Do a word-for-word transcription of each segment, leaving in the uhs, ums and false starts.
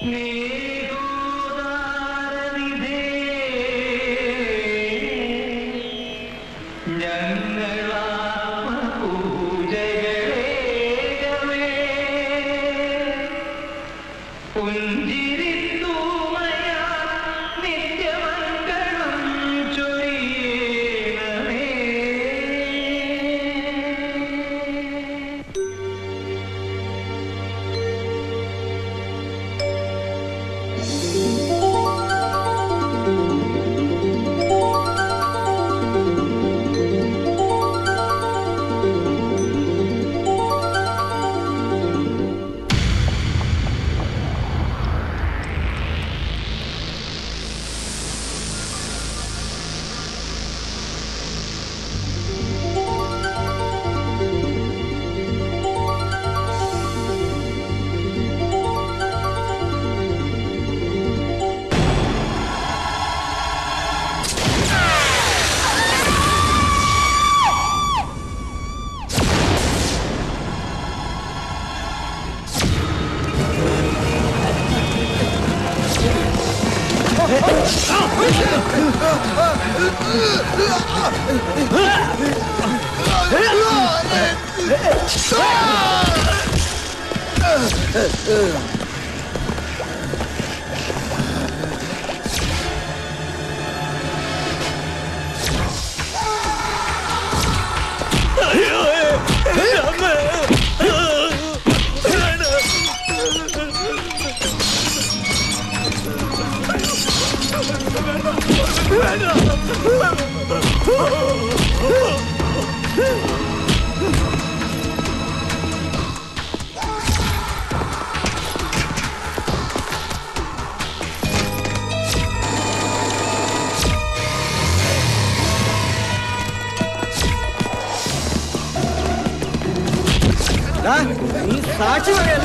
സാക്ഷി പറയല്ല.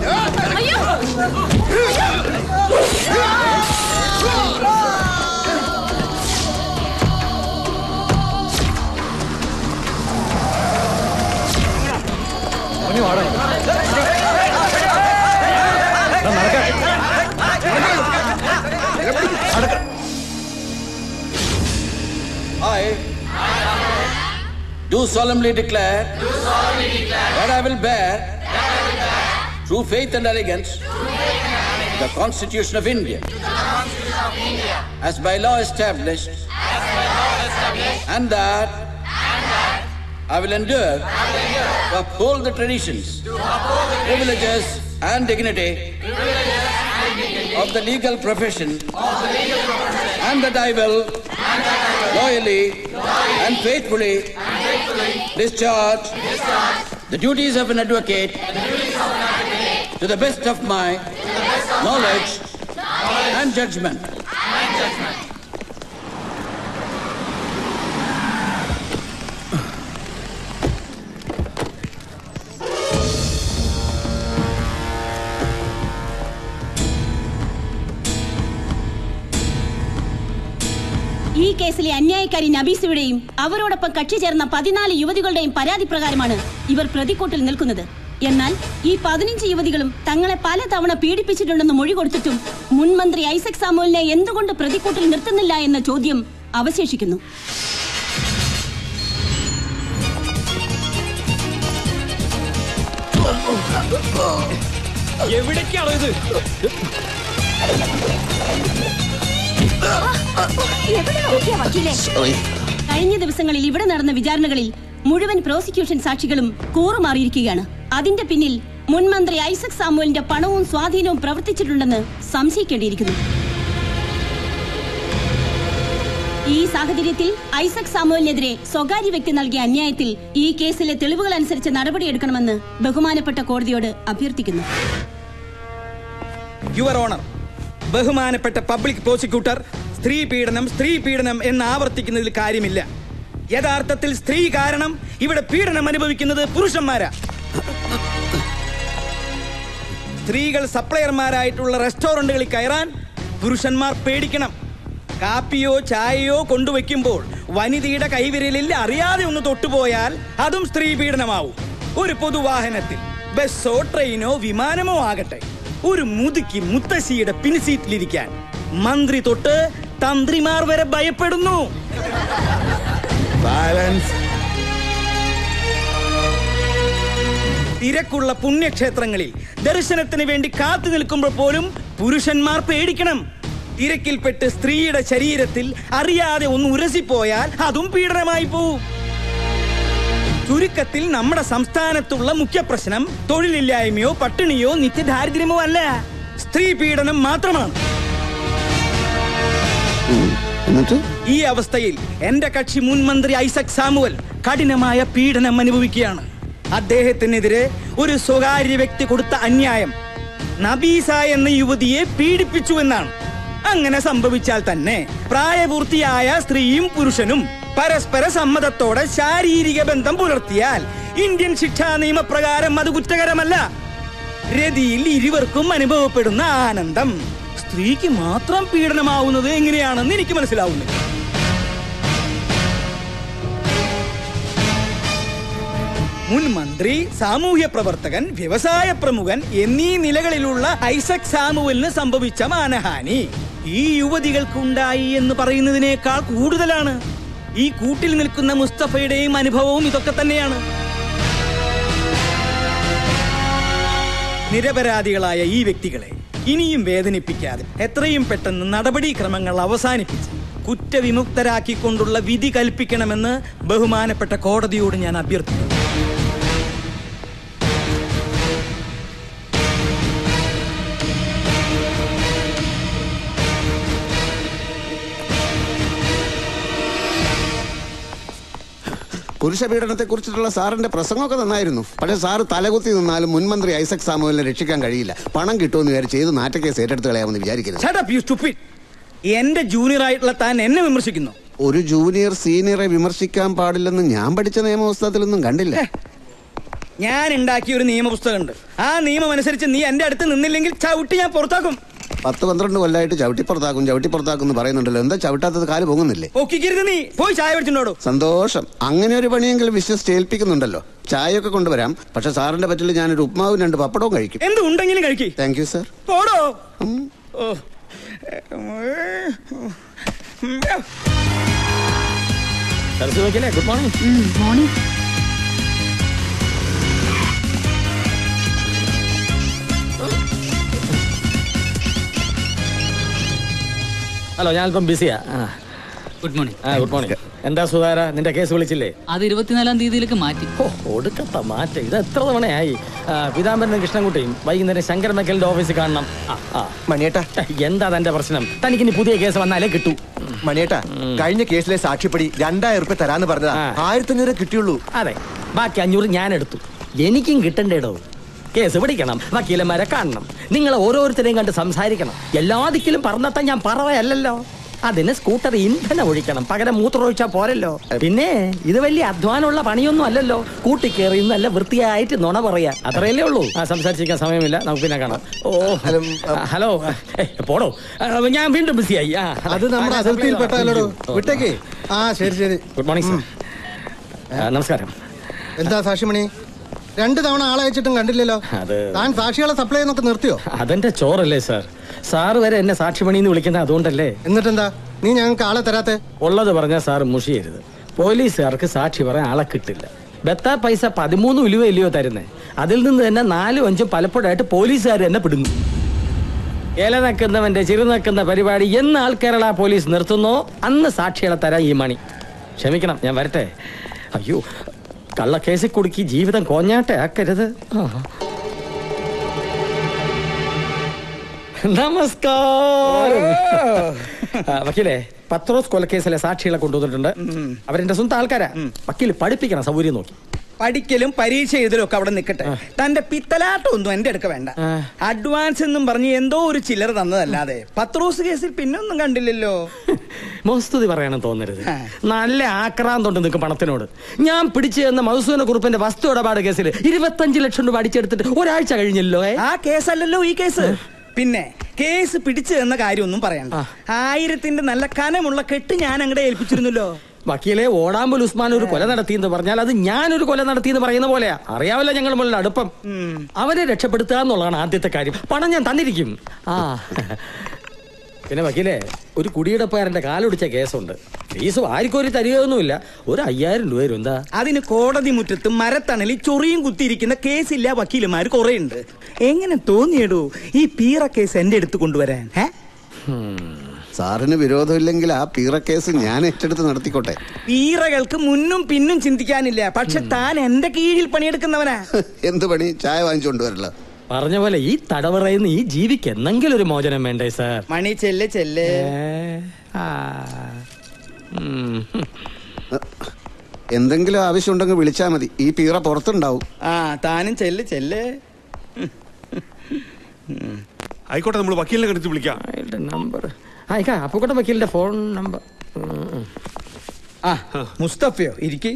I do solemnly declare that I will bear true faith and allegiance to the Constitution of India as by law established, and that I will endure to uphold the traditions, privileges and dignity of the legal profession, and that I will loyally and faithfully discharge the duties of an advocate to the best of my knowledge and judgment. ഈ കേസിലെ അന്യായക്കാരി നബീസയുടെയും അവരോടൊപ്പം കക്ഷി ചേർന്ന പതിനാല് യുവതികളുടെയും പരാതി പ്രകാരമാണ് ഇവർ പ്രതിക്കൂട്ടിൽ നിൽക്കുന്നത്. എന്നാൽ ഈ പതിനഞ്ച് യുവതികളും തങ്ങളെ പലതവണ പീഡിപ്പിച്ചിട്ടുണ്ടെന്ന് മൊഴി കൊടുത്തിട്ടും മുൻ മന്ത്രി ഐസക് സാമുവലിനെ എന്തുകൊണ്ട് പ്രതിക്കൂട്ടിൽ നിർത്തുന്നില്ല എന്ന ചോദ്യം അവശേഷിക്കുന്നു. എവിടേക്കാണോ ഇത്? കഴിഞ്ഞ ദിവസങ്ങളിൽ ഇവിടെ നടന്ന വിചാരണകളിൽ മുഴുവൻ പ്രോസിക്യൂഷൻ സാക്ഷികളും കൂറുമാറിയിരിക്കുകയാണ്. അതിന്റെ പിന്നിൽ മുൻ മന്ത്രി ഐസക് സാമുവലിന്റെ പണവും സ്വാധീനവും പ്രവർത്തിച്ചിട്ടുണ്ടെന്ന് സംശയിക്കേണ്ടിയിരിക്കുന്നു. ഈ സാഹചര്യത്തിൽ ഐസക് സാമുവലിനെതിരെ സ്വകാര്യ വ്യക്തി നൽകിയ അന്യായത്തിൽ ഈ കേസിലെ തെളിവുകൾ അനുസരിച്ച് നടപടിയെടുക്കണമെന്ന് ബഹുമാനപ്പെട്ട കോടതിയോട് അഭ്യർത്ഥിക്കുന്നു. യുവർ ഓണർ, ബഹുമാനപ്പെട്ട പബ്ലിക് പ്രോസിക്യൂട്ടർ, സ്ത്രീ പീഡനം സ്ത്രീ പീഡനം എന്ന് ആവർത്തിക്കുന്നതിൽ കാര്യമില്ല. യഥാർത്ഥത്തിൽ സ്ത്രീ കാരണം ഇവിടെ പീഡനം അനുഭവിക്കുന്നത് പുരുഷന്മാരാ. സ്ത്രീകൾ സപ്ലയർമാരായിട്ടുള്ള റെസ്റ്റോറന്റുകളിൽ കയറാൻ പുരുഷന്മാർ പേടിക്കണം. കാപ്പിയോ ചായയോ കൊണ്ടുവയ്ക്കുമ്പോൾ വനിതയുടെ കൈവിരലിൽ അറിയാതെ ഒന്ന് തൊട്ടുപോയാൽ അതും സ്ത്രീ പീഡനമാവും. ഒരു പൊതുവാഹനത്തിൽ, ബസ്സോ ട്രെയിനോ വിമാനമോ ആകട്ടെ, ഒരു മുതുക്കി മുത്തശ്ശിയുടെ പിൻസീറ്റിലിരിക്കാൻ മന്ത്രി തൊട്ട് തന്ത്രിമാർ വരെ ഭയപ്പെടുന്നു. ബാലൻസ്. തിരക്കുള്ള പുണ്യക്ഷേത്രങ്ങളിൽ ദർശനത്തിന് വേണ്ടി കാത്തു നിൽക്കുമ്പോൾ പോലും പുരുഷന്മാർ പേടിക്കണം. തിരക്കിൽപ്പെട്ട് സ്ത്രീയുടെ ശരീരത്തിൽ അറിയാതെ ഒന്ന് ഉരസിപ്പോയാൽ അതും പീഡനമായി പോവും. ചുരുക്കത്തിൽ നമ്മുടെ സംസ്ഥാനത്തുള്ള മുഖ്യ പ്രശ്നം തൊഴിലില്ലായ്മയോ പട്ടിണിയോ നിത്യദാരിദ്ര്യമോ അല്ല, സ്ത്രീ പീഡനം മാത്രമാണ്. ഈ അവസ്ഥയിൽ എന്റെ കക്ഷി മുൻ മന്ത്രി ഐസക് സാമുവൽ കഠിനമായ പീഡനം അനുഭവിക്കുകയാണ്. അദ്ദേഹത്തിനെതിരെ ഒരു സ്വകാര്യ വ്യക്തി കൊടുത്ത അന്യായം നബീസ എന്ന യുവതിയെ പീഡിപ്പിച്ചു എന്നാണ്. അങ്ങനെ സംഭവിച്ചാൽ തന്നെ പ്രായപൂർത്തിയായ സ്ത്രീയും പുരുഷനും പരസ്പര സമ്മതത്തോടെ ശാരീരിക ബന്ധം പുലർത്തിയാൽ ഇന്ത്യൻ ശിക്ഷാ നിയമപ്രകാരം അത് കുറ്റകരമല്ല. രതിയിൽ ഇരുവർക്കും അനുഭവപ്പെടുന്ന ആനന്ദം സ്ത്രീക്ക് മാത്രം പീഡനമാവുന്നത് എങ്ങനെയാണെന്ന് എനിക്ക് മനസ്സിലാവുന്നില്ല. മുൻ മന്ത്രി, സാമൂഹ്യ പ്രവർത്തകൻ, വ്യവസായ പ്രമുഖൻ എന്നീ നിലകളിലുള്ള ഐസക് സാമുവലിന് സംഭവിച്ച മാനഹാനി ഈ യുവതികൾക്കുണ്ടായി എന്ന് പറയുന്നതിനേക്കാൾ കൂടുതലാണ്. ഈ കൂട്ടിൽ നിൽക്കുന്ന മുസ്തഫയുടെയും അനുഭവവും ഇതൊക്കെ തന്നെയാണ്. നിരപരാധികളായ ഈ വ്യക്തികളെ ഇനിയും വേദനിപ്പിക്കാതെ എത്രയും പെട്ടെന്ന് നടപടിക്രമങ്ങൾ അവസാനിപ്പിച്ച് കുറ്റവിമുക്തരാക്കിക്കൊണ്ടുള്ള വിധി കൽപ്പിക്കണമെന്ന് ബഹുമാനപ്പെട്ട കോടതിയോട് ഞാൻ അഭ്യർത്ഥിക്കുന്നു. പുരുഷ പീഡനത്തെ കുറിച്ചിട്ടുള്ള സാറിന്റെ പ്രസംഗമൊക്കെ നന്നായിരുന്നു. പക്ഷേ സാറ് തലകുത്തി നിന്നാലും മുൻമന്ത്രി ഐസക് സാമുവലിനെ രക്ഷിക്കാൻ കഴിയില്ല. പണം കിട്ടുമെന്ന് വിചാരിച്ച് ചെയ്ത് നാറ്റക്കേസ് ഏറ്റെടുത്ത് കളയാമെന്ന് വിചാരിക്കരുത്. എന്റെ ജൂനിയർ ആയിട്ടുള്ള താൻ എന്നെ വിമർശിക്കുന്നു. ഒരു ജൂനിയർ സീനിയറെ വിമർശിക്കാൻ പാടില്ലെന്ന് ഞാൻ പഠിച്ച നിയമപുസ്തകത്തിലൊന്നും കണ്ടില്ല. ഞാൻ ഉണ്ടാക്കിയ ഒരു നിയമപുസ്തകമുണ്ട്. ആ നിയമം അനുസരിച്ച് നീ എന്റെ അടുത്ത് നിന്നില്ലെങ്കിൽ ചവിട്ടി ഞാൻ പുറത്താക്കും. പത്ത് പന്ത്രണ്ട് കൊല്ലമായിട്ട് ചവിട്ടിപ്പുറത്താക്കും ചവിട്ടിപ്പുറത്താക്കും എന്ന് പറയുന്നുണ്ടല്ലോ. എന്താ ചവിട്ടാത്തത്? കാല് പോകുന്നില്ലേ? നീ പോയി ചായ പിടിച്ചോടോ. സന്തോഷം. അങ്ങനെ ഒരു പണിയെങ്കിലും വിശ്വസിച്ച് ഏൽപ്പിക്കുന്നുണ്ടല്ലോ. ചായ ഒക്കെ കൊണ്ടുവരാം. പക്ഷെ സാറിന്റെ പറ്റില്ല ഞാനൊരു ഉപ്മാവും രണ്ട് പപ്പടവും കഴിക്കും. എന്ത് ഉണ്ടെങ്കിലും കഴിക്കും. Thank you sir. പോടോ. Good morning. മോർണിംഗ്. ഹലോ, ഞാനിപ്പം ബിസിയാ. Good morning. Good morning. എന്താ സുധാര, നിന്റെ കേസ് വിളിച്ചില്ലേ? അത് ഇരുപത്തിനാലാം തീയതിയിലേക്ക് മാറ്റി. ഓ, ഒടുക്കത്ത മാറ്റം. ഇത് എത്ര തവണയായി. പീതാംബരനും കൃഷ്ണൻകുട്ടിയും വൈകുന്നേരം ശങ്കർ മെക്കലിന്റെ ഓഫീസിൽ കാണണം. മണിയേട്ടാ, എന്താ തന്റെ പ്രശ്നം? തനിക്കിനി പുതിയ കേസ് വന്നാലേ കിട്ടൂ. മണിയേട്ടാ, കഴിഞ്ഞ കേസിലെ സാക്ഷിപ്പടി രണ്ടായിരം റുപ്യ തരാന്ന് പറഞ്ഞതാ. ആയിരത്തി അഞ്ഞൂറ് കിട്ടിയുള്ളൂ. അതെ, ബാക്കി അഞ്ഞൂറ് ഞാൻ എടുത്തു. എനിക്കും കിട്ടണ്ടേടോ. കേസ് പിടിക്കണം, വക്കീലന്മാരെ കാണണം, നിങ്ങളെ ഓരോരുത്തരെയും കണ്ട് സംസാരിക്കണം. എല്ലാ ദിക്കിലും പറഞ്ഞത്താൻ ഞാൻ പറവയല്ലോ. അതിന് സ്കൂട്ടർ ഇന്ധനം ഒഴിക്കണം, പകരം മൂത്രം ഒഴിച്ചാൽ പോരല്ലോ. പിന്നെ ഇത് വലിയ അധ്വാനമുള്ള പണിയൊന്നും അല്ലല്ലോ. കൂട്ടിക്കേറി നല്ല വൃത്തിയായിട്ട് നുണ പറയാ, അത്രയല്ലേ ഉള്ളൂ. ആ, സംസാരിച്ചിരിക്കാൻ സമയമില്ല, നമുക്ക് പിന്നെ കാണാം. ഓ ഹലോ, പോടോ, ഞാൻ വീണ്ടും ബിസിയായി. അത് നമ്മുടെ അതിർത്തിയിൽപ്പെട്ടോ. വിട്ടേക്കേ. ആ ശരി ശരി. Good morning sir. നമസ്കാരം. എന്താ സാക്ഷിമണി, രണ്ടു തവണ ആളയച്ചിട്ടും കണ്ടില്ലല്ലോ. അത് താൻ സാക്ഷികളെ സപ്ലൈ ചെയ്യുന്നൊക്കെ നിർത്തിയോ? അതെന്റെ ചോറല്ലേ സാർ. സാറ് വരെ എന്നെ സാക്ഷിമണിന്ന് വിളിക്കുന്നത് അതുകൊണ്ടല്ലേ. എന്നിട്ടെന്താ നീ ഞങ്ങൾക്ക് ആളെ തരാത്തെ? ഉള്ളത് പറഞ്ഞാൽ സാർ മുഷിയരുത്. പോലീസുകാർക്ക് സാക്ഷി പറയാൻ ആളെ കിട്ടില്ല. ബെത്താ പൈസ പതിമൂന്ന് ഉലുവ ഇല്ലയോ തരുന്നേ, അതിൽ നിന്ന് തന്നെ നാലും അഞ്ചും പലപ്പോഴായിട്ട് പോലീസുകാർ എന്നെ പിടുങ്ങും. ഇല നക്കുന്നവന്റെ ചിറു നക്കുന്ന പരിപാടി എന്നാൾ കേരള പോലീസ് നിർത്തുന്നോ അന്ന് സാക്ഷികളെ തരാം ഈ മണി. ക്ഷമിക്കണം, ഞാൻ വരട്ടെ. അയ്യോ, കള്ളക്കേസിൽ കുടുക്കി ജീവിതം കോഞ്ഞാട്ടെ ആക്കരുത്. നമസ്കാരം. വക്കീലേ, പത്രോസ് കൊലക്കേസിലെ സാക്ഷികളെ കൊണ്ടുവന്നിട്ടുണ്ട്. അവരെന്റെ സ്വന്തം ആൾക്കാരാ. വക്കീൽ പഠിപ്പിക്കണം, സൗകര്യം നോക്കി. പഠിക്കലും പരീക്ഷ എഴുതലും ഒക്കെ അവിടെ നിൽക്കട്ടെ. തന്റെ പിത്തലാട്ടം ഒന്നും എന്റെ അടുക്ക വേണ്ട. അഡ്വാൻസ് എന്നും പറഞ്ഞ് എന്തോ ഒരു ചില്ലറ തന്നതല്ലാതെ പത്രോസ് കേസിൽ പിന്നെ ഒന്നും കണ്ടില്ലല്ലോ. മോസ്തുതി പറയണം തോന്നരുത്. നല്ല ആക്രാന്തുണ്ട് നിൽക്കും പണത്തിനോട്. ഞാൻ പിടിച്ചു തന്ന മധുസൂദന കുറുപ്പിന്റെ വസ്തു ഇടപാട് കേസിൽ ഇരുപത്തഞ്ച് ലക്ഷം രൂപ അടിച്ചെടുത്തിട്ട് ഒരാഴ്ച കഴിഞ്ഞല്ലോ. ആ കേസല്ലല്ലോ ഈ കേസ്. പിന്നെ കേസ് പിടിച്ചു തന്ന കാര്യമൊന്നും പറയണ്ട. ആയിരത്തിന്റെ നല്ല കനമുള്ള കെട്ട് ഞാൻ അങ്ങടെ ഏൽപ്പിച്ചിരുന്നല്ലോ. വക്കീലെ ഓടാമ്പൽ ഉസ്മാൻ ഒരു കൊല നടത്തിയെന്ന് പറഞ്ഞാൽ അത് ഞാനൊരു കൊല നടത്തിയെന്ന് പറയുന്ന പോലെയാ. അറിയാവല്ലോ ഞങ്ങൾ മുകളിൽ അടുപ്പം. അവരെ രക്ഷപ്പെടുത്തുക എന്നുള്ളതാണ് ആദ്യത്തെ കാര്യം. പണം ഞാൻ തന്നിരിക്കും. ആ പിന്നെ വക്കീലെ, ഒരു കുടിയിടപ്പുകാരന്റെ കാലൊടിച്ച കേസുണ്ട്. ഫീസ് ആർക്കൊരു തരികയൊന്നുമില്ല. ഒരു അയ്യായിരം രൂപ വരും. എന്താ അതിന് കോടതി മുറ്റത്ത് മരത്തണലിൽ ചൊറിയും കുത്തിയിരിക്കുന്ന കേസില്ല വക്കീലുമാർ കുറെ ഉണ്ട്. എങ്ങനെ തോന്നിയിടൂ ഈ പീറ കേസ് എന്റെ അടുത്ത് കൊണ്ടുവരാൻ? സാറിന് വിരോധമില്ലെങ്കിൽ ആ പീറ കേസ് ഞാൻ ഏറ്റെടുത്ത് നടത്തിക്കോട്ടെ. പീറകൾക്ക് മുന്നും പിന്നും ചിന്തിക്കാനില്ല. പക്ഷെ താൻ എന്റെ കീഴിൽ പണിയെടുക്കുന്നവനാ. എന്ത് പണി? ചായ വാങ്ങിച്ചുകൊണ്ട് വരല്ലോ. പറഞ്ഞ പോലെ ഈ തടവറയുന്ന ഈ ജീവിക്ക് എന്തെങ്കിലും ഒരു മോചനം വേണ്ടേ സാർ? മണി ചെല്ല് ചെല്ല്. എന്തെങ്കിലും ആവശ്യമുണ്ടെങ്കിൽ വിളിച്ചാൽ മതി. ഈ പീറ പുറത്തുണ്ടാവും. ആ താനും ചെല്ല് ചെല്ല്. ആയിക്കോട്ടെ, നമ്മൾ വക്കീലിനെ കണ്ടിട്ട് വിളിക്കാം. നമ്പർ അപ്പൂക്കോട്ടെ വക്കീലിന്റെ ഫോൺ നമ്പർ. ആ മുസ്തഫയോ ഇരിക്കെ.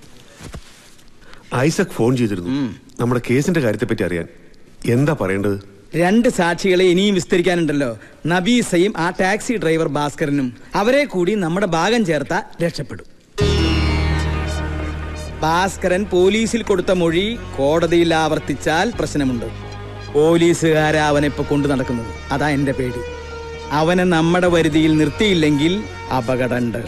ഐസക് ഫോൺ ചെയ്തിരുന്നു നമ്മുടെ കേസിന്റെ കാര്യത്തെ പറ്റി അറിയാൻ. എന്താ പറയേണ്ടത്? രണ്ട് സാക്ഷികളെ ഇനിയും വിസ്തരിക്കാനുണ്ടല്ലോ. നബീസയും ആ ടാക്സി ഡ്രൈവർ ഭാസ്കരനും. അവരെ കൂടി നമ്മുടെ ഭാഗം ചേർത്ത രക്ഷപ്പെടും. ഭാസ്കരൻ പോലീസിൽ കൊടുത്ത മൊഴി കോടതിയിൽ ആവർത്തിച്ചാൽ പ്രശ്നമുണ്ട്. പോലീസുകാരാ അവനെ ഇപ്പൊ കൊണ്ടു നടക്കുന്നത്. അതാ എന്റെ പേടി. അവനെ നമ്മുടെ വരുതിയിൽ നിർത്തിയില്ലെങ്കിൽ അപകടമുണ്ട്.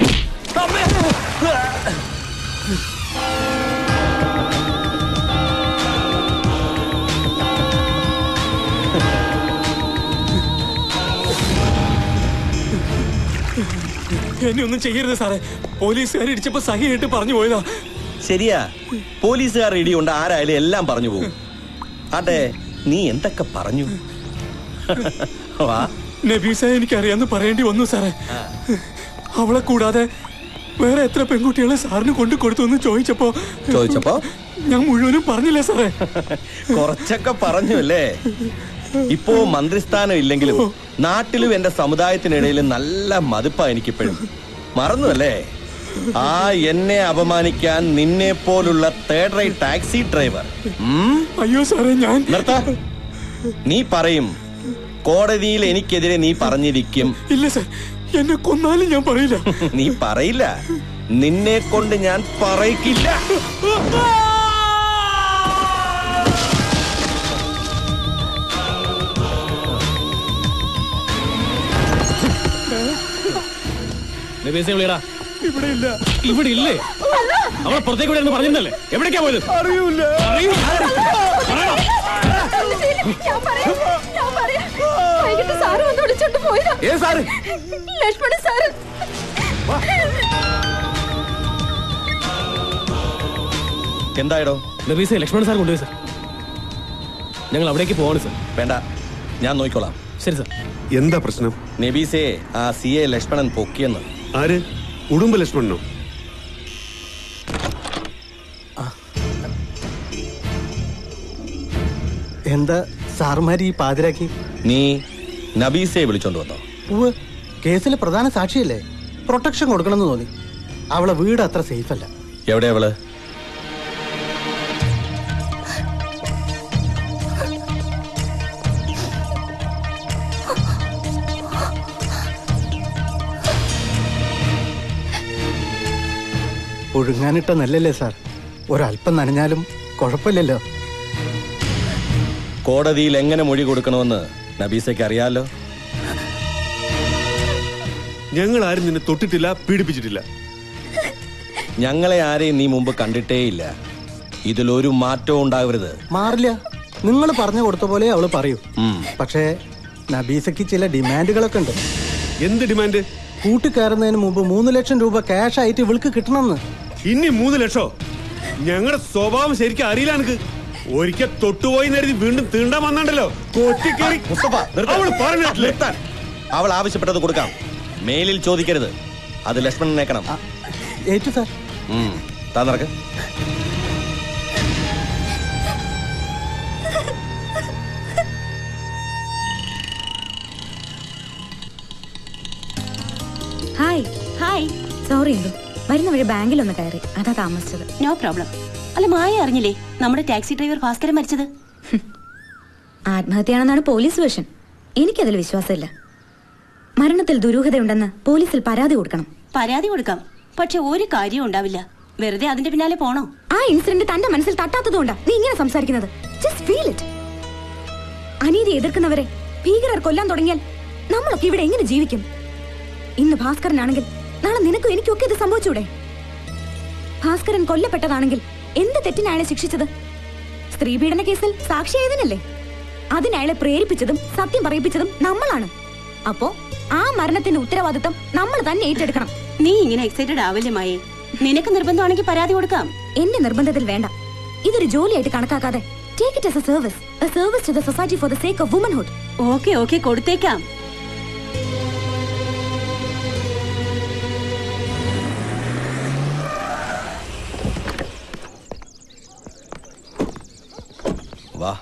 എന്നെ ഒന്നും ചെയ്യരുത് സാറേ. പോലീസുകാർ ഇടിച്ചപ്പോ സഹിയായിട്ട് പറഞ്ഞു പോയതാ. ശരിയാ, പോലീസുകാർ ഇടിയുണ്ട് ആരായാലും എല്ലാം പറഞ്ഞു പോകും. അതെ, നീ എന്തൊക്കെ പറഞ്ഞു? നബീസ എനിക്കറിയാന്ന് പറയേണ്ടി വന്നു സാറേ. അവളെ കൂടാതെ വേറെ എത്ര പെൺകുട്ടികളെ സാറിന് കൊണ്ടു കൊടുത്തു എന്ന് ചോദിച്ചപ്പോ ചോദിച്ചപ്പോ ഞാൻ മുഴുവനും പറഞ്ഞില്ല സാറേ. കുറച്ചൊക്കെ പറഞ്ഞു അല്ലേ? ഇപ്പോ മന്ത്രിസ്ഥാനം ഇല്ലെങ്കിലും നാട്ടിലും എന്റെ സമുദായത്തിനിടയിലും നല്ല മതിപ്പാ എനിക്കിപ്പോഴും. മറന്നു അല്ലേ? ആ എന്നെ അപമാനിക്കാൻ നിന്നെ പോലുള്ള തേർഡ് റേറ്റ് ടാക്സി ഡ്രൈവർ. അയ്യോ സാറേ, ഞാൻ നിർത്ത. നീ പറയും കോടതിയിൽ എനിക്കെതിരെ നീ പറഞ്ഞിരിക്കും. ഇല്ല സാർ, എന്നെ കൊന്നാലും ഞാൻ പറയില്ല. നീ പറയില്ല, നിന്നെ കൊണ്ട് ഞാൻ പറയിക്കില്ല. ഇവിടെ ഇല്ല. ഇവിടെ ഇല്ലേ? അവളെ പുറത്തേക്ക് വിടാന്ന് പറഞ്ഞിരുന്നല്ലേ? എവിടേക്കാ പോയത്? അറിയൂല. എന്തായിടോ? നബീസെ ലക്ഷ്മണൻ സാർ കൊണ്ടുപോയി സാർ. ഞങ്ങൾ അവിടേക്ക് പോവാണ് സാർ. വേണ്ട, ഞാൻ നോക്കിക്കോളാം. ശരി സാർ. എന്താ പ്രശ്നം? നബീസെ ആ സി എ ലക്ഷ്മണൻ പൊക്കിയെന്ന്. ആര്? ഉടുമ്പ് ലക്ഷ്മണനോ? എന്താ സാറുമാരി ഈ പാതിരാക്കി? നീ നബീസയെ വിളിച്ചോണ്ട് വന്നോ? ഉവ്വ്, കേസിലെ പ്രധാന സാക്ഷിയല്ലേ, പ്രൊട്ടക്ഷൻ കൊടുക്കണമെന്ന് തോന്നി. അവളെ വീട് അത്ര സേഫ് അല്ല. എവിടെ അവള്? ഒഴുങ്ങാനിട്ട നല്ലല്ലേ സാർ? ഒരല്പം നനഞ്ഞാലും കുഴപ്പമില്ലല്ലോ. കോടതിയിൽ എങ്ങനെ മൊഴി കൊടുക്കണമെന്ന് നബീസയ്ക്ക് അറിയാലോ. ഞങ്ങൾ ആരും നിന്നെ തൊട്ടിട്ടില്ല, പീഡിപ്പിച്ചിട്ടില്ല. ഞങ്ങളെ ആരെയും നീ മുമ്പ് കണ്ടിട്ടേയില്ല. ഇതിലൊരു മാറ്റവും ഉണ്ടാകരുത്. മാറില്ല. നിങ്ങൾ പറഞ്ഞു കൊടുത്ത പോലെ അവള് പറയൂ. പക്ഷേ നബീസയ്ക്ക് ചില ഡിമാൻഡുകളൊക്കെ ഉണ്ട്. എന്ത് ഡിമാൻഡ്? കൂട്ടിക്കയറുന്നതിന് മുമ്പ് മൂന്ന് ലക്ഷം രൂപ ക്യാഷ് ആയിട്ട് ഇവൾക്ക് കിട്ടണമെന്ന്. ഇനി മൂന്ന് ലക്ഷോ? ഞങ്ങളുടെ സ്വഭാവം ശരിക്കും അറിയില്ല. എനിക്ക് ഒരിക്കൽ തൊട്ടുപോയി നേരത്തി വീണ്ടും തീണ്ടാൻ വന്നണ്ടല്ലോ. അവൾ ആവശ്യപ്പെട്ടത് കൊടുക്കാം. മേലിൽ ചോദിക്കരുത്. അത് ലക്ഷ്മണൻ നേക്കണം. ഏറ്റു സാർ. താ നടക്ക്. ഹായ്. ഹായ്. സോറി, വരുന്ന വഴി ബാങ്കിലൊന്ന് കയറി, അതാ താമസിച്ചത്. No problem. അല്ല, മായ അറിഞ്ഞില്ലേ നമ്മുടെ ടാക്സി ഡ്രൈവർ ഭാസ്കരൻ മരിച്ചത്? ആത്മഹത്യയാണെന്നാണ് പോലീസ് വേർഷൻ. എനിക്കതിൽ വിശ്വാസമില്ല. മരണത്തിൽ ദുരൂഹതയുണ്ടെന്ന് പോലീസിൽ പരാതി കൊടുക്കണം. പരാതി കൊടുക്കാം, പക്ഷെ ഒരു കാര്യം ഉണ്ടാവില്ല. വെറുതെ അതിന്റെ പിന്നാലെ പോണോ? ആ ഇൻസിഡന്റ് തന്റെ മനസ്സിൽ തട്ടാത്തതുകൊണ്ടാ നീ ഇങ്ങനെ സംസാരിക്കുന്നത്. Just feel it. അനീതി എതിർക്കുന്നവരെ ഭീകരർ കൊല്ലാൻ തുടങ്ങിയാൽ നമ്മളൊക്കെ ഇവിടെ എങ്ങനെ ജീവിക്കും? ഇന്ന് ഭാസ്കരനാണെങ്കിൽ നാളെ നിനക്കും എനിക്കും ഒക്കെ ഇത് സംഭവിച്ചൂടെ? ഭാസ്കരൻ കൊല്ലപ്പെട്ടതാണെങ്കിൽ എന്ത് തെറ്റിനയാളെ ശിക്ഷിച്ചത്? സ്ത്രീപീഡന കേസിൽ സാക്ഷിയായതിനല്ലേ? അതിനയാളെ പ്രേരിപ്പിച്ചതും സത്യം പറയിപ്പിച്ചതും നമ്മളാണ്. അപ്പോ ആ മരണത്തിന്റെ ഉത്തരവാദിത്വം നമ്മൾ തന്നെ ഏറ്റെടുക്കണം. നീ ഇങ്ങനെ എക്സൈറ്റഡ് ആവില്ലേ മായേ? നിനക്ക് നിർബന്ധമാണെങ്കിൽ പരാതി കൊടുക്കാം. എന്റെ നിർബന്ധത്തിൽ വേണ്ട. ഇതൊരു ജോലിയായിട്ട് കണക്കാക്കാതെ take it as a service, a service to the society for the sake of womanhood. Okay okay കൊടുത്തേക്കാം. വാ.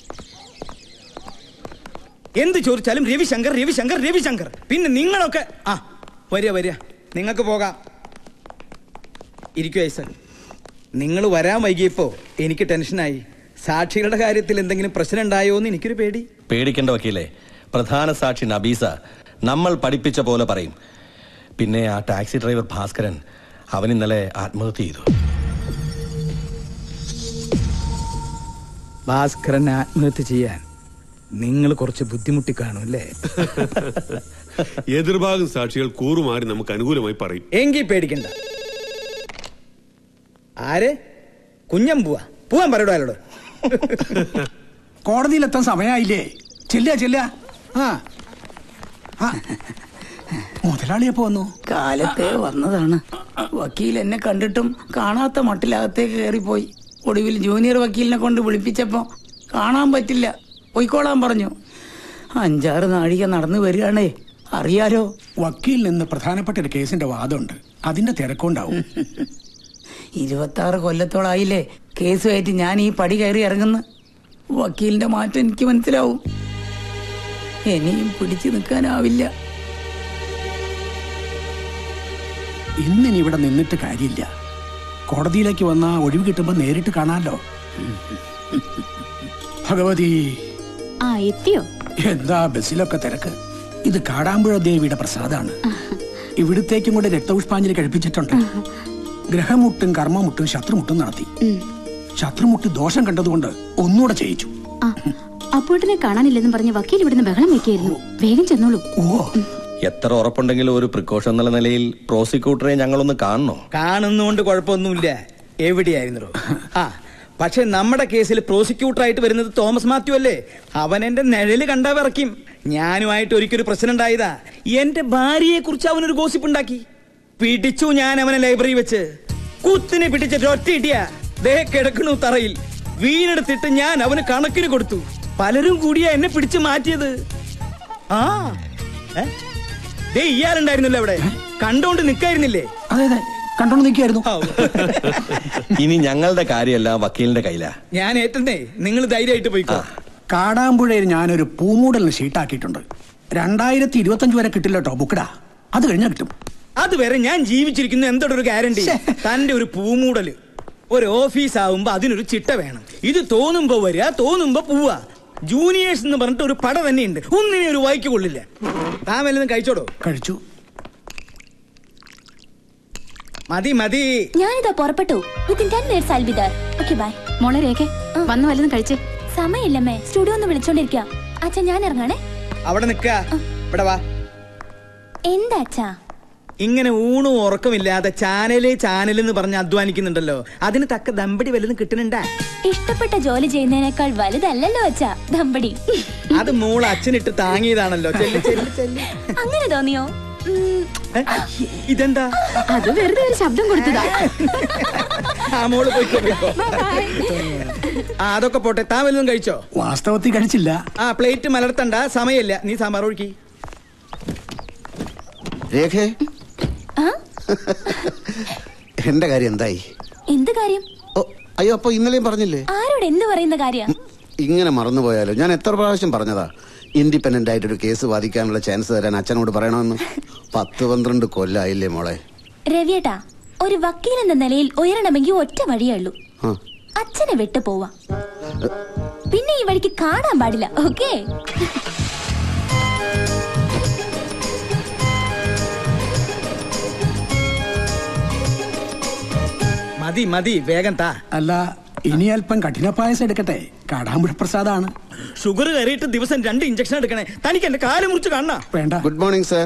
എന്ത് ചോദിച്ചാലും രവിശങ്കർ രവിശങ്കർ രവിശങ്കർ. പിന്നെ നിങ്ങളൊക്കെ ആ വരിക വരിക, നിങ്ങൾക്ക് പോകാം. ഇരിക്കൂ ഐസൻ. നിങ്ങൾ വരാൻ വൈകിയപ്പോ എനിക്ക് ടെൻഷനായി. സാക്ഷികളുടെ കാര്യത്തിൽ എന്തെങ്കിലും പ്രശ്നം ഉണ്ടായോ എന്ന് എനിക്കൊരു പേടി. പേടിക്കേണ്ട വക്കീലേ, പ്രധാന സാക്ഷി നബീസ നമ്മൾ പഠിപ്പിച്ച പോലെ പറയും. പിന്നെ ആ ടാക്സി ഡ്രൈവർ ഭാസ്കരൻ, അവൻ ഇന്നലെ ആത്മഹത്യ ചെയ്തു. ഭാസ്കരൻ ആത്മഹത്യ ചെയ്യാൻ നിങ്ങൾ കുറച്ച് ബുദ്ധിമുട്ടി കാണും അല്ലേ? എതിർഭാഗം സാക്ഷികൾ കൂറുമാറി നമുക്ക് അനുകൂലമായി പറയും. എങ്കിൽ പേടിക്കണ്ട. ആര്? കുഞ്ഞം പോവാ പോവാൻ പറയടോ അയാളോട്. കോടതിയിലെത്താൻ സമയമായില്ലേ? ചെല്ല ചെല്ല. ആ മുതലാളിയപ്പോ വന്നു. കാലത്തെ വന്നതാണ്. വക്കീൽ എന്നെ കണ്ടിട്ടും കാണാത്ത മട്ടിലകത്തേക്ക് കയറിപ്പോയി. ഒടുവിൽ ജൂനിയർ വക്കീലിനെ കൊണ്ട് വിളിപ്പിച്ചപ്പോ കാണാൻ പറ്റില്ല, പോയിക്കോളാൻ പറഞ്ഞു. അഞ്ചാറ് നാഴിക നടന്നു വരികയാണേ, അറിയാലോ. വക്കീലിൽ നിന്ന് പ്രധാനപ്പെട്ട ഒരു കേസിന്റെ വാദമുണ്ട്, അതിന്റെ തിരക്കുണ്ടാവും. ഇരുപത്തി ആറ് കൊല്ലത്തോളായില്ലേ കേസുമായിട്ട് ഞാൻ ഈ പടി കയറി ഇറങ്ങുന്നു. വക്കീലിന്റെ മാറ്റം എനിക്ക് മനസ്സിലാവും. ഇനിയും പിടിച്ചു നിൽക്കാനാവില്ല. ഇന്നിനി ഇവിടെ നിന്നിട്ട് കാര്യമില്ല. കോടതിയിലേക്ക് വന്ന ഒഴിവ് കിട്ടുമ്പോ നേരിട്ട് കാണാമല്ലോ. ഭഗവതി ആ എത്തിയോ? എന്താ ബസ്സിലൊക്കെ തിരക്ക്. ഇത് കാടാമ്പുഴ ദേവിയുടെ പ്രസാദാണ്. ഇവിടത്തേക്കും കൂടെ രക്തപുഷ്പാഞ്ജലി കഴിപ്പിച്ചിട്ടുണ്ട്. ഗ്രഹമുട്ടും കർമ്മമുട്ടും ശത്രുമുട്ടും നടത്തി. ശത്രുമുട്ട് ദോഷം കണ്ടതുകൊണ്ട് ഒന്നുകൂടെ ചെയ്യിച്ചു. അപ്പോട്ടിനെ കാണാനില്ലെന്ന് പറഞ്ഞ വക്കീൽ ഇവിടുന്ന് ബഹളം വെക്കായിരുന്നു. വേഗം ചെന്നോളൂ. ഓ, എത്ര ഉറപ്പുണ്ടെങ്കിലും ഒരു പ്രിക്കോഷൻ എന്നുള്ള നിലയിൽ പ്രോസിക്യൂട്ടറെ ഞങ്ങളൊന്ന് കാണണോ? കാണുന്നോണ്ട് കുഴപ്പമൊന്നുമില്ല. എവിടെയായിരുന്നു? ആ പക്ഷെ നമ്മുടെ കേസിൽ പ്രോസിക്യൂട്ടറായിട്ട് വരുന്നത് തോമസ് മാത്യു അല്ലേ? അവൻ എന്റെ നിഴല് കണ്ടാ വിറയ്ക്കും. ഞാനുമായിട്ട് ഒരിക്കലൊരു പ്രശ്നം ഉണ്ടായതാ. എന്റെ ഭാര്യയെ കുറിച്ച് അവനൊരു ഗോസിപ്പ് ഉണ്ടാക്കി. പിടിച്ചു ഞാൻ അവനെ ലൈബ്രറി വെച്ച്. കുത്തിനെ പിടിച്ചിട്ട് ഒറ്റ ഇടിയ ദേ കിടക്കണു തറയിൽ. വീണെടുത്തിട്ട് ഞാൻ അവന് കണക്കിന് കൊടുത്തു. പലരും കൂടിയാ എന്നെ പിടിച്ചു മാറ്റിയത്. ആ ദേ ഇയാളുണ്ടായിരുന്നല്ലോ അവിടെ, കണ്ടോണ്ട് നിക്കായിരുന്നില്ലേ? അതെ അതെ കണ്ടോണ്ട് നിൽക്കായിരുന്നു. ഇനി ഞങ്ങളുടെ കാര്യമല്ല വക്കീലിന്റെ കയ്യിലാ. ഞാൻ ഏറ്റണ്ടേ, നിങ്ങൾ ധൈര്യമായിട്ട് പോയിക്കോ. കാടാമ്പുഴയിൽ ഞാനൊരു പൂമൂടലിന് ഷീട്ടാക്കിയിട്ടുണ്ട്. രണ്ടായിരത്തി ഇരുപത്തി അഞ്ച് വരെ കിട്ടില്ല കേട്ടോ, ബുക്കടാ. അത് കഴിഞ്ഞാൽ കിട്ടും. അതുവരെ ഞാൻ ജീവിച്ചിരിക്കുന്ന എന്തൊരു ഗ്യാരണ്ടി? തന്റെ ഒരു പൂമൂടല്. ഒരു ഓഫീസ് ആവുമ്പോ അതിനൊരു ചിട്ട വേണം. ഇത് തോന്നുമ്പോ വരിക, തോന്നുമ്പോ പോവാ. ജൂനിയേഴ്സ് എന്ന് പറഞ്ഞിട്ട് ഒരു പട തന്നെയുണ്ട്. ഒന്നിനെ ഒരു വായിക്ക് കൊള്ളില്ല. താൻ വല്ലതും കഴിച്ചോടോ? കഴിച്ചു. മതി മതി, ഞാനിതാ പുറപ്പെട്ടു. Within ten minutes I will be there. Okay bye. മോളെ രേഖ വന്നു വല്ലതും കഴിച്ചേ? സമയമില്ലമ്മേ, സ്റ്റുഡിയോ ഒന്ന് വിളിച്ചോണ്ടിരിക്കുക. അച്ഛാ ഞാൻ ഇറങ്ങാണേ. അവിടെ നിക്ക. ഇവിടെ വാ. എന്താ അച്ഛാ ഇങ്ങനെ ഊണും ഉറക്കമില്ലാതെ ചാനല് ചാനൽ എന്ന് പറഞ്ഞ് അധ്വാനിക്കുന്നുണ്ടല്ലോ, അതിന് തക്ക ദമ്പടി വല്ലതും കിട്ടുന്നുണ്ടാ? ഇഷ്ടപ്പെട്ട ജോലി ചെയ്യുന്നതിനേക്കാൾ വലുതല്ലല്ലോ അച്ഛാ ദമ്പടി. അത് മോൾ അച്ഛനിട്ട് താങ്ങിയതാണല്ലോ. ചെല്ല് ചെല്ല് ചെല്ല്. അങ്ങനെ തോന്നിയോ? ഇതെന്താ? അത് വെറുതെ ഒരു ശബ്ദം കൊടുത്തതാ. ആ മോള് പോയിക്കോ. ആ അതൊക്കെ പോട്ടെ, താൻ വല്ലതും കഴിച്ചോ? വാസ്തവത്തിൽ കഴിച്ചില്ല. ആ പ്ലേറ്റ് മലർത്തണ്ട, സമയമില്ല. നീ സാമ്പാർ ഒഴുക്കി. രേഖേ, എന്റെ കാര്യം എന്തായി? എന്ത് കാര്യം? ഓ അയ്യോ, അപ്പൊ ഇന്നലെയും പറഞ്ഞില്ലേ? ആരോട് എന്ത് പറയുന്ന കാര്യം? ഇങ്ങനെ മറന്നുപോയാലോ? ഞാൻ എത്ര പ്രാവശ്യം പറഞ്ഞതാ ഇൻഡിപെൻഡന്റ് ആയിട്ടൊരു കേസ് വാദിക്കാനുള്ള ചാൻസ് തരാൻ അച്ഛനോട് പറയണമെന്ന്. പത്ത് പന്ത്രണ്ട് കൊല്ലായില്ലേ മോളെ. രവിയേട്ടാ, ഒരു വക്കീൽ എന്ന നിലയിൽ ഉയരണമെങ്കിൽ ഒറ്റ വഴിയേ ഉള്ളൂ, അച്ഛനെ വിട്ടു പോവാ. പിന്നെ ഈ വഴിക്ക് കാണാൻ പാടില്ല. ഓക്കേ? മതി മതി വേഗം താ. അല്ല, ഇനി അല്പം കഠിന പായസം എടുക്കട്ടെ? കാടാമ്പുഴ പ്രസാദാണ്. ഷുഗർ കയറിയിട്ട് ദിവസം രണ്ട് ഇഞ്ചക്ഷൻ എടുക്കണേ. തനിക്ക് എന്റെ കാല് മുറിച്ച് കാണാ. വേണ്ട. Good morning sir.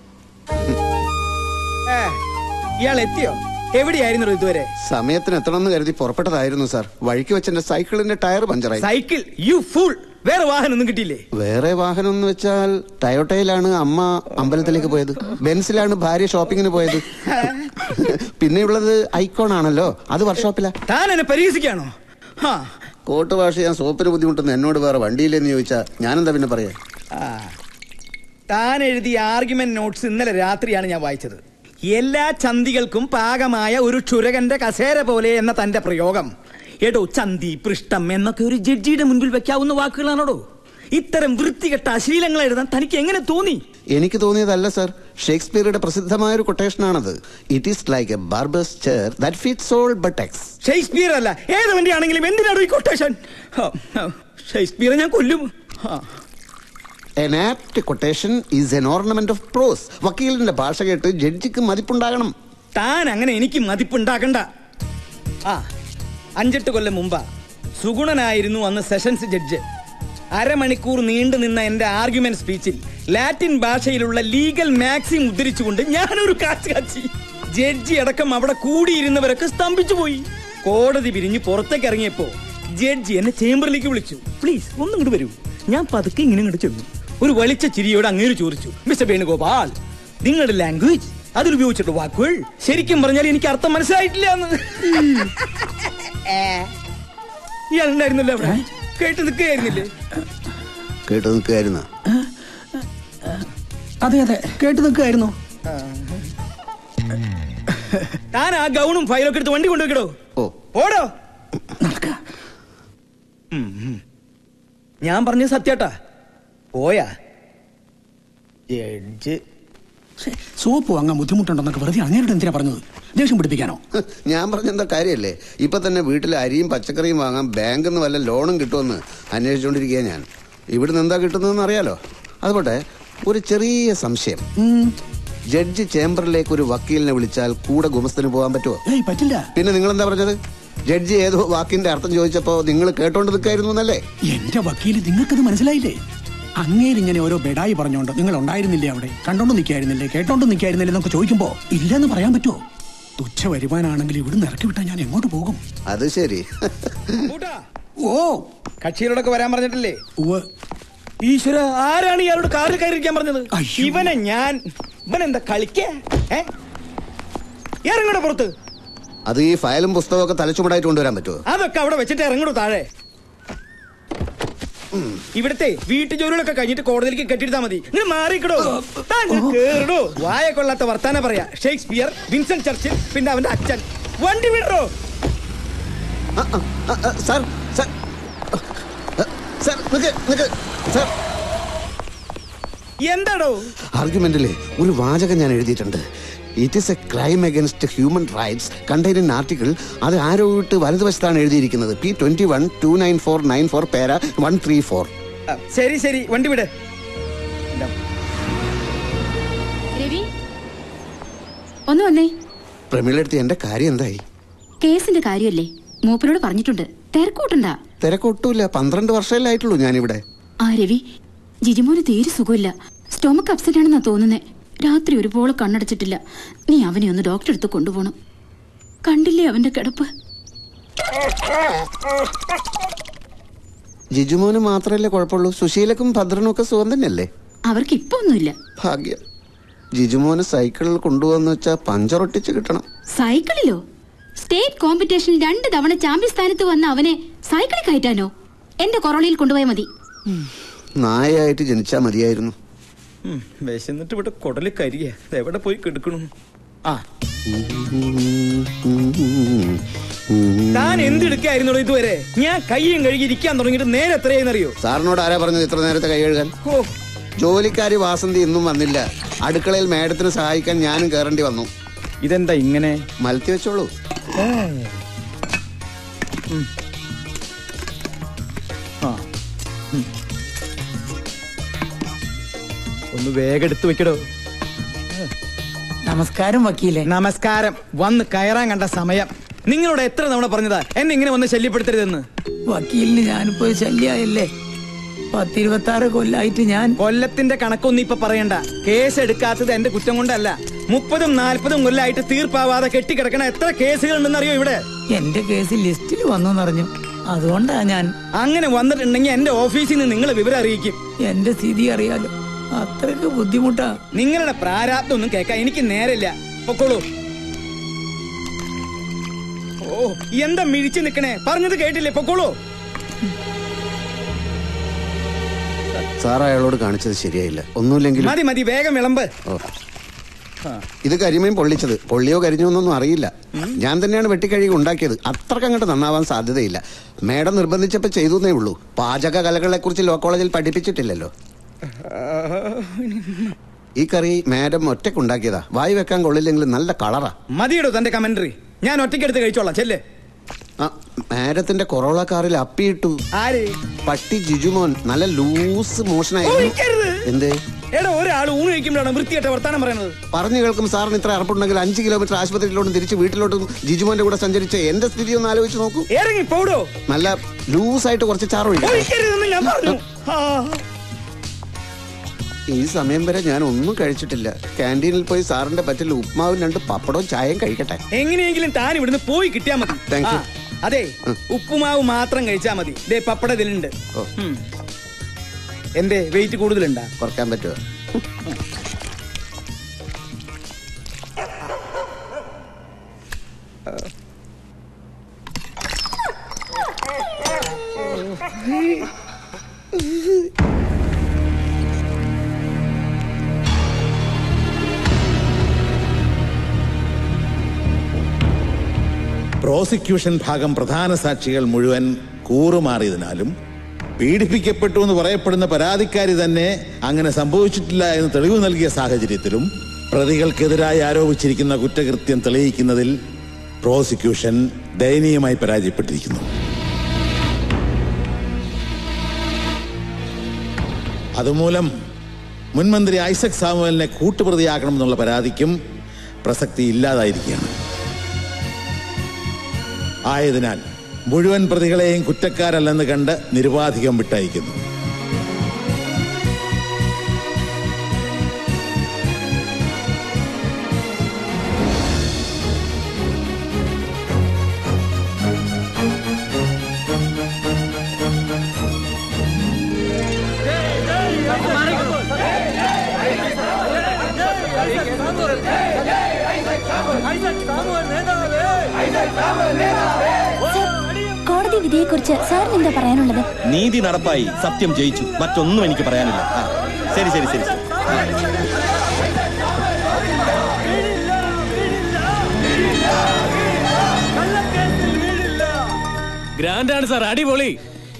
ഇയാൾ എത്തിയോ? എവിടെയായിരുന്നു ഇതുവരെ? സമയത്തിന് എത്തണമെന്ന് കരുതി പുറപ്പെട്ടതായിരുന്നു സാർ. വഴിക്ക് വെച്ച് എന്റെ സൈക്കിളിന്റെ ടയർ പഞ്ചറായി. സൈക്കിൾ? You fool! വേറെ വാഹനം ഒന്നും കിട്ടിയില്ലേ? വേറെ വാഹനം എന്ന് വെച്ചാൽ ടയോട്ടയിലാണ് അമ്മ അമ്പലത്തിലേക്ക് പോയത്, ബെൻസിലാണ് ഭാര്യ ഷോപ്പിങ്ങിന് പോയത്, പിന്നെ ഉള്ളത് ഐക്കോൺ ആണല്ലോ, അത് വർക്ക്ഷോപ്പിലാ. താൻ എന്നെ പരിഹസിക്കാണോ? കോട്ട് വാഷ് ചെയ്യാൻ സോപ്പിന് ബുദ്ധിമുട്ടെന്ന് എന്നോട് വേറെ വണ്ടിയില്ലെന്ന് ചോദിച്ചാ ഞാനെന്താ പിന്നെ പറയാ? താൻ എഴുതിയ ആർഗ്യുമെന്റ് നോട്ട്സ് ഇന്നലെ രാത്രിയാണ് ഞാൻ വായിച്ചത്. എല്ലാ ചന്തികൾക്കും പാകമായ ഒരു ക്ഷുരകന്റെ കസേര പോലെ എന്ന തന്റെ പ്രയോഗം, എടോ ചന്തി പൃഷ്ഠം എന്നൊക്കെ ഒരു ജഡ്ജിയുടെ മുൻപിൽ വെക്കാവുന്ന വാക്കുകളാണോടോ? ഇത്തരം വൃത്തികെട്ട അശ്ലീലങ്ങൾ എഴുതാൻ തനിക്ക് എങ്ങനെ തോന്നി? എനിക്ക് തോന്നിയതല്ല സർ, ഷേക്സ്പിയറുടെ പ്രസിദ്ധമായ ഒരു കൊട്ടേഷനാണത്. It is like a barber's chair that fits all buttocks. Shakespeare അല്ല, ഏത് വണ്ടി ആണെങ്കിലും എന്തിനാണ് ഈ കൊട്ടേഷൻ? ഷേക്സ്പിയറെ ഞാൻ കൊല്ലും. An apt quotation is an ornament of prose. വക്കീലിന്റെ ഭാഷ കേട്ട് ജഡ്ജിക്ക് മതിപ്പുണ്ടാകണം. താൻ അങ്ങനെ എനിക്ക് മതിപ്പുണ്ടാക്കണ്ട. ആ അഞ്ചെട്ട് കൊല്ലം മുമ്പാ സുഗുണനായിരുന്നു അന്ന് സെഷൻസ് ജഡ്ജ്. അരമണിക്കൂർ നീണ്ടു നിന്ന എന്റെ ആർഗ്യുമെന്റ് സ്പീച്ചിൽ ലാറ്റിൻ ഭാഷയിലുള്ള ലീഗൽ മാക്സിം ഉദ്ധരിച്ചുകൊണ്ട് ഞാനൊരു കാച്ച് കാച്ചി. ജഡ്ജി അടക്കം അവിടെ കൂടിയിരുന്നവരൊക്കെ സ്തംഭിച്ചു പോയി. കോടതി പിരിഞ്ഞ് പുറത്തേക്ക് ഇറങ്ങിയപ്പോ ജഡ്ജി എന്നെ ചേംബറിലേക്ക് വിളിച്ചു. പ്ലീസ് ഒന്നും ഇങ്ങോട്ട് വരൂ. ഞാൻ പതുക്കെ ഇങ്ങനെ ഇങ്ങോട്ട് ചെന്നു. ഒരു വലിച്ച ചിരിയോട് അങ്ങേര് ചോദിച്ചു, മിസ്റ്റർ വേണുഗോപാൽ, നിങ്ങളുടെ ലാംഗ്വേജ്, അതിലുപയോഗിച്ചിട്ട് വാക്കുകൾ ശരിക്കും പറഞ്ഞാൽ എനിക്ക് അർത്ഥം മനസ്സിലായിട്ടില്ല എന്ന്. ഇയാളുണ്ടായിരുന്നല്ലോ അവിടെ, കേട്ട് നിൽക്കുകയായിരുന്നില്ലേ? കേട്ട് നിൽക്കുകയായിരുന്ന? അതെ അതെ, കേട്ട് നിൽക്കുകയായിരുന്നു. താൻ ആ ഗൗണും ഫയലൊക്കെ എടുത്ത് വണ്ടി കൊണ്ടുവെക്കടോ. ഓടോ. ഞാൻ പറഞ്ഞത് സത്യാട്ടാ. പോയാ ജഡ്ജ് സോപ്പ് വാങ്ങാൻ ബുദ്ധിമുട്ടുണ്ടെന്നൊക്കെ വെറുതെ അങ്ങേരോട് എന്തിനാ പറഞ്ഞത്? ദേഷ്യം പിടിപ്പിക്കാനോ? ഞാൻ പറഞ്ഞെന്താ കാര്യല്ലേ? ഇപ്പൊ തന്നെ വീട്ടിൽ അരിയും പച്ചക്കറിയും വാങ്ങാൻ ബാങ്കിൽ നിന്ന് വല്ല ലോണും കിട്ടുമെന്ന് അന്വേഷിച്ചുകൊണ്ടിരിക്കുക ഞാൻ. ഇവിടുന്ന് എന്താ കിട്ടുന്നതെന്ന് അറിയാലോ. അതുപോലെ ഒരു ചെറിയ സംശയം, ജഡ്ജി ചേംബറിലേക്ക് ഒരു വക്കീലിനെ വിളിച്ചാൽ കൂടെ ഗുമസ്തന് പോകാൻ പറ്റുമോ? പറ്റില്ല. പിന്നെ നിങ്ങൾ എന്താ പറഞ്ഞത്? ജഡ്ജി ഏതോ വാക്കിന്റെ അർത്ഥം ചോദിച്ചപ്പോ നിങ്ങൾ കേട്ടോണ്ട് നിൽക്കായിരുന്നു എന്നല്ലേ? എന്റെ വക്കീല്, നിങ്ങൾക്കത് മനസ്സിലായില്ലേ? അങ്ങേരിങ്ങനെ ഓരോ ബെഡായി പറഞ്ഞോണ്ട് നിങ്ങൾ ഉണ്ടായിരുന്നില്ലേ അവിടെ, കണ്ടോണ്ട് നിൽക്കായിരുന്നില്ലേ, കേട്ടോണ്ട് നിൽക്കായിരുന്നില്ലേ എന്നൊക്കെ ചോദിക്കുമ്പോ ഇല്ലെന്ന് പറയാൻ പറ്റുമോ? തുച്ഛ വരുമാനാണെങ്കിൽ ഇവിടുന്ന് ഇറക്കി വിട്ടാൽ ഞാൻ എങ്ങോട്ട് പോകും? അത് ശരി. ഓ, കക്ഷികളോടൊക്കെ വരാൻ പറഞ്ഞിട്ടില്ലേ? ഈശ്വര, ആരാണ് ഇയാളോട് കാറിൽ കയറിയിരിക്കാൻ പറഞ്ഞത്? ഇവനെ ഞാൻ, ഇവനെന്താ കളിക്കേ? ഇറങ്ങണോ പുറത്ത്? അത് ഈ ഫയലും പുസ്തകമൊക്കെ തലച്ചുമടായിട്ട് കൊണ്ടുവരാൻ പറ്റുമോ? അതൊക്കെ അവിടെ വെച്ചിട്ട് ഇറങ്ങണോ താഴെ. ഇവിടത്തെ വീട്ടു ജോലികളൊക്കെ കഴിഞ്ഞിട്ട് കോടതിയിലേക്ക് കെട്ടിയെടുത്താൽ മതി. നിങ്ങൾ മാറിക്കടോ, കേറടോ. വായ കൊള്ളാത്ത വർത്താനം പറയാ. ഷേക്സ്പിയർ, വിൻസെന്റ് ചർച്ചിൽ, പിന്നെ അവന്റെ അച്ഛൻ. വണ്ടി വിടറോ. സാർ സാർ സാർ നിക്ക് നിക്ക് സാർ. എന്താടോ? ആർഗ്യുമെന്റിലെ ഒരു വാചകം ഞാൻ എഴുതിയിട്ടുണ്ട്. It is a crime against human rights contain in article. അത് ആരോ ഇട്ട് വലതുവശത്താണ് എഴുതിയിരിക്കുന്നത്. P twenty one two nine four nine four പേര വൺ ത്രീ ഫോർ. ശരി ശരി, വണ്ടി വിട്. രവി, ഒന്ന് വന്നേ. പ്രമീളടുത്ത് എന്റെ കാര്യം എന്തായി? കേസിന്റെ കാര്യമല്ലേ, മൂപ്പരോട് പറഞ്ഞിട്ടുണ്ട്. തിരക്കൂട്ടണ്ട. തിരക്കൊട്ടുമില്ല, പന്ത്രണ്ട് വർഷമല്ലേ ആയിട്ടുള്ളൂ ഞാനിവിടെ. ആ രവി, ജിജിമോന് തീരെ സുഖമില്ല. സ്റ്റൊമക്ക് അപ്സെറ്റ് ആണെന്നാ തോന്നുന്നേ. രാത്രി ഒരുപോലെ കണ്ണടച്ചിട്ടില്ല. നീ അവനെ ഒന്ന് ഡോക്ടറെ അടുത്ത് കൊണ്ടുപോകണം. കണ്ടില്ലേ അവന്റെ കിടപ്പ്? ജിജുമോന് മാത്രല്ലേ കുഴപ്പമുള്ളൂ? സുശീലക്കും ഭദ്രനും ഒക്കെ സുഖം തന്നെയല്ലേ? അവർക്ക് ഇപ്പൊ ഒന്നുമില്ല. ഭാഗ്യം. ജിജുമോന് സൈക്കിളിൽ കൊണ്ടുപോകാന്ന് വെച്ചാ പഞ്ചറൊട്ടിച്ച് കിട്ടണം. സൈക്കിളിലോ? സ്റ്റേറ്റ് കോമ്പറ്റീഷനിൽ രണ്ട് തവണ ചാമ്പ്യൻ സ്ഥാനത്ത് വന്ന അവനെ സൈക്കിളിൽ കയറ്റാനോ? എന്റെ കൊറോളയിൽ കൊണ്ടുപോയാൽ മതി. നായയായിട്ട് ജനിച്ചാ മതിയായിരുന്നു. വിശന്നിട്ട് ഇവിടെ കൊടല് കരിയ എവിടെ പോയി കിടക്കണു? ആ, താൻ എന്തെടുക്കായിരുന്നോ ഇതുവരെ? ഞാൻ കയ്യും കഴുകി ഇരിക്കാൻ തുടങ്ങിയിട്ട് നേരെ എത്രയെന്നറിയോ? സാറിനോട് ആരാ പറഞ്ഞത് ഇത്ര നേരത്തെ കൈ കഴുകാൻ? ജോലിക്കാരി വാസന്തി ഇന്നും വന്നില്ല. അടുക്കളയിൽ മേഡത്തിന് സഹായിക്കാൻ ഞാനും കയറേണ്ടി വന്നു. ഇതെന്താ ഇങ്ങനെ? മലത്തി വെച്ചോളൂ. ഒന്ന് വേഗം എടുത്തു വെക്കടോ. നമസ്കാരം വക്കീലെ. നമസ്കാരം. വന്ന് കയറാൻ കണ്ട സമയം. നിങ്ങളോട് എത്ര തവണ പറഞ്ഞതാ എന്നെ ഇങ്ങനെ വന്ന് ശല്യപ്പെടുത്തരുതെന്ന്? വക്കീലിന് ഞാനിപ്പോ ശല്യായല്ലേ? പത്തിരുപത്തി ആറ് കൊല്ലായിട്ട് ഞാൻ. കൊല്ലത്തിന്റെ കണക്കൊന്നും ഇപ്പൊ പറയണ്ട. കേസ് എടുക്കാത്തത് എന്റെ കുറ്റം കൊണ്ടല്ല. മുപ്പതും നാൽപ്പതും കൊല്ലായിട്ട് തീർപ്പാവാതെ കെട്ടിക്കിടക്കണ എത്ര കേസുകൾ ഉണ്ടെന്ന് അറിയോ ഇവിടെ? എന്റെ കേസ് ലിസ്റ്റിൽ വന്നറിഞ്ഞു, അതുകൊണ്ടാ ഞാൻ. അങ്ങനെ വന്നിട്ടുണ്ടെങ്കിൽ എന്റെ ഓഫീസിൽ നിന്ന് നിങ്ങൾ വിവരം അറിയിക്കും. എന്റെ സ്ഥിതി അറിയാലോ, അത്രക്ക് ബുദ്ധിമുട്ടാ. നിങ്ങളുടെ പ്രാരാബ്ദം ഒന്നും കേൾക്കാൻ എനിക്ക് നേരമില്ല. പൊക്കോളൂ. ഓ, എന്താ മിഴിച്ചു നിക്കണേ? പറഞ്ഞത് കേട്ടില്ലേ? പൊക്കോളൂ. സാർ അയാളോട് കാണിച്ചത് ശരിയായില്ല. ഒന്നുമില്ലെങ്കിൽ മതി മതി, വേഗം വിളമ്പ്. ഇത് കരിമീൻ പൊള്ളിച്ചത്. പൊള്ളിയോ കരിഞ്ഞോ എന്നൊന്നും അറിയില്ല. ഞാൻ തന്നെയാണ് വെട്ടിക്കഴുകി ഉണ്ടാക്കിയത്. അത്രക്ക് അങ്ങോട്ട് നന്നാവാൻ സാധ്യതയില്ല. മേഡം നിർബന്ധിച്ചപ്പോ ചെയ്തേ ഉള്ളൂ. പാചക കലകളെ കുറിച്ച് ലോ കോളേജിൽ പഠിപ്പിച്ചിട്ടില്ലല്ലോ. ഈ കറി മാഡം ഒറ്റക്കുണ്ടാക്കിയതാ. വായി വെക്കാൻ കൊള്ളില്ലെങ്കിൽ നല്ല കളറാ. മതിയിടോ തന്റെ കമന്ററി. ഞാൻ ഒറ്റയ്ക്കെടുത്ത് കഴിച്ചോളാം. ചെല്ലേ. മാഡത്തിന്റെ കൊറോള കാറിൽ അപ്പിയിട്ടു. ആര്? പട്ടി ജിജുമോൻ. നല്ല ലൂസ് മോഷനായിരുന്നു. എന്തേ? എടാ, ഒരാൾ ഊണ് കഴിക്കുമ്പോഴാണ് വൃത്തിയായിട്ട് വർത്താനം പറയുന്നത്. പറഞ്ഞു കേൾക്കും. സാറിന് ഇത്ര അറപ്പുണ്ടെങ്കിൽ അഞ്ച് കിലോമീറ്റർ ആശുപത്രിയിലോട്ടും തിരിച്ച് വീട്ടിലോട്ടും ജിജുമോന്റെ കൂടെ സഞ്ചരിച്ച എന്റെ സ്ഥിതി ഒന്ന് ആലോചിച്ച് നോക്കൂ. ഇറങ്ങി പോടോ. നല്ല ലൂസായിട്ട് കുറച്ച് ചാറ് ഒഴിക്കും. ഈ സമയം വരെ ഞാൻ ഒന്നും കഴിച്ചിട്ടില്ല. ക്യാൻറ്റീനിൽ പോയി സാറിന്റെ പറ്റിൽ ഉപ്മാവും രണ്ട് പപ്പടവും ചായയും കഴിക്കട്ടെ. എങ്ങനെയെങ്കിലും താൻ ഇവിടുന്ന് പോയി കിട്ടിയാ മതി. Thank you. അതെ, ഉപ്പുമാവ് മാത്രം കഴിച്ചാ മതി. ദേ പപ്പട ഇതിലുണ്ട്. എന്തേ, വെയിറ്റ് കൂടുതലുണ്ടാ? കുറയ്ക്കാൻ പറ്റുമോ? പ്രോസിക്യൂഷൻ ഭാഗം പ്രധാന സാക്ഷികൾ മുഴുവൻ കൂറുമാറിയതിനാലും പീഡിപ്പിക്കപ്പെട്ടു എന്ന് പറയപ്പെടുന്ന പരാതിക്കാരി തന്നെ അങ്ങനെ സംഭവിച്ചിട്ടില്ല എന്ന് തെളിവ് നൽകിയ സാഹചര്യത്തിലും പ്രതികൾക്കെതിരായി ആരോപിച്ചിരിക്കുന്ന കുറ്റകൃത്യം തെളിയിക്കുന്നതിൽ പ്രോസിക്യൂഷൻ ദയനീയമായി പരാജയപ്പെട്ടിരിക്കുന്നു. അതുമൂലം മുൻമന്ത്രി ഐസക് സാമുവലിനെ കൂട്ടുപ്രതിയാക്കണമെന്നുള്ള പരാതിക്കും പ്രസക്തി ഇല്ലാതായിരിക്കുകയാണ്. ആയതിനാൽ മുഴുവൻ പ്രതികളെയും കുറ്റക്കാരല്ലെന്ന് കണ്ട് നിരുപാധികം വിട്ടയക്കുന്നു. കോടതി വിധിയെക്കുറിച്ച് സാറിന് എന്താ പറയാനുള്ളത്? നീതി നടപ്പായി, സത്യം ജയിച്ചു, മറ്റൊന്നും എനിക്ക് പറയാനില്ല. ശരി ശരി ശരി ശരി. ഗ്രാൻഡാണ് സാർ, അടിപൊളി.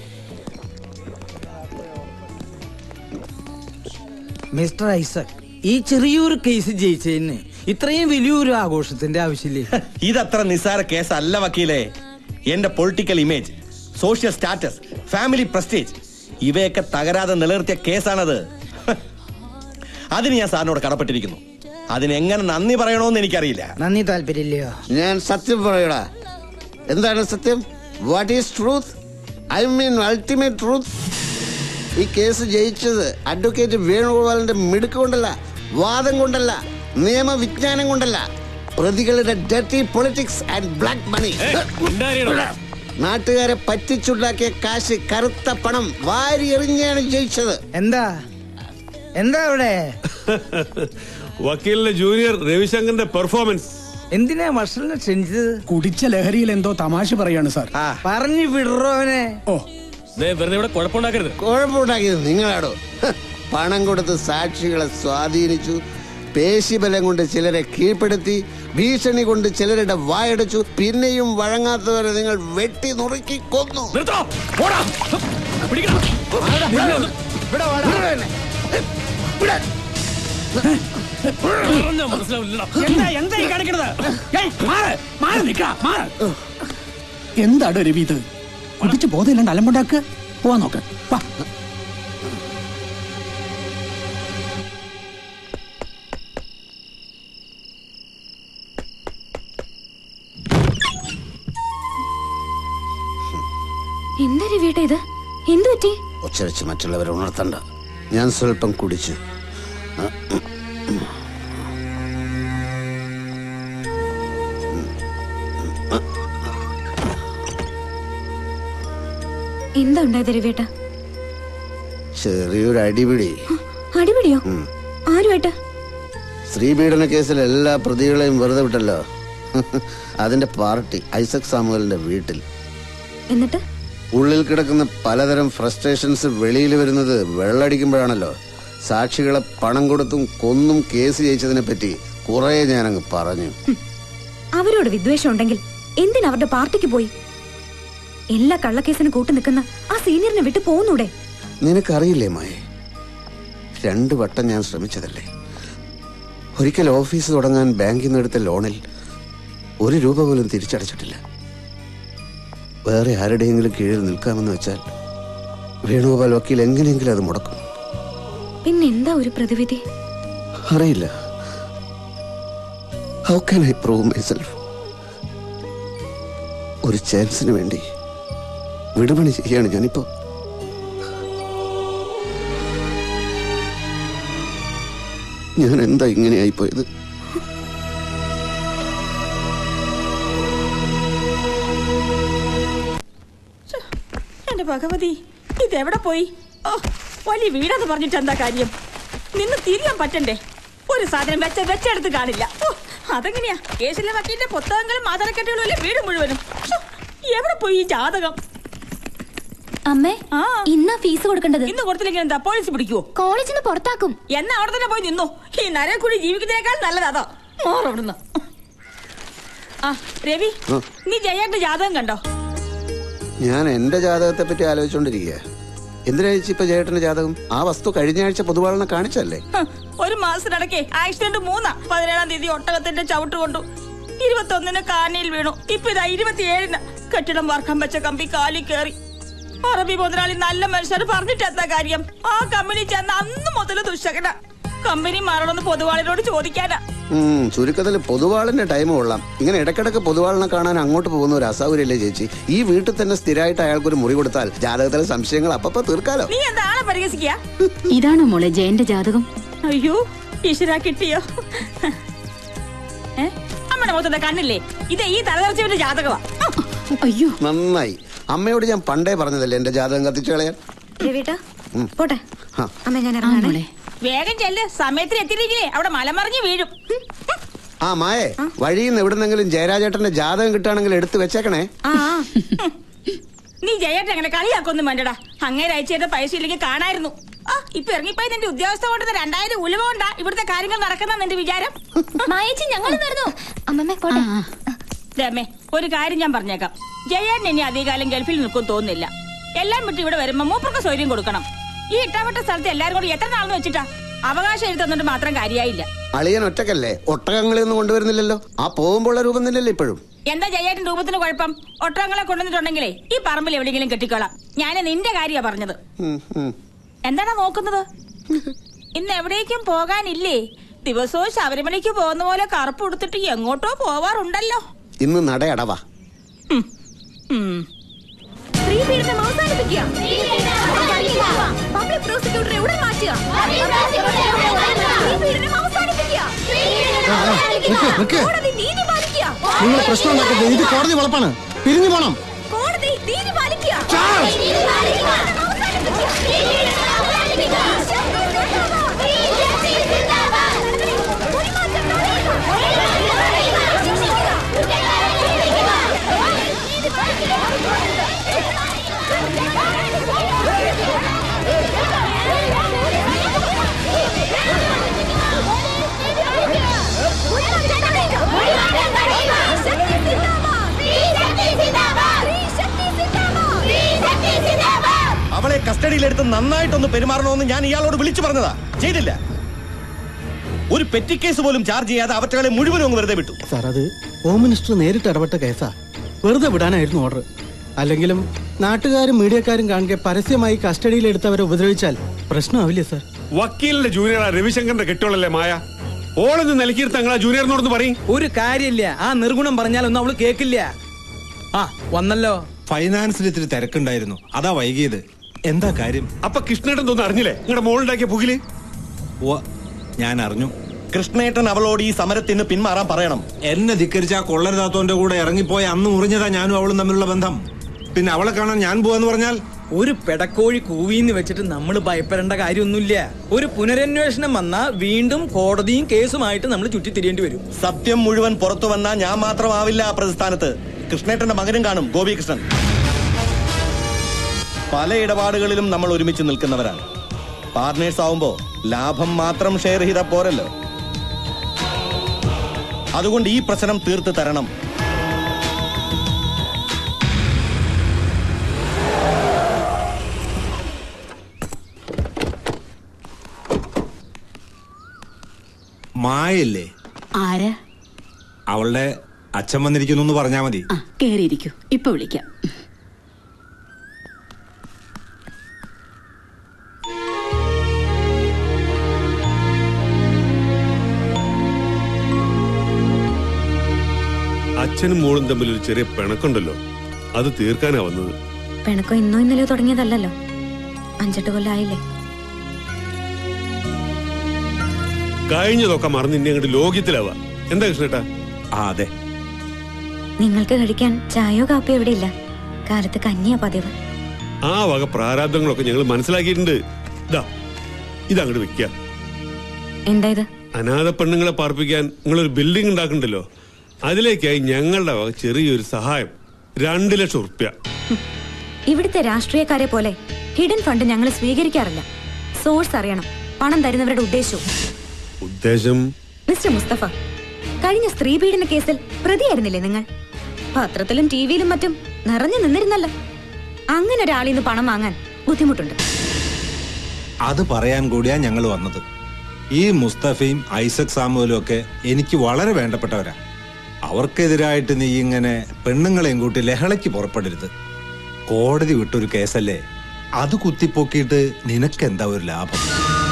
മിസ്റ്റർ ഐസക്, ഈ ചെറിയൊരു കേസ് ജയിച്ചതിന് ഇത്രയും വലിയൊരു ആഘോഷത്തിന്റെ ആവശ്യമില്ല. ഇതത്ര നിസ്സാര കേസല്ല വക്കീലേ. എന്റെ political image, social status, family prestige ഇവയൊക്കെ തകരാതെ നിലനിർത്തിയ കേസാണത്. അതിന് ഞാൻ സാറിനോട് കടപ്പെട്ടിരിക്കുന്നു. അതിനെങ്ങനെ നന്ദി പറയണോന്ന് എനിക്കറിയില്ല. നന്ദി താല്പര്യമില്ലയോ? ഞാൻ സത്യം പറയടാ. എന്താണ് സത്യം? What is truth? I mean ultimate truth. ഈ കേസ് ജയിച്ചത് അഡ്വക്കേറ്റ് വേണുഗോപാലിന്റെ മിടുക്ക് കൊണ്ടല്ല, വാദം കൊണ്ടല്ല, നിയമവിജ്ഞാനം കൊണ്ടല്ല, പ്രതികളുടെ dirty politics and black money. നാട്ടുകാരെ പറ്റിച്ചുണ്ടാക്കിയ കാശ്, കറുത്ത പണം വാരി എറിഞ്ഞാണ് ജയിച്ചത്. എന്താ എന്താ അവിടെ? വക്കീലിന്റെ ജൂനിയർ രവിശങ്കറിന്റെ പെർഫോമൻസ്. എന്തിനാ മഷലിനെ ക്ഷണിച്ചത്? കുടിച്ച ലഹരിയിൽ എന്തോ തമാശ പറയാണ് സാർ. പറഞ്ഞു വിടറോ അവനെ. ഓ, വെറുതെ ഇവിടെ കുഴപ്പമുണ്ടാക്കരുത്. കുഴപ്പമുണ്ടാക്കിയത് നിങ്ങളാടോ. പണം കൊടുത്ത് സാക്ഷികളെ സ്വാധീനിച്ചു, പേശിബലം കൊണ്ട് ചിലരെ കീഴ്പ്പെടുത്തി, ഭീഷണി കൊണ്ട് ചിലരുടെ വായടച്ചു, പിന്നെയും വഴങ്ങാത്തവരെ നിങ്ങൾ വെട്ടി നുറുക്കി കൊന്നു. എന്താണ് രവി ഇത്? കുടിച്ച് ബോധമില്ലാണ്ട് അലമ്പുണ്ടാക്കുക. പോവാൻ നോക്ക്. വാ. രവിയേട്ടാ ഇത്? എന്തു പറ്റി? ഒച്ച വെച്ച് മറ്റുള്ളവരെ ഉണർത്തണ്ട. ഞാൻ സ്വല്പം കുടിച്ചു. എന്താ ഉണ്ടായത് രവിയേട്ടാ? ചെറിയൊരു അടിപിടി. അടിപിടിയോ? ആരുമായിട്ട്? സ്ത്രീപീഡന കേസിൽ എല്ലാ പ്രതികളെയും വെറുതെ വിട്ടല്ലോ. അതിന്റെ പാർട്ടി ഐസക് സാമുവലിന്റെ വീട്ടിൽ. എന്നിട്ട് ഉള്ളിൽ കിടക്കുന്ന പലതരം ഫ്രസ്ട്രേഷൻസ് വെളിയിൽ വരുന്നത് വെള്ളടിക്കുമ്പോഴാണല്ലോ. സാക്ഷികളെ പണം കൊടുത്തും കൊന്നും കേസ് ജയിച്ചതിനെ പറ്റി കുറെ ഞാനങ്ങ് പറഞ്ഞു. അവരോട് വിദ്വേഷം ഉണ്ടെങ്കിൽ എന്തിനാ അവരുടെ പാർട്ടിക്ക് പോയി? എല്ലാ കള്ളക്കേസിനും കൂട്ടു നിൽക്കുന്ന ആ സീനിയറിനെ വിട്ടു പോകുന്നൂടെ? നിനക്കറിയില്ലേ മായ, രണ്ടു വട്ടം ഞാൻ ശ്രമിച്ചതല്ലേ. ഒരിക്കൽ ഓഫീസ് തുടങ്ങാൻ ബാങ്കിൽ നിന്ന് എടുത്ത ലോണിൽ ഒരു രൂപ പോലും തിരിച്ചടച്ചിട്ടില്ല. വേറെ ആരുടെയെങ്കിലും കീഴിൽ നിൽക്കാമെന്ന് വെച്ചാൽ വേണുഗോപാൽ വക്കീൽ എങ്ങനെയെങ്കിലും അത് മുടക്കും. പിന്നെന്താ ഒരു പ്രതിവിധി? അറിയില്ല. How can I prove myself? ഒരു ചാൻസിന് വേണ്ടി വിടുപണി ചെയ്യാണ് ഞാനിപ്പോ. ഞാൻ എന്താ ഇങ്ങനെയായി പോയത്? എന്റെ ഭഗവതി, ഇതെവിടെ പോയി? ഓ, വലിയ വീടെന്ന് പറഞ്ഞിട്ട് എന്താ കാര്യം? നിന്ന് തിരിയാൻ പറ്റണ്ടേ? ഒരു സാധനം വെച്ച വെച്ചെടുത്ത് കാണില്ല. ഓ, അതെങ്ങനെയാ? കേസിലെ വക്കീലിന്റെ പുസ്തകങ്ങളും ആധാരക്കെട്ടുകളും അല്ലേ വീട് മുഴുവനും? എവിടെ പോയി ഈ ജാതകം? അമ്മേ, ഇന്നാ ഫീസ് കൊടുക്കേണ്ടത്. ഇന്ന് കൊടുത്തില്ലെങ്കിൽ എന്താ പോലീസ് പിടിക്കുവോ? കോളേജിന് പുറത്താക്കും. എന്നാ അവിടെ തന്നെ പോയി നിന്നോ. ഈ നരക്കുഴി ജീവിക്കുന്നതിനേക്കാൾ നല്ലതാ. മാറവിടുന്ന്. ആ രവി, നീ ജയേട്ടന്റെ ജാതകം കണ്ടോ? ഞാൻ എന്റെ ജാതകത്തെ പറ്റി ആലോചിച്ചോണ്ടിരിക്കുക. എന്തിനാ ചേച്ചി ഇപ്പൊ ജയേട്ടന്റെ ജാതകം? ആ വസ്തു കഴിഞ്ഞ ആഴ്ച പൊതുവാളിനെ കാണിച്ചല്ലേ? ഒരു മാസത്തിനിടയ്ക്ക് ആക്സിഡന്റ് മൂന്നാ. പതിനേഴാം തീയതി ഒട്ടകത്തിന്റെ ചവിട്ട് കൊണ്ടു. ഇരുപത്തി ഒന്നിന് കാനയിൽ വീണു. ഇപ്പൊ ഇതാ ഇരുപത്തിയേഴിന് കെട്ടിടം വാർക്കാൻ വെച്ച കമ്പി കാലി കയറി. അറബി മുതലാളി നല്ല മനുഷ്യർ പറഞ്ഞിട്ട് എന്താ കാര്യം? ആ കമ്പനി ചെന്ന അന്ന് മുതൽ ദുശകന. കമ്പനി മാറണമെന്ന് പൊതുവാളിനോട് ചോദിക്കാനാ. ചുരുക്കത്തിൽ പൊതുവാളിന്റെ ടൈം കൊള്ളാം. ഇങ്ങനെ ഇടക്കിടക്ക് പൊതുവാളിനെ കാണാൻ അങ്ങോട്ട് പോകുന്ന ഒരു അസൗകര്യല്ലേ ചേച്ചി? ഈ വീട്ടിൽ തന്നെ സ്ഥിരമായിട്ട് അയാൾക്കൊരു മുറി കൊടുത്താൽ ജാതകത്തിലെ സംശയങ്ങൾ അപ്പപ്പോ തീർക്കാലോ. നീ എന്താ ആളെ പരിഹസിക്കുക? ഇതാണോ മോളെ ജയന്റെ ജാതകം? അയ്യോ, ഈശ്വരാ, കിട്ടിയോ? അമ്മയുടെ മുഖത്തെ കണ്ണില്ലേ? ഇത് ഈ തലതെറിച്ചവന്റെ ജാതകമാ. അയ്യോ, നന്നായി. അമ്മയോട് ഞാൻ പണ്ടേ പറഞ്ഞതല്ലേ എന്റെ ജാതകം കത്തിച്ചു കളയാൻ. പോട്ടെ അമ്മ, ഞാൻ ഇറങ്ങാണേ. വേഗം ചെല്ല്, സമയത്തിന് എത്തിയില്ലേ അവിടെ മലമറിഞ്ഞ് വീഴും. ആ മായേ, വഴിയിൽ നിന്ന് എവിടുന്നെങ്കിലും ജയരാജേട്ടന്റെ ജാതകം കിട്ടുകയാണെങ്കിൽ എടുത്തു വെച്ചേക്കണേ. നീ ജയേട്ടൻ അങ്ങനെ കളിയാക്കൊന്നും വേണ്ടടാ. അങ്ങേരെ അയച്ചേട്ട പൈസ ഇല്ലെങ്കിൽ കാണായിരുന്നു. ആ, ഇപ്പൊ ഇറങ്ങിപ്പോയി നിന്റെ ഉദ്യോഗസ്ഥ കൊണ്ടത് രണ്ടായിരം ഉലവ കൊണ്ടാ ഇവിടുത്തെ കാര്യങ്ങൾ നടക്കുന്ന നിന്റെ വിചാരം? രമേ, ഒരു കാര്യം ഞാൻ പറഞ്ഞേക്കാം. ജയേട്ടൻ ഇനി അധികകാലം ഗൾഫിൽ നിൽക്കും തോന്നുന്നില്ല. എല്ലാം വിട്ട് ഇവിടെ വരുമ്പോ മൂപ്പർക്ക് സൗകര്യം കൊടുക്കണം. ഈ ഇട്ടാവട്ട സ്ഥലത്ത് എല്ലാരും കൂടി എത്ര നാളെന്ന് വെച്ചിട്ടാ? അവകാശം എഴുതുന്നിട്ട് മാത്രം കാര്യമായില്ല. അളിയൻ ഒറ്റക്കല്ലേ, ഒട്ടകങ്ങളെയൊന്നും കൊണ്ടുവരുന്നില്ലല്ലോ. ആ പോകുമ്പോഴുള്ള രൂപം തന്നെയല്ലേ ഇപ്പോഴും? എന്താ ജയേട്ടൻ രൂപത്തിന് കുഴപ്പം? ഒട്ടകങ്ങളെ കൊണ്ടുവന്നിട്ടുണ്ടെങ്കിലേ ഈ പറമ്പിൽ എവിടെയെങ്കിലും കെട്ടിക്കോളാം. ഞാൻ നിന്റെ കാര്യ പറഞ്ഞത്. എന്താണ് നോക്കുന്നത്? ഇന്ന് എവിടേക്കും പോകാനില്ലേ? ദിവസവും ശബരിമലയ്ക്ക് പോകുന്ന പോലെ കറുപ്പ് കൊടുത്തിട്ട് എങ്ങോട്ടോ പോവാറുണ്ടല്ലോ. ഇന്ന് നടയടവാ. നിങ്ങൾ പ്രശ്നം ഉണ്ടാക്കരുത്. ഇത് കോടതി വളപ്പാണ്. പിരിഞ്ഞു പോണം. അവളെ കസ്റ്റഡിയിലെടുത്ത് നന്നായിട്ടൊന്ന് പെരുമാറണമെന്ന് ഞാൻ ഇയാളോട് വിളിച്ചു പറഞ്ഞതാ. ചെയ്തില്ല. ഒരു പെറ്റി കേസ് പോലും ചാർജ് ചെയ്യാതെ അവറ്റകളെ മുഴുവനും അങ്ങ് വെറുതെ വിട്ടു. സാർ, അത് ഹോം മിനിസ്റ്റർ നേരിട്ട് ഇടപെട്ട കേസാ. വെറുതെ വിടാനായിരുന്നു ഓർഡർ. അല്ലെങ്കിലും നാട്ടുകാരും മീഡിയക്കാരും കാണുക പരസ്യമായി കസ്റ്റഡിയിലെടുത്തവരെ ഉപദ്രവിച്ചാൽ പ്രശ്നമാവില്ലേ സാർ? വക്കീലിന്റെ ജൂനിയർ രവിശങ്കറിന്റെ കെട്ടുകളല്ലേ മായ? ഓളൊന്ന് നിലക്കിയിരുത്ത തങ്ങളാ ജൂനിയറിനോടൊന്ന് പറയും. ഒരു കാര്യമില്ല. ആ നിർഗുണം പറഞ്ഞാലൊന്നും അവള് കേക്കില്ല. ആ വന്നല്ലോ. ഫൈനാൻസിൽ ഇത്തിരി തിരക്കുണ്ടായിരുന്നു, അതാ വൈകിയത്. എന്താ കാര്യം? അപ്പൊ കൃഷ്ണേട്ടൻ തോന്നുന്നു അറിഞ്ഞില്ലേ നിങ്ങളുടെ മോളുണ്ടാക്കിയ പുകില്? ഓ, ഞാൻ അറിഞ്ഞു. കൃഷ്ണേട്ടൻ അവളോട് ഈ സമരത്തിന് പിന്മാറാൻ പറയണം. എന്നെ ധിക്കരിച്ച ആ കൊള്ളരുതാത്തോന്റെ കൂടെ ഇറങ്ങിപ്പോയ അന്ന് മുറിഞ്ഞതാ ഞാനും അവളും തമ്മിലുള്ള ബന്ധം. പിന്നെ അവളെ കാണാൻ ഞാൻ പോവാന്ന് പറഞ്ഞാൽ ഒരു പെടക്കോഴി കൂവിന്ന് വെച്ചിട്ട് നമ്മൾ ഭയപ്പെടേണ്ട കാര്യമൊന്നുമില്ല. ഒരു പുനരന്വേഷണം വന്നാ വീണ്ടും കോടതിയും കേസുമായിട്ട് നമ്മൾ ചുറ്റിത്തിരിയേണ്ടി വരും. സത്യം മുഴുവൻ പുറത്തു വന്നാൽ ഞാൻ മാത്രമാവില്ല ആ പ്രതിസ്ഥാനത്ത്. കൃഷ്ണേട്ടന്റെ മകനും കാണും, ഗോപികൃഷ്ണൻ. പല ഇടപാടുകളിലും നമ്മൾ ഒരുമിച്ച് നിൽക്കുന്നവരാണ്. പാർട്ട്നേഴ്സ് ആവുമ്പോ ലാഭം മാത്രം ഷെയർ ചെയ്താൽ പോരല്ലോ. അതുകൊണ്ട് ഈ പ്രശ്നം തീർത്ത് തരണം. മായല്ലേ? ആരാ? അവളുടെ അച്ഛൻ വന്നിരിക്കുന്നു പറഞ്ഞാ മതി. ആ, കേറിയിരിക്കൂ, ഇപ്പൊ വിളിക്കാം. അച്ഛനും മോളും തമ്മിൽ ഒരു ചെറിയ പിണക്കുണ്ടല്ലോ, അത് തീർക്കാനാ വന്നത്. പിണക്കം ഇന്നോ ഇന്നലെയോ തുടങ്ങിയതല്ലോ, അഞ്ചെട്ട് കൊല്ലായില്ലേ. കഴിഞ്ഞതൊക്കെ മറന്ന് ഇനി അങ്ങോട്ട് ലോകത്തിലാവാ. എന്താ കൃഷ്ണേട്ടാ? ആ അതെ. നിങ്ങൾക്ക് കഴിക്കാൻ ചായയോ കാപ്പിയോ ഇവിടെ ഇല്ല, കാലത്ത് കഞ്ഞിയാ പതിവ്. ആ വക പ്രാരാബ്ദങ്ങളൊക്കെ ഞങ്ങൾ മനസ്സിലാക്കിയിട്ടുണ്ട്. ഇതാ ഇതങ്ങോട്ട് വെക്ക. എന്താ ഇത്? അനാഥ പെണ്ണുങ്ങളെ പാർപ്പിക്കാൻ നിങ്ങളൊരു ബിൽഡിംഗ് ഉണ്ടാക്കണ്ടല്ലോ, അതിലേക്കായി ഞങ്ങളുടെ വക ചെറിയൊരു സഹായം, രണ്ടു ലക്ഷം ഉറുപ്പ്യ. ഇവിടുത്തെ രാഷ്ട്രീയക്കാരെ പോലെ ഹിഡൻ ഫണ്ട് ഞങ്ങൾ സ്വീകരിക്കാറില്ല. സോഴ്സ് അറിയണം, പണം തരുന്നവരുടെ ഉദ്ദേശവും. ഉദ്ദേശം? മിസ്റ്റർ മുസ്തഫ, കഴിഞ്ഞ സ്ത്രീ പീഡന കേസിൽ പ്രതിയായിരുന്നില്ലേ നിങ്ങൾ? പത്രത്തിലും ടിവിയിലും മറ്റും നിറഞ്ഞു നിന്നിരുന്നല്ലോ. അങ്ങനെ ഒരാളിൽ നിന്ന് പണം വാങ്ങാൻ ബുദ്ധിമുട്ടുണ്ട്. അത് പറയാൻ കൂടിയാ ഞങ്ങൾ വന്നത്. ഈ മുസ്തഫയും ഐസക് സാമുവലും ഒക്കെ എനിക്ക് വളരെ വേണ്ടപ്പെട്ടവരാ. അവർക്കെതിരായിട്ട് നീ ഇങ്ങനെ പെണ്ണുങ്ങളെയും കൂട്ടി ലഹളയ്ക്ക് പുറപ്പെടരുത്. കോടതി വിട്ടൊരു കേസല്ലേ, അത് കുത്തിപ്പൊക്കിയിട്ട് നിനക്കെന്താ ഒരു ലാഭം?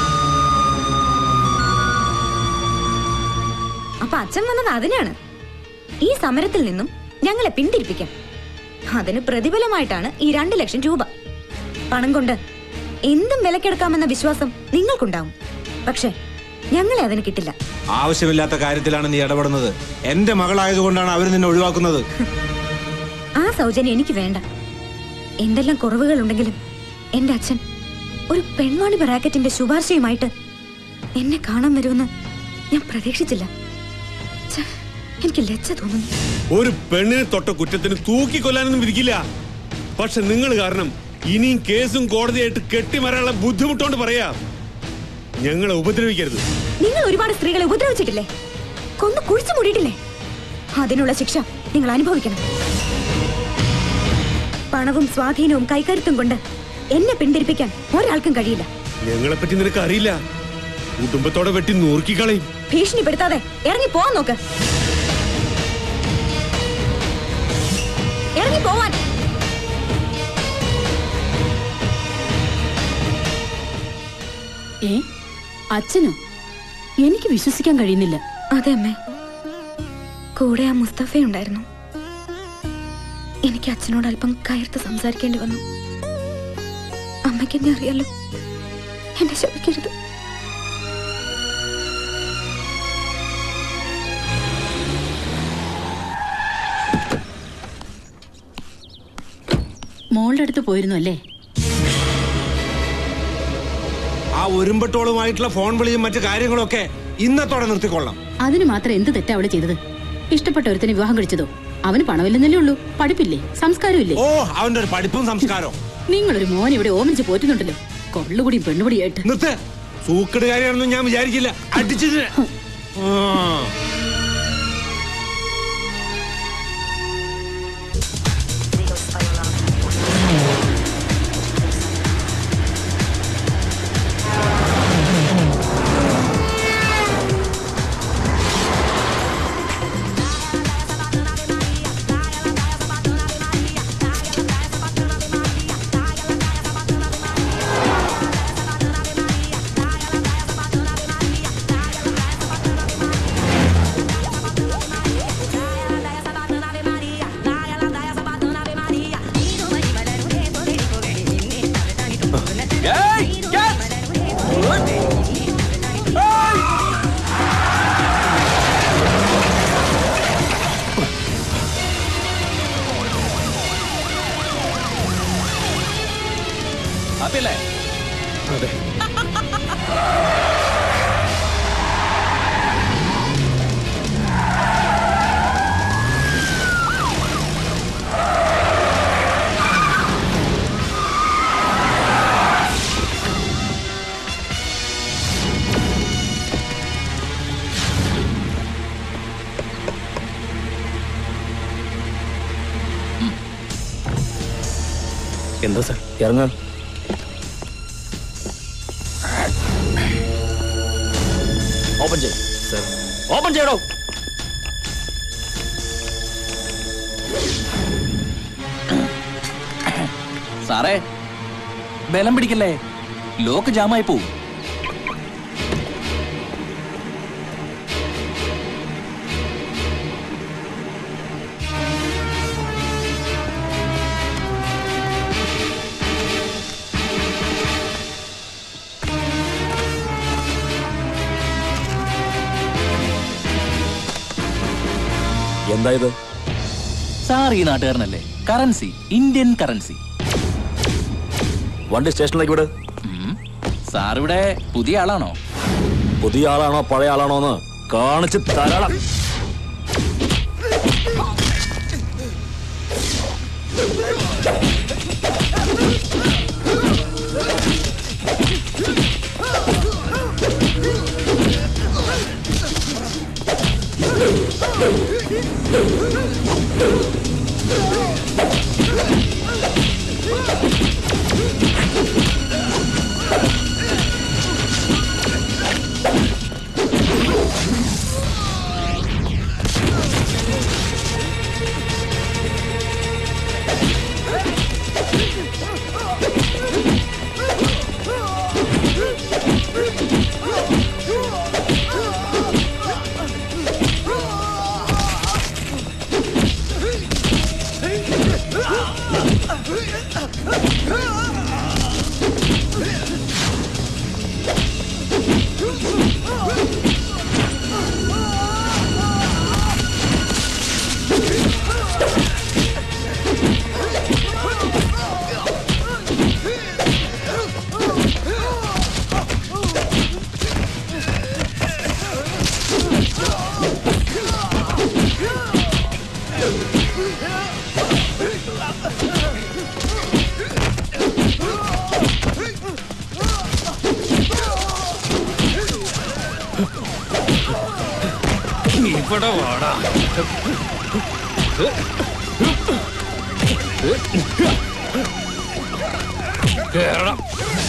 അപ്പൊ അച്ഛൻ വന്നത് അതിനാണ്, ഈ സമരത്തിൽ നിന്നും ഞങ്ങളെ പിന്തിരിപ്പിക്കാൻ. അതിന് പ്രതിഫലമായിട്ടാണ് ഈ രണ്ടു ലക്ഷം രൂപ. പണം കൊണ്ട് എന്തും വിലക്കെടുക്കാമെന്ന വിശ്വാസം നിങ്ങൾക്കുണ്ടാവും, പക്ഷെ ഞങ്ങളെ അതിന് കിട്ടില്ല. ആവശ്യമില്ലാത്ത കാര്യത്തിലാണ് നീ ഇടപെടുന്നത്. എന്റെ മകളായതുകൊണ്ടാണ് അവർ നിന്നെ ഒഴിവാക്കുന്നത്. ആ സൗജന്യം എനിക്ക് വേണ്ട. എന്തെല്ലാം കുറവുകൾ ഉണ്ടെങ്കിലും എന്റെ അച്ഛൻ ഒരു പെൺവാണി ബ്രാക്കറ്റിന്റെ ശുപാർശയുമായിട്ട് എന്നെ കാണാൻ വരുമെന്ന് ഞാൻ പ്രതീക്ഷിച്ചില്ല. എനിക്ക് ലജ്ജ തോന്നുന്നു. ഒരു പെണ്ണിനെ തൊട്ട കുറ്റത്തിന് തൂക്കിക്കൊല്ലാനൊന്നും വിധിക്കില്ല. പക്ഷെ നിങ്ങൾ കാരണം ഇനിയും കേസും കോടതിയായിട്ട് കെട്ടിമരാനുള്ള ബുദ്ധിമുട്ടോണ്ട് പറയാ, ഞങ്ങളെ ഉപദ്രവിക്കരുത്. നിങ്ങൾ ഒരുപാട് സ്ത്രീകളെ ഉപദ്രവിച്ചിട്ടില്ലേ? കൊന്നു കുഴിച്ചു മൂടിയിട്ടില്ലേ? അതിനുള്ള ശിക്ഷ നിങ്ങൾ അനുഭവിക്കണം. പണവും സ്വാധീനവും കൈകരുത്തും കൊണ്ട് എന്നെ പിന്തിരിപ്പിക്കാൻ ഒരാൾക്കും കഴിയില്ല. ഞങ്ങളെ പറ്റി നിനക്ക് അറിയില്ല. കുടുംബത്തോടെ വെട്ടി നൂർക്കിക്കളയും. ഭീഷണിപ്പെടുത്താതെ ഇറങ്ങി പോവാൻ നോക്ക്. ഇറങ്ങി പോവാൻ. ഏ, അച്ഛനോ? എനിക്ക് വിശ്വസിക്കാൻ കഴിയുന്നില്ല. അതെ അമ്മേ, കൂടെ ആ മുസ്തഫയുണ്ടായിരുന്നു. എനിക്ക് അച്ഛനോട് അല്പം കയർത്ത് സംസാരിക്കേണ്ടി വന്നു. അമ്മയ്ക്ക് എന്നെ അറിയാലോ, എന്നെ ശപിക്കരുത്. മോളുടെ അടുത്ത് പോയിരുന്നു അല്ലേ? ആ ഒരുമ്പട്ടോളുമായിട്ടുള്ള ഫോൺ വിളിയും മറ്റു കാര്യങ്ങളൊക്കെ ഇന്നത്തോടെ നിർത്തിക്കൊള്ളാം. അതിന് മാത്രം എന്ത് തെറ്റാ അവള് ചെയ്തത്? ഇഷ്ടപ്പെട്ട ഒരുത്തനെ വിവാഹം കഴിച്ചതോ? അവന് പണമില്ലെന്നല്ലേ ഉള്ളൂ, പഠിപ്പില്ലേ, സംസ്കാരമില്ലേ? ഓ, അവന്റെ ഒരു പഠിപ്പും സംസ്കാരവും. നിങ്ങളൊരു മോനെ ഇവിടെ ഓമനിച്ച് പോറ്റുന്നുണ്ടല്ലോ, കൊള്ളുകൂടിയും പെണ്ണുകൂടിയായിട്ട്. നിർത്ത്. സൂക്കടുകാരിയാണെന്നും ഞാൻ വിചാരിക്കില്ല. അടിച്ചത് എന്താ സാർ? ഇറങ്ങ. ഓപ്പൺ ചെയ്യും സാർ. ഓപ്പൺ ചെയ്യണോ? സാറേ, ബലം പിടിക്കല്ലേ, ലോക്ക് ജാമായി പോവും. എന്തായത്? സാർ ഈ നാട്ടുകാരനല്ലേ? Currency, Indian currency. വണ്ടി സ്റ്റേഷനിലേക്ക് വിട്. സാർ ഇവിടെ പുതിയ ആളാണോ? പുതിയ ആളാണോ പഴയ ആളാണോ എന്ന് കാണിച്ച് തരണം. ഇവിടെ വാടാ. കേരളം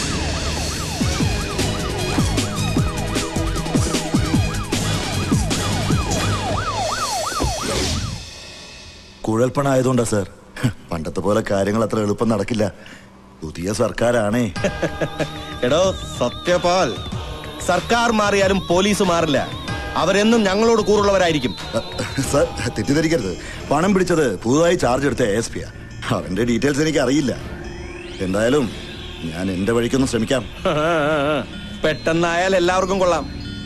കുഴൽപ്പണ ആയതുകൊണ്ടാ സാർ. പണ്ടത്തെ പോലെ കാര്യങ്ങൾ അത്ര എളുപ്പം നടക്കില്ല. പുതിയ സർക്കാരാണേ. എടോ സത്യപാൽ, സർക്കാർ മാറിയാലും പോലീസ് മാറില്ല. അവരെന്നും ഞങ്ങളോട് കൂറുള്ളവരായിരിക്കും. സാർ തെറ്റിദ്ധരിക്കരുത്. പണം പിടിച്ചത് പുതുതായി ചാർജ് എടുത്ത എ എസ് പിയാ. അവന്റെ ഡീറ്റെയിൽസ് എനിക്ക് അറിയില്ല. എന്തായാലും ഞാൻ എന്റെ വഴിക്കൊന്ന് ശ്രമിക്കാം. പെട്ടെന്നായാൽ എല്ലാവർക്കും കൊള്ളാം.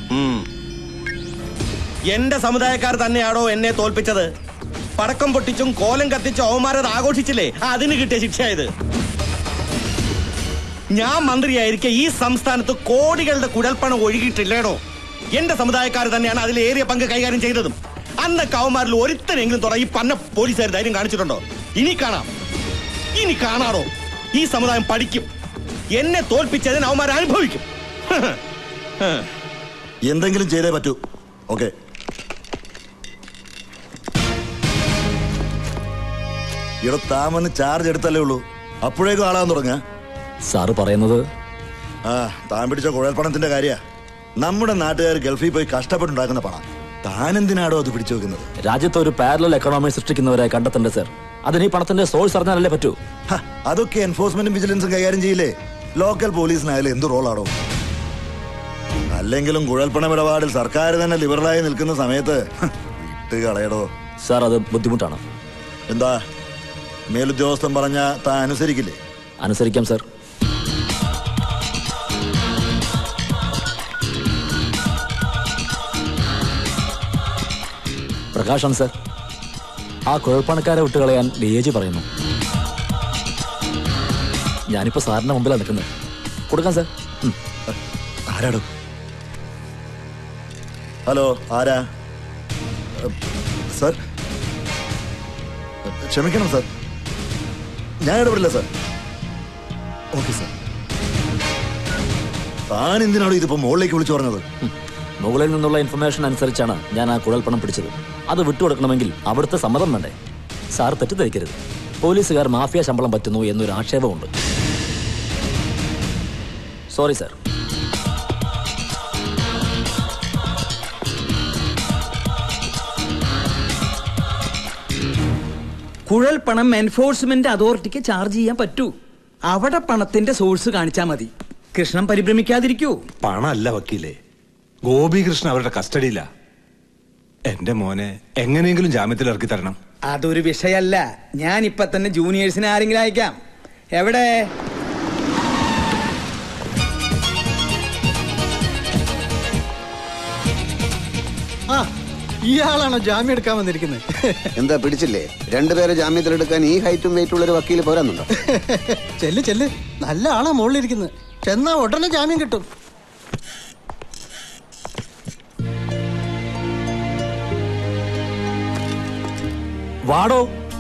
എന്റെ സമുദായക്കാർ തന്നെയാണോ എന്നെ തോൽപ്പിച്ചത്? പടക്കം പൊട്ടിച്ചും കോലം കത്തിച്ചും അവന്മാരത് ആഘോഷിച്ചില്ലേ? അതിന് കിട്ടിയ ശിക്ഷയായത്. ഞാൻ മന്ത്രിയായിരിക്കെ ഈ സംസ്ഥാനത്ത് കോടികളുടെ കുഴൽപ്പണം ഒഴുകിയിട്ടില്ലേടോ? എന്റെ സമുദായക്കാർ തന്നെയാണ് അതിൽ ഏറിയ പങ്ക് കൈകാര്യം ചെയ്തതും. അന്നൊക്കെ അവന്മാരിൽ ഒരുത്തനെങ്കിലും തുറ ഈ പന്ന പോലീസുകാർ ധൈര്യം കാണിച്ചിട്ടുണ്ടോ? ഇനി കാണാം, ഇനി കാണാറോ? ഈ സമുദായം പഠിക്കും. എന്നെ തോൽപ്പിച്ചതിന് അവന്മാർ അനുഭവിക്കും. എന്തെങ്കിലും ചെയ്തേ പറ്റൂ. ഓക്കെ. ഇവിടെ താമെന്ന് ചാർജ് എടുത്തല്ലേ ഉള്ളൂ, അപ്പോഴേക്കും ആളാൻ തുടങ്ങ. സാറ് പറയുന്നത് ആ താൻ പിടിച്ച കുഴൽപ്പണത്തിന്റെ കാര്യ. നമ്മുടെ നാട്ടുകാർ ഗൾഫിൽ പോയി കഷ്ടപ്പെട്ടുണ്ടാക്കുന്ന പണം താനെന്തിനാടോ അത് പിടിച്ചു വെക്കുന്നത്? രാജ്യത്ത് ഒരു പാരലൽ എക്കണോമി സൃഷ്ടിക്കുന്നവരെ കണ്ടെത്തണ്ടേ സാർ? അതിന് ഈ പണത്തിന്റെ സോഴ്സ് അറിഞ്ഞാലല്ലേ പറ്റൂ. അതൊക്കെ എൻഫോഴ്സ്മെന്റും വിജിലൻസും കൈകാര്യം ചെയ്യില്ലേ? ലോക്കൽ പോലീസിനായാലും എന്ത് റോളാണോ? അല്ലെങ്കിലും കുഴൽപ്പണം ഇടപാടിൽ സർക്കാർ തന്നെ ലിബറലായി നിൽക്കുന്ന സമയത്ത് വിട്ട് കളയടോ. സാർ അത് ബുദ്ധിമുട്ടാണ്. എന്താ മേലുദ്യോഗസ്ഥൻ പറഞ്ഞ താൻ അനുസരിക്കില്ലേ? അനുസരിക്കാം സാർ. പ്രകാശാണ് സാർ. ആ കുഴൽപ്പണക്കാരെ വിട്ടുകളയാൻ ഡി എ ജി പറയുന്നു. ഞാനിപ്പോ സാറിന്റെ മുമ്പിലാണ് നിൽക്കുന്നത്. കൊടുക്കാം സാർ. ആരാടോ? ഹലോ, ആരാ? സാർ ക്ഷമിക്കണം സാർ, ഞാൻ ഇടപെടില്ല സാർ. Okay sir. താൻ എന്തിനാണോ ഇതിപ്പോ മുകളിലേക്ക് വിളിച്ചു പറഞ്ഞത്? മുകളിൽ നിന്നുള്ള ഇൻഫർമേഷൻ അനുസരിച്ചാണ് ഞാൻ ആ കുഴൽപ്പണം പിടിച്ചത്. അത് വിട്ടുകൊടുക്കണമെങ്കിൽ അവിടുത്തെ സമ്മതം വേണ്ടേ? സാർ തെറ്റിദ്ധരിക്കരുത്. പോലീസുകാർ മാഫിയ ശമ്പളം പറ്റുന്നു എന്നൊരു ആക്ഷേപമുണ്ട്. Sorry sir. കുഴൽ പണം എൻഫോഴ്സ്മെന്റ് അതോറിറ്റിക്ക് ചാർജ് ചെയ്യാൻ പറ്റൂ. അവിടെ പണത്തിന്റെ സോഴ്സ് കാണിച്ചാൽ മതി. കൃഷ്ണൻ പരിഭ്രമിക്കാതിരിക്കൂ. പണമല്ല വക്കീലേ, ഗോപികൃഷ്ണൻ അവരുടെ കസ്റ്റഡിയില. എന്റെ മോനെ എങ്ങനെയെങ്കിലും ജാമ്യത്തിൽ ഇറക്കി തരണം. അതൊരു വിഷയല്ല. ഞാൻ ഇപ്പൊ തന്നെ ജൂനിയേഴ്സിനെ ആരെങ്കിലും അയക്കാം. എവിടെ? ആ, ഇയാളാണോ ജാമ്യം എടുക്കാൻ വന്നിരിക്കുന്നത്? എന്താ പിടിച്ചില്ലേ? രണ്ടുപേരെ ജാമ്യത്തിലെടുക്കാൻ ഈ ഹൈറ്റും വെയിറ്റും ഉള്ള ഒരു വക്കീൽ പോരാന്നുണ്ടോ? ചെല്ല് ചെല്ല്, നല്ല ആളാ മുകളിലിരിക്കുന്നത്. ചെന്നാ ഉടനെ ജാമ്യം കിട്ടും. വാടോ.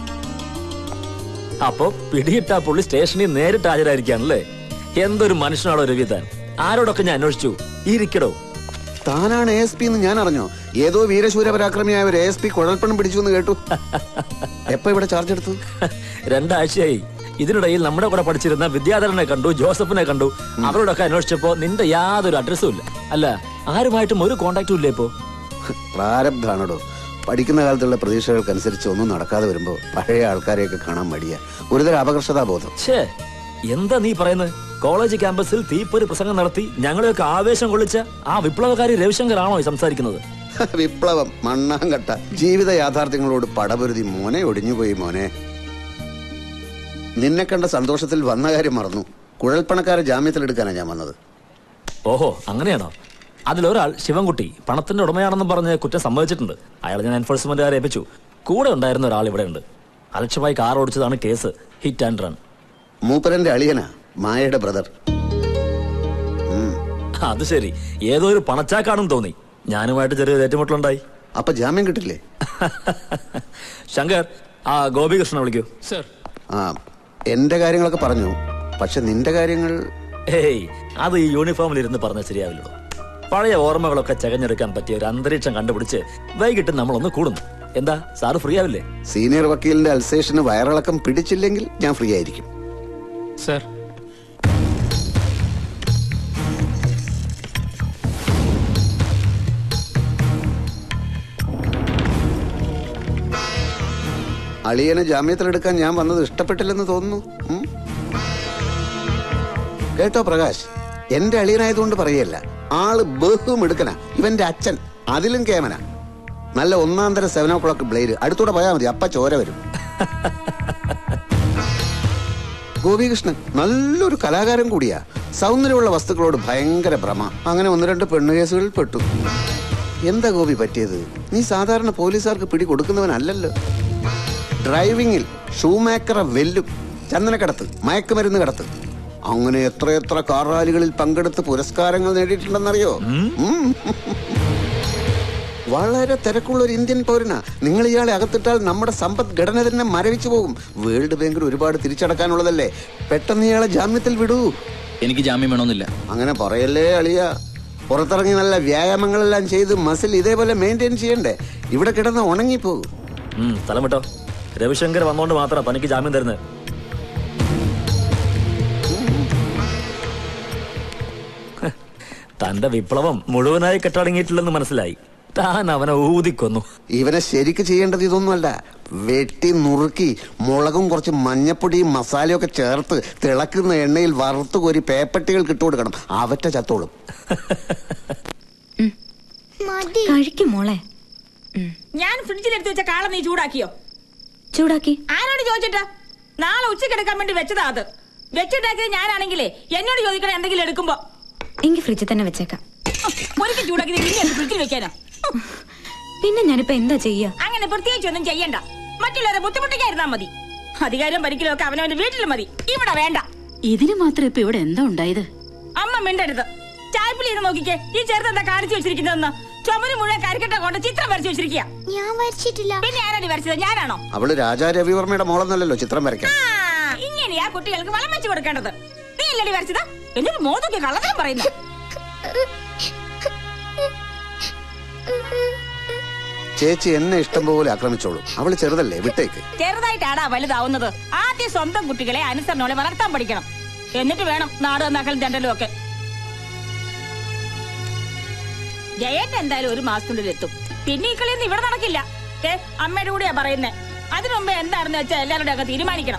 അപ്പൊ പിടിയിട്ട പുള്ളി സ്റ്റേഷനിൽ നേരിട്ട് ഹാജരായിരിക്കാണല്ലേ? എന്തൊരു മനുഷ്യനാണോ രവി താൻ? ആരോടൊക്കെ ഞാൻ അന്വേഷിച്ചു. ഇരിക്കടോ. താനാണ് എ എസ് പി എന്ന് ഞാൻ അറിഞ്ഞോ? ഏതോ വീരശൂര പരാക്രമിയായ ഒരു എ എസ് പി കുഴൽപ്പണം പിടിച്ചു എന്ന് കേട്ടു. എപ്പോ ഇവിടെ ചാർജ് എടുത്തു? രണ്ടാഴ്ചയായി. ഇതിനിടയിൽ നമ്മുടെ കൂടെ പഠിച്ചിരുന്ന വിദ്യാധരനെ കണ്ടു, ജോസഫിനെ കണ്ടു. അവരോടൊക്കെ അന്വേഷിച്ചപ്പോ നിന്റെ യാതൊരു അഡ്രസ്സും ഇല്ല. അല്ല, ആരുമായിട്ടും ഒരു കോണ്ടാക്റ്റും ഇല്ലേ ഇപ്പോ? പ്രാരബ്ധാണോ? പഠിക്കുന്ന കാലത്തുള്ള പ്രതീക്ഷകൾക്കനുസരിച്ച് ഒന്നും നടക്കാതെ വരുമ്പോ പഴയ ആൾക്കാരെയൊക്കെ കാണാൻ മടിയാ. ഒരുതരം അപകർഷതാബോധം. ഛേ, എന്താ നീ പറയുന്നത്? കോളേജ് ക്യാമ്പസിൽ തീപ്പൊരി പ്രസംഗം നടത്തി ഞങ്ങളെയൊക്കെ ആവേശം കൊള്ളിച്ച ആ വിപ്ലവകാരി രവിശങ്കർ ആണോ സംസാരിക്കുന്നത്? വിപ്ലവം മണ്ണാങ്കട്ട. ജീവിത യാഥാർത്ഥ്യങ്ങളോട് പടപൊരുതി മോനെ ഒടിഞ്ഞുപോയി മോനെ. നിന്നെ കണ്ട സന്തോഷത്തിൽ വന്ന കാര്യം മറന്നു. കുഴൽപ്പണക്കാരെ ജാമ്യത്തിലെടുക്കാനാണ് ഞാൻ വന്നത്. ഓഹോ, അങ്ങനെയാണോ? അതിലൊരാൾ ശിവൻകുട്ടി പണത്തിന്റെ ഉടമയാണെന്നും പറഞ്ഞ് കുറ്റം സമ്മതിച്ചിട്ടുണ്ട്. അയാൾ ഞാൻ എൻഫോഴ്സ്മെന്റുകാരെ ഏൽപ്പിച്ചു. കൂടെ ഉണ്ടായിരുന്ന ഒരാൾ ഇവിടെ ഉണ്ട്. അലക്ഷ്യമായി കാർ ഓടിച്ചതാണ് കേസ്. Hit and run. മൂപ്പരന്റെ അളിയനാ, മായയുടെ ബ്രദർ. അത് ശരി, ഏതോ ഒരു പണച്ചാക്കാണെന്ന് തോന്നി. ഞാനുമായിട്ട് ചെറിയ ഏറ്റുമുട്ടലുണ്ടായി. അപ്പൊ ജാമ്യം കിട്ടില്ലേ? ശങ്കർ, ആ ഗോപികൃഷ്ണനെ വിളിക്കൂ. സർ. ആ, എന്റെ കാര്യങ്ങളൊക്കെ പറഞ്ഞു. പക്ഷെ നിന്റെ കാര്യങ്ങൾ... ഏയ്, അത് ഈ യൂണിഫോമിൽ ഇരുന്ന് പറഞ്ഞാൽ ശരിയാവില്ലല്ലോ. പഴയ ഓർമ്മകളൊക്കെ ചകഞ്ഞെടുക്കാൻ പറ്റിയ ഒരു അന്തരീക്ഷം കണ്ടുപിടിച്ച് വൈകിട്ട് നമ്മളൊന്ന് കൂടുന്നു. എന്താ സാറ് ഫ്രീ ആവില്ലേ? സീനിയർ വക്കീലിന്റെ അൽസേഷന് വയറിളക്കം പിടിച്ചില്ലെങ്കിൽ ഞാൻ ഫ്രീ ആയിരിക്കും. സർ. അളിയനെ ജാമ്യത്തിലെടുക്കാൻ ഞാൻ വന്നത് ഇഷ്ടപ്പെട്ടില്ലെന്ന് തോന്നുന്നു. കേട്ടോ പ്രകാശ്, എന്റെ അളിയനായതുകൊണ്ട് പറയല്ല. ആള് ബഹും എടുക്കനാ. ഇവന്റെ അച്ഛൻ അതിലും കേമന. നല്ല ഒന്നാം തരം സെവൻ ഓ ക്ലോക്ക് ബ്ലേഡ്. അടുത്തൂടെ പോയാൽ മതി, അപ്പ ചോര വരും. ഗോപികൃഷ്ണൻ നല്ലൊരു കലാകാരൻ കൂടിയാ. സൗന്ദര്യമുള്ള വസ്തുക്കളോട് ഭയങ്കര ഭ്രമ. അങ്ങനെ ഒന്ന് രണ്ട് പെണ്ണു കേസുകളിൽ പെട്ടു. എന്താ ഗോപി പറ്റിയത്? നീ സാധാരണ പോലീസുകാർക്ക് പിടി കൊടുക്കുന്നവനല്ലല്ലോ. ഡ്രൈവിംഗിൽ ഷൂമേക്കറെ വെല്ലും, ചന്ദനക്കടത്ത്, മയക്കുമരുന്ന് കടത്ത്, അങ്ങനെ എത്രയെത്ര കാർ റാലികളിൽ പങ്കെടുത്ത് പുരസ്കാരങ്ങൾ നേടിയിട്ടുണ്ടെന്നറിയോ? വളരെ തിരക്കുള്ള ഒരു ഇന്ത്യൻ പൗരനാ. നിങ്ങൾ ഇയാളെ അകത്തിട്ടാൽ നമ്മുടെ സമ്പദ്ഘടന തന്നെ മരവിച്ചു പോകും. വേൾഡ് ബാങ്കിൽ ഒരുപാട് തിരിച്ചടക്കാനുള്ളതല്ലേ. പെട്ടെന്ന് ഇയാളെ ജാമ്യത്തിൽ വിടൂ. എനിക്ക് ജാമ്യം വേണമെന്നില്ല. അങ്ങനെ പറയല്ലേ അളിയ. പുറത്തിറങ്ങി നല്ല വ്യായാമങ്ങളെല്ലാം ചെയ്ത് മസിൽ ഇതേപോലെ മെയിൻറ്റെയിൻ ചെയ്യണ്ടേ? ഇവിടെ കിടന്ന് ഉണങ്ങിപ്പോകും. സ്ഥലം വിട്ടോ. രവിശങ്കർ വന്നോണ്ട് മാത്രം തനിക്ക് ജാമ്യം തരുന്നത്. തന്റെ വിപ്ലവം മുഴുവനായി കെട്ടടങ്ങിയിട്ടില്ലെന്ന് മനസ്സിലായി. താൻ അവനെ ഊതിക്കൊന്നു. ഇവനെ ശരിക്ക് ചെയ്യേണ്ടത് ഇതൊന്നുമല്ല. വെട്ടി നുറുക്കി മുളകും കുറച്ച് മഞ്ഞപ്പൊടിയും മസാലയും ഒക്കെ ചേർത്ത് തിളക്കുന്ന എണ്ണയിൽ വറുത്ത് കോരി പേപ്പട്ടികൾ കിട്ടുകൊടുക്കണം. അവറ്റ ചത്തോളും. കഴിക്കും മോളെ. ഞാൻ ഫ്രിഡ്ജിലെടുത്ത് വെച്ച കാള നീ ചൂടാക്കിയോ? ചൂടാക്കി. ആരോട് ചോദിച്ചിട്ടാ? നാളെ ഉച്ചയ്ക്ക് എടുക്കാൻ വേണ്ടി വെച്ചതാ. അത് വെച്ചുണ്ടാക്കിയത് ഞാനാണെങ്കിലേ എന്നോട് ചോദിക്കണം എന്തെങ്കിലും എടുക്കുമ്പോ. എങ്കിൽ ഫ്രിഡ്ജിൽ തന്നെ വെച്ചേക്കാം. ഒരിക്കൽ ചൂടാക്കി ഫ്രിഡ്ജിൽ വെക്കാനാ? പിന്നെ ഞാനിപ്പോ എന്താ ചെയ്യാ? അങ്ങനെ പ്രത്യേകിച്ച് ഒന്നും ചെയ്യണ്ട. മറ്റുള്ളവരെ ബുദ്ധിമുട്ടിക്കായിരുന്നാ മതി. അധികാരം ഭരിക്കലോ ഒക്കെ അവനവന്റെ വീട്ടിൽ മതി. ഇവിടെ വേണ്ട. ഇതിന് മാത്രം ഇപ്പൊ ഇവിടെ എന്താ ഉണ്ടായത്? അമ്മ മിണ്ടരുത്. ചായപ്പിൽ ഇത് നോക്കിക്കേ. ഈ ചെറുതെന്താ കാണിച്ചു വെച്ചിരിക്കുന്നതെന്ന്. ചുമര് മുഴുവൻ കരിക്കട്ട കൊണ്ട് ചിത്രം വരച്ചു വെച്ചിരിക്കുക. ഞാൻ വരച്ചിട്ടില്ല. പിന്നെ ആരാണ് വരച്ചത്? ഞാനാണോ? അവള് രാജാ രവിവർമ്മയുടെ മോളെന്നല്ലോ ചിത്രം വരയ്ക്കാൻ. ഇങ്ങനെയാ കുട്ടികൾക്ക് വളം വെച്ച് കൊടുക്കേണ്ടത്. നീ ഇല്ലടി വരച്ചത്? എന്നൊരു മോതൊക്കെ കള്ളത്തരം പറയുന്നു. ചേച്ചി എന്നെ ഇഷ്ടം പോലെ ആക്രമിച്ചോളൂ. അവള് ചെറുതല്ലേ, വിട്ടേക്ക്. ചെറുതായിട്ടാടാ വലുതാവുന്നത്. ആദ്യം സ്വന്തം കുട്ടികളെ അനുസരണോടെ വളർത്താൻ പഠിക്കണം. എന്നിട്ട് വേണം നാട് നന്നാക്കലും ദണ്ടലും ഒക്കെ. ജയൻ എന്തായാലും ഒരു മാസത്തിനുള്ളിൽ എത്തും. പിന്നെ ഈ കളിയൊന്നും ഇവിടെ നടക്കില്ല. ഏ അമ്മയുടെ കൂടെയാ പറയുന്നേ. അതിനു മുമ്പ് എന്താണെന്ന് വെച്ചാൽ എല്ലാവരുടെ ഒക്കെ തീരുമാനിക്കണം.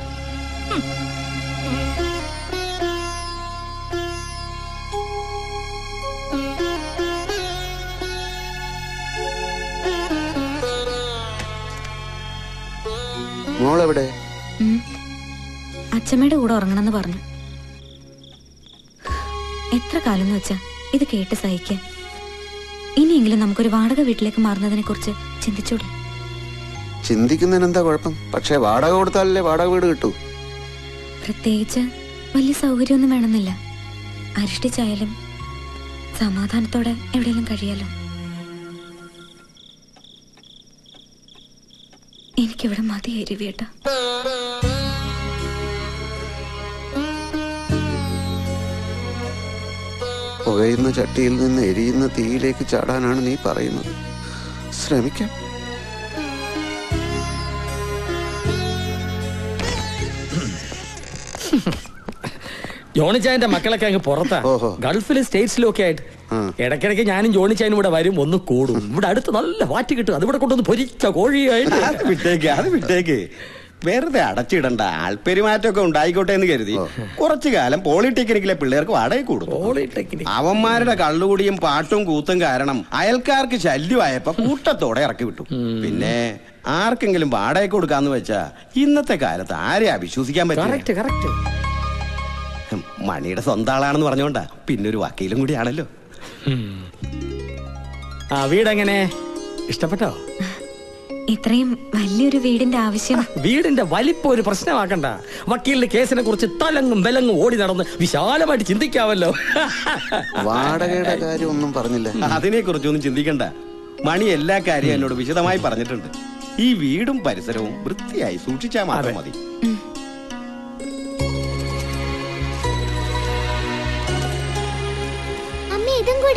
മോളെവിടെ? അച്ഛമ്മയുടെ കൂടെ ഉറങ്ങണമെന്ന് പറഞ്ഞു. എത്ര കാലം എന്ന് വെച്ചാ ഇത് കേട്ട് സഹിക്കാൻ. ഇനിയെങ്കിലും നമുക്കൊരു വാടക വീട്ടിലേക്ക് മാറുന്നതിനെ കുറിച്ച് ചിന്തിച്ചൂടെ? ചിന്തിക്കുന്നതിന് എന്താ കുഴപ്പം? പക്ഷെ വാടക കൊടുത്താലല്ലേ വാടക വീട് കിട്ടൂ. പ്രത്യേകിച്ച് വലിയ സൗകര്യമൊന്നും വേണമെന്നില്ല. അരിഷ്ടിച്ചായാലും സമാധാനത്തോടെ എവിടെയെങ്കിലും കഴിയാലോ. എനിക്കിവിടെ മതിയായി രവിയേട്ടാ. പുകയുന്ന ചട്ടിയിൽ നിന്ന് എരിയുന്ന തീയിലേക്ക് ചാടാനാണ് നീ പറയുന്നത്. ശ്രമിക്കാം. ജോണിച്ചായന്റെ മക്കളൊക്കെ അങ്ങ് പുറത്താ, ഗൾഫിലും സ്റ്റേറ്റ്സിലും ഒക്കെ ആയിട്ട്. ഇടയ്ക്കിടയ്ക്ക് ഞാനും ജോണിച്ചായനും ഇവിടെ വരും, ഒന്ന് കൂടും. ഇവിടെ അടുത്ത് നല്ല വാറ്റ് കിട്ടും. അതിവിടെ കൊണ്ടൊന്ന് പൊരിച്ച കോഴിയായിട്ട്. അത് വിട്ടേക്ക്, അത് വിട്ടേക്ക്. വെറുതെ അടച്ചിടണ്ട. ആൾപ്പെരുമാറ്റമൊക്കെ ഉണ്ടായിക്കോട്ടെ എന്ന് കരുതി കുറച്ചു കാലം പോളിടെക്നിക്കിലെ പിള്ളേർക്ക് വാടക കൊടുക്കും. അവന്മാരുടെ കള്ളുകൂടിയും പാട്ടും കൂത്തും കാരണം അയൽക്കാർക്ക് ശല്യമായപ്പോ കൂട്ടത്തോടെ ഇറക്കി വിട്ടു. പിന്നെ ആർക്കെങ്കിലും വാടക കൊടുക്കാന്ന് വെച്ചാ ഇന്നത്തെ കാലത്ത് ആരെയാ വിശ്വസിക്കാൻ പറ്റും? മണിയുടെ സ്വന്തം ആളാണെന്ന് പറഞ്ഞോണ്ടാ. പിന്നെ ഒരു വക്കീലും കൂടിയാണല്ലോ. ആ വീടെങ്ങനെ ഇഷ്ടപ്പെട്ടോ? ഇത്രയും വലിയൊരു വീടിന്റെ ആവശ്യം. വീടിന്റെ വലിപ്പം ഒരു പ്രശ്നമാക്കണ്ട. വക്കീലിന്റെ കേസിനെ കുറിച്ച് തലങ്ങും വിലങ്ങും ഓടി നടന്ന് വിശാലമായിട്ട് ചിന്തിക്കാവല്ലോ. വാടകയുടെ കാര്യം ഒന്നും പറഞ്ഞില്ല. അതിനെ കുറിച്ചൊന്നും ചിന്തിക്കണ്ട. മണി എല്ലാ കാര്യവും എന്നോട് വിശദമായി പറഞ്ഞിട്ടുണ്ട്. ഈ വീടും പരിസരവും വൃത്തിയായി സൂക്ഷിച്ചാൽ മാത്രം മതി. ഇതും കൂടി.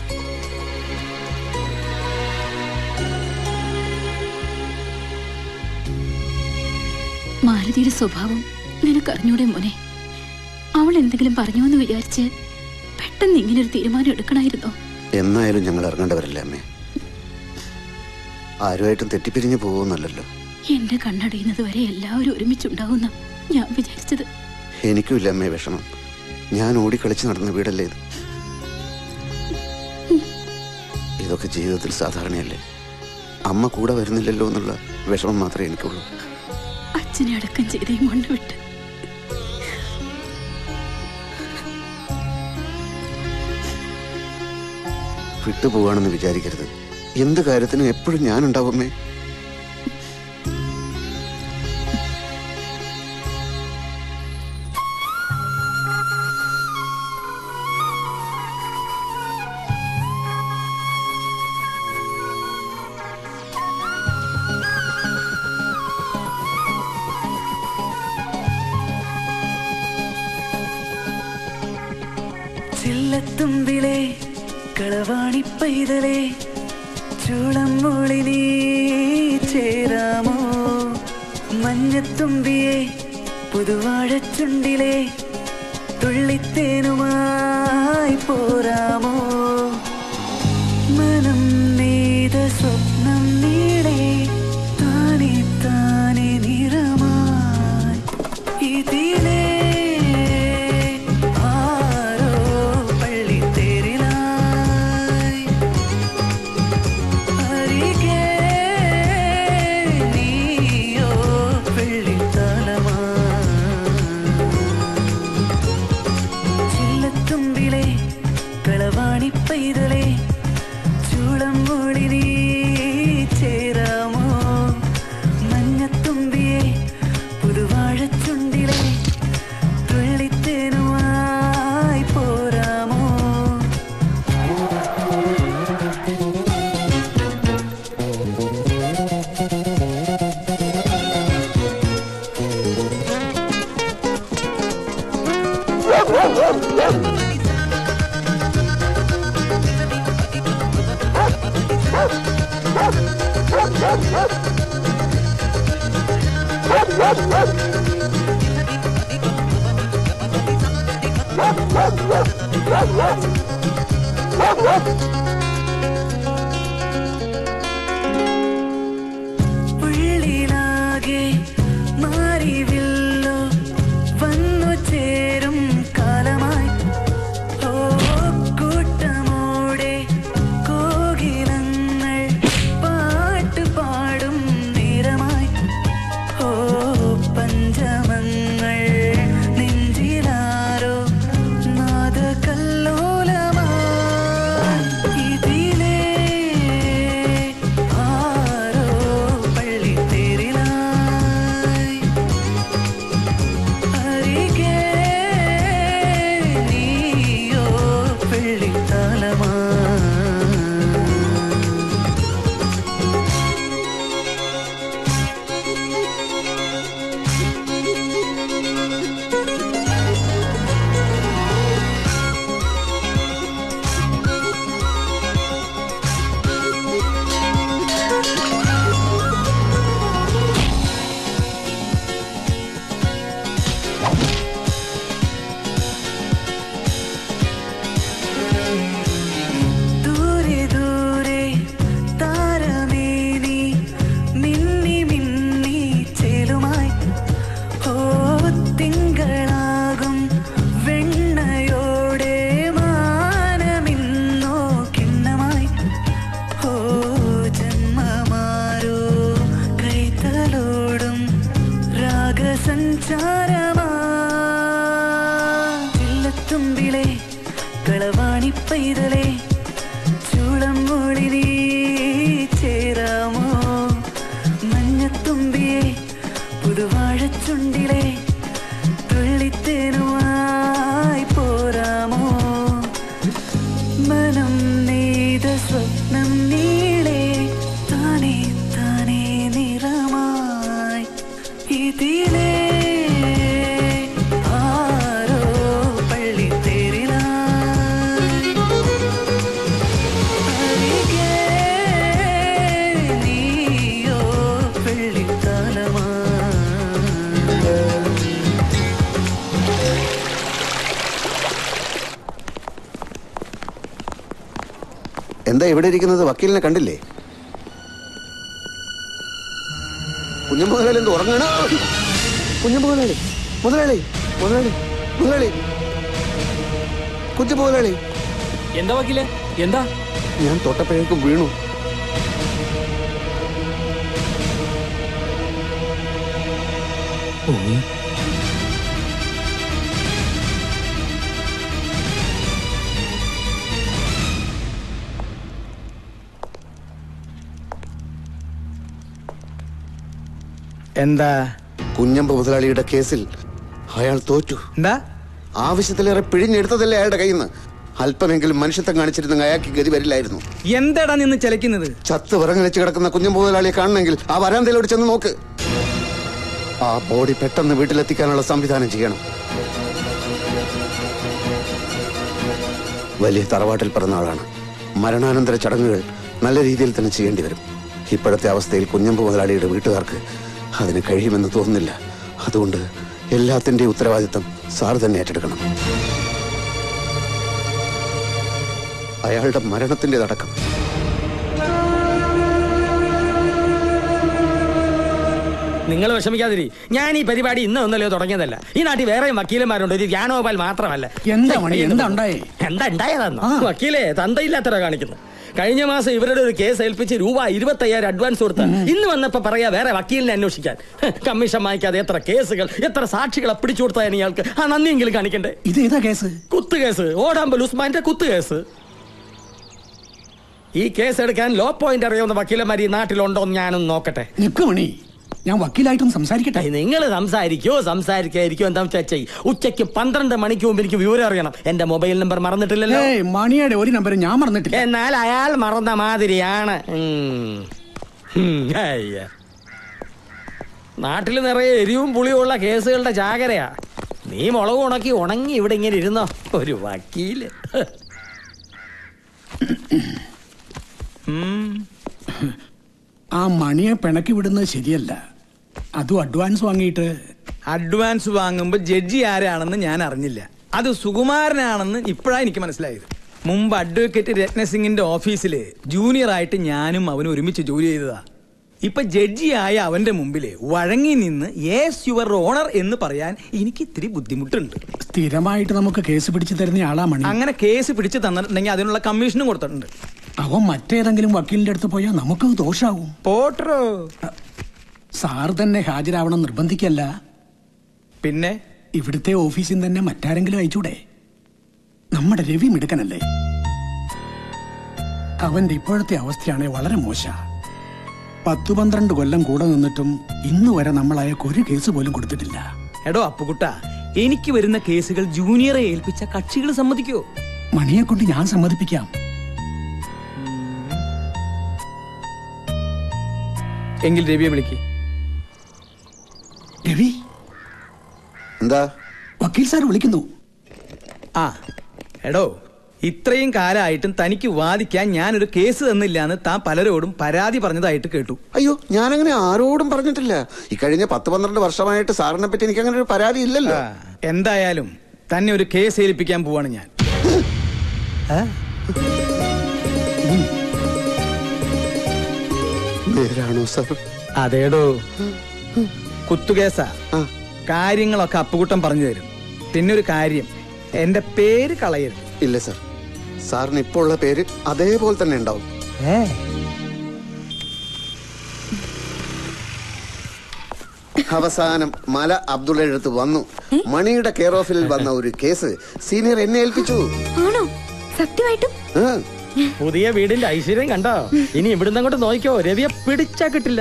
മാലതിയുടെ സ്വഭാവം നിനക്കറിഞ്ഞൂടെ മോനെ? അവൾ എന്തെങ്കിലും പറഞ്ഞു എന്ന് വിചാരിച്ച് പെട്ടെന്ന് ഇങ്ങനെ ഒരു തീരുമാനം എടുക്കണമായിരുന്നോ? എന്നായാലും ഞങ്ങൾ ഇറങ്ങേണ്ടവരല്ലേ അമ്മേ. ആരുമായിട്ടും തെറ്റിപ്പിരിഞ്ഞു പോകുന്നല്ലോ. എന്റെ കണ്ണടയുന്നത് വരെ എല്ലാവരും ഒരുമിച്ചുണ്ടാവുന്ന ഞാൻ വിചാരിച്ചത്. എനിക്കും ഇല്ല അമ്മേ വിഷമം. ഞാൻ ഓടിക്കളിച്ച് നടന്ന വീടല്ലേ ഇത്. ഇതൊക്കെ ജീവിതത്തിൽ സാധാരണയല്ലേ. അമ്മ കൂടെ വരുന്നില്ലല്ലോ എന്നുള്ള വിഷമം മാത്രമേ എനിക്കുള്ളൂ. അച്ഛനെ അടക്കം ചെയ്തേ കൊണ്ടുവിട്ട് വിട്ടുപോവാണെന്ന് വിചാരിക്കരുത്. എന്ത് കാര്യത്തിനും എപ്പോഴും ഞാനുണ്ടാവുമേ. ചില്ലത്തുമ്പിലെ കളവാണി പൈതലേ ചൂളം മൂളി നീ ചേരാമോ? മഞ്ഞത്തുമ്പിയെ പുതുവാഴച്ചുണ്ടിലെ തുള്ളിത്തേനുമായി പോരാമോ? മനം നെയ്ത സ്വപ്നം നീളെ താനെ താനെ നിറമായി ഇതിലേ പൈതലേ ചൂളം മൂളി നീ ചേരാമോ? മഞ്ഞത്തുമ്പിയെ പുതുവാഴച്ചുണ്ടിലെ തുള്ളിത്തേനുമായി പോരാമോ? Oh! ഉള്ളിലാകെ മാറിവില്ലോ വന്നു ചേരും കാലമായി ഓ കൂട്ടമോടെ കോകിലങ്ങൾ പാട്ട് പാടും നേരമായി ഓ പഞ്ചമങ്ങൾ നെഞ്ചിലാരോ നാദകല്ലോലമായി ഇതിലേ ആരോ പള്ളിത്തേരിലായി അരികെ നീയോ വെള്ളിത്താലമായി ദൂരെ ദൂരെ താരമേനി മിന്നി മിന്നി ചേലുമായി ഓ തിങ്കളാകും വെണ്ണയോടെ മാനമിന്നോ കിണ്ണമായി ഓ ജന്മമാരോ കൈതലോടും രാഗസഞ്ചാരമാ ചില്ലത്തുമ്പിലെ കളവാണി പൈതലേ ചൂളം മൂളി നീ ചേരാമോ മഞ്ഞത്തുമ്പിയെ പുതുവാഴച്ചുണ്ടിലെ തുള്ളിത്തേനുമായി പോരാമോ മനം നെയ്ത സ്വപ്നം നീളെ താനേ താനേ നിറമായി ഇതിലേ ആരോ പള്ളിത്തേരിലായി അരികെ നീയോ വെള്ളിത്താലമായി എന്താ ഇവിടെ ഇരിക്കുന്നത്? വക്കീലിനെ കണ്ടില്ലേ? കുഞ്ഞൻ മുതലാളി എന്ത് ഉറങ്ങണ? കുഞ്ഞൻ മുതലാളി മുതലാളി മുതലാളി മുതലാളി കുഞ്ഞു മുതലാളി എന്താ വക്കീലെ? എന്താ? ഞാൻ തൊട്ടപ്പോഴേക്കും വീണു. എന്താ? കുഞ്ഞമ്പ മുതലാളിയുടെ കേസിൽ അയാൾ തോറ്റു. എന്താ? ആവശ്യത്തിലേറെ പിഴിഞ്ഞെടുത്തതല്ലേ അയാളുടെ കയ്യിൽ നിന്ന്. അല്പമെങ്കിലും മനുഷ്യത്വം കാണിച്ചിരുന്നെങ്കിൽ അയാൾക്ക് ഗതി വരില്ലായിരുന്നു. എന്താടാ നിന്ന് ചലിക്കുന്നത്? ചത്ത് വിറങ്ങലിച്ച് കിടക്കുന്ന കുഞ്ഞമ്പ മുതലാളിയെ കാണണമെങ്കിൽ ആ വരാന്തയിലോട് ചെന്ന് നോക്ക്. ആ ബോഡി പെട്ടെന്ന് വീട്ടിലെത്തിക്കാനുള്ള സംവിധാനം ചെയ്യണം. വലിയ തറവാട്ടിൽ പിറന്ന ആളാണ്. മരണാനന്തര ചടങ്ങുകൾ നല്ല രീതിയിൽ തന്നെ ചെയ്യേണ്ടി വരും. ഇപ്പോഴത്തെ അവസ്ഥയിൽ കുഞ്ഞമ്പ മുതലാളിയുടെ വീട്ടുകാർക്ക് അതിന് കഴിയുമെന്ന് തോന്നുന്നില്ല. അതുകൊണ്ട് എല്ലാത്തിന്റെയും ഉത്തരവാദിത്തം സാർ തന്നെ ഏറ്റെടുക്കണം. അയാളുടെ മരണത്തിൻ്റെതടക്കം. നിങ്ങൾ വിഷമിക്കാതിരി. ഞാൻ ഈ പരിപാടി ഇന്ന് ഒന്നല്ലയോ തുടങ്ങിയതല്ല. ഈ നാട്ടിൽ വേറെയും വക്കീലന്മാരുണ്ട്. ഒരു വ്യാനോപാൽ മാത്രമല്ല. എന്താ മണി? എന്താ ഉണ്ടായേ? എന്താ ഉണ്ടായതെന്നോ? വക്കീലേ തന്തയില്ലാത്തവരാ കാണിക്കുന്നു. കഴിഞ്ഞ മാസം ഇവരുടെ ഒരു കേസ് ഏൽപ്പിച്ച് രൂപ ഇരുപത്തി അയ്യായിരം അഡ്വാൻസ് കൊടുത്ത് ഇന്ന് വന്നപ്പോ പറയാ വേറെ വക്കീലിനെ അന്വേഷിക്കാൻ. കമ്മീഷൻ വാങ്ങിക്കാതെ എത്ര കേസുകൾ എത്ര സാക്ഷികളെ പിടിച്ചു കൊടുത്താൽ ഇയാൾക്ക് ആ നന്ദിയെങ്കിലും കാണിക്കണ്ടേ? ഇത് ഏതാ കേസ്? കുത്ത് കേസ്. ഓടാമ്പൽ ഉസ്മാന്റെ കുത്ത് കേസ്. ഈ കേസ് എടുക്കാൻ ലോ പോയിന്റ് അറിയാവുന്ന വക്കീലന്മാർ ഈ നാട്ടിലുണ്ടോ എന്ന് ഞാനൊന്ന് നോക്കട്ടെ. നിക്കുമണി, ഞാൻ വക്കീലായിട്ടും സംസാരിക്കട്ടെ. നിങ്ങൾ സംസാരിക്കോ സംസാരിക്കായിരിക്കോ എന്താ വെച്ചാ ഉച്ചയ്ക്ക് പന്ത്രണ്ട് മണിക്ക് മുമ്പ് എനിക്ക് വിവരം അറിയണം. എന്റെ മൊബൈൽ നമ്പർ മറന്നിട്ടില്ലല്ലോ. മണിയുടെ ഒരു നമ്പർ ഞാൻ മറന്നിട്ടില്ല. എന്നാൽ അയാൾ മറന്ന മാതിരിയാണ്. നാട്ടിൽ നിറയെ എരിവും പുളിയുള്ള കേസുകളുടെ ചാകരയാ. നീ മുളക് ഉണക്കി ഉണങ്ങി ഇവിടെ ഇങ്ങനെ ഇരുന്നോ ഒരു വക്കീല്. ആ മണിയെ പിണക്കി വിടുന്നത് ശരിയല്ല. അതും അഡ്വാൻസ് വാങ്ങിയിട്ട്. അഡ്വാൻസ് വാങ്ങുമ്പോ ജഡ്ജി ആരാണെന്ന് ഞാൻ അറിഞ്ഞില്ല. അത് സുകുമാരനാണെന്ന് ഇപ്പോഴാണ് എനിക്ക് മനസ്സിലായത്. മുമ്പ് അഡ്വക്കേറ്റ് രത്നസിംഗിന്റെ ഓഫീസില് ജൂനിയർ ആയിട്ട് ഞാനും അവനും ഒരുമിച്ച് ജോലി ചെയ്തതാ. ഇപ്പൊ ജഡ്ജിയായ അവന്റെ മുമ്പില് വഴങ്ങി നിന്ന് യേസ് യുവർ ഓണർ എന്ന് പറയാൻ എനിക്ക് ഇത്തിരി ബുദ്ധിമുട്ടുണ്ട്. സ്ഥിരമായിട്ട് നമുക്ക് കേസ് പിടിച്ചു തരുന്ന ആളാ മണി. അങ്ങനെ കേസ് പിടിച്ചു തന്നിട്ടുണ്ടെങ്കിൽ അതിനുള്ള കമ്മീഷനും കൊടുത്തിട്ടുണ്ട്. അവൻ മറ്റേതെങ്കിലും വക്കീലിന്റെ അടുത്ത് പോയാൽ നമുക്ക് ദോഷാവും. പോട്ടറോ സാർ തന്നെ ഹാജരാവണം നിർബന്ധിക്കല്ല. പിന്നെ ഇവിടുത്തെ ഓഫീസിൽ തന്നെ മറ്റാരെങ്കിലും അയച്ചൂടെ? നമ്മുടെ രവി മിടുക്കനല്ലേ? അവന്റെ ഇപ്പോഴത്തെ അവസ്ഥയാണെ വളരെ മോശ. പത്തു പന്ത്രണ്ട് കൊല്ലം കൂടെ നിന്നിട്ടും ഇന്ന് വരെ നമ്മൾ അയാൾക്ക് ഒരു കേസ് പോലും കൊടുത്തിട്ടില്ല. എടോ അപ്പുകുട്ട, എനിക്ക് വരുന്ന കേസുകൾ ജൂനിയറെ ഏൽപ്പിച്ച കക്ഷികൾ സമ്മതിക്കോ? മണിയെ കൊണ്ട് ഞാൻ സമ്മതിപ്പിക്കാം. എങ്കിൽ രവിയെ വിളിക്ക്. രവി, എന്താ? വക്കീൽ സാർ വിളിക്കുന്നു. ആ എടോ, ഇത്രയും കാലമായിട്ടും തനിക്ക് വാദിക്കാൻ ഞാനൊരു കേസ് തന്നില്ല എന്ന് താൻ പലരോടും പരാതി പറഞ്ഞതായിട്ട് കേട്ടു. അയ്യോ, ഞാനങ്ങനെ ആരോടും പറഞ്ഞിട്ടില്ല. ഈ കഴിഞ്ഞ പത്ത് പന്ത്രണ്ട് വർഷമായിട്ട് സാറിനെ പറ്റി എനിക്ക് അങ്ങനെ ഒരു പരാതി ഇല്ലല്ലോ. എന്തായാലും തന്നെ ഒരു കേസ് ഏൽപ്പിക്കാൻ പോവാണ് ഞാൻ. നേരാണോ സാർ? അതേടോ, കുത്തുകേസാ. കാര്യങ്ങളൊക്കെ അപ്പുകുട്ടം പറഞ്ഞു തരും. പിന്നെ ഒരു കാര്യം, എന്റെ പേര് കളയരുത്. ഇല്ല സാർ, സാറിന് ഇപ്പോൾ ഉള്ള പേര് അതേപോലെ തന്നെ ഉണ്ടാവും. അവസാനം മല അബ്ദുള്ള അടുത്ത് വന്നു. മണിയുടെ കെയർ ഓഫിൽ വന്ന ഒരു കേസ് സീനിയർ എന്നെ ഏൽപ്പിച്ചു. ആണോ? സത്യമായിട്ടും? പുതിയ വീടിന്റെ ഐശ്വര്യം കണ്ടോ? ഇനി ഇവിടുന്ന് അങ്ങോട്ട് നോക്കിക്കോ, രവിയെ പിടിച്ചാ കിട്ടില്ല.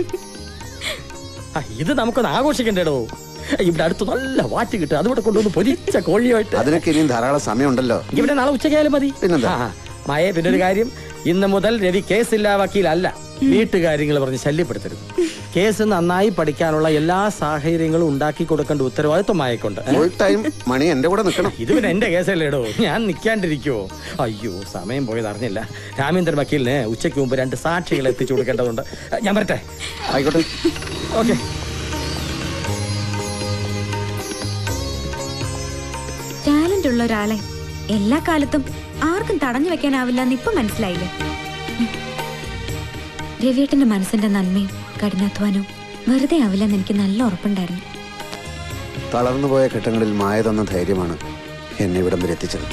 ഇത് നമുക്കൊന്ന് ആഘോഷിക്കണ്ടേടോ. ഇവിടെ അടുത്ത് നല്ല വാറ്റ് കിട്ടും. അതുകൂടെ കൊണ്ടുവന്ന് പൊരിച്ച കോഴിയായിട്ട്. അതിനൊക്കെ ഇനിയും ധാരാളം സമയമുണ്ടല്ലോ. ഇവിടെ നാളെ ഉച്ചയ്ക്കായാലും മതി. മായ, പിന്നെ ഒരു കാര്യം, ഇന്ന് മുതൽ രവി കേസില്ലാ വക്കീലല്ല. വീട്ടുകാര്യങ്ങൾ പറഞ്ഞ് ശല്യപ്പെടുത്തരുത്. കേസ് നന്നായി പഠിക്കാനുള്ള എല്ലാ സാഹചര്യങ്ങളും ഉണ്ടാക്കി കൊടുക്കേണ്ട ഉത്തരവാദിത്വം മായക്കൊണ്ട്. ഫുൾ ടൈം മണി എന്റെ കൂടെ നിൽക്കണം. ഇത് പിന്നെ എന്റെ കേസല്ലേടോ, ഞാൻ നിൽക്കാണ്ടിരിക്കോ? അയ്യോ, സമയം പോയത് അറിഞ്ഞില്ല. രാമേന്ദ്രൻ വക്കീലിന് ഉച്ചയ്ക്ക് മുമ്പ് രണ്ട് സാക്ഷികൾ എത്തിച്ചു കൊടുക്കേണ്ടതുണ്ട്. ഞാൻ വരട്ടെ? ആയിക്കോട്ടെ. ഓക്കെ. ടാലന്റ് ഉള്ള ഒരാളെ എല്ലാ കാലത്തും ആർക്കും തടഞ്ഞു വെക്കാനാവില്ല എന്ന് ഇപ്പൊ മനസ്സിലായില്ലേ? രവിയേട്ടന്റെ മനസ്സിന്റെ നന്മയും കഠിനാധ്വാനവും വെറുതെ ആവില്ലെന്ന് എനിക്ക് നല്ല ഉറപ്പുണ്ടായിരുന്നു. തളർന്നുപോയ ഘട്ടങ്ങളിൽ മായ തന്ന ധൈര്യമാണ് എന്നെ ഇവിടം വരെ എത്തിച്ചത്.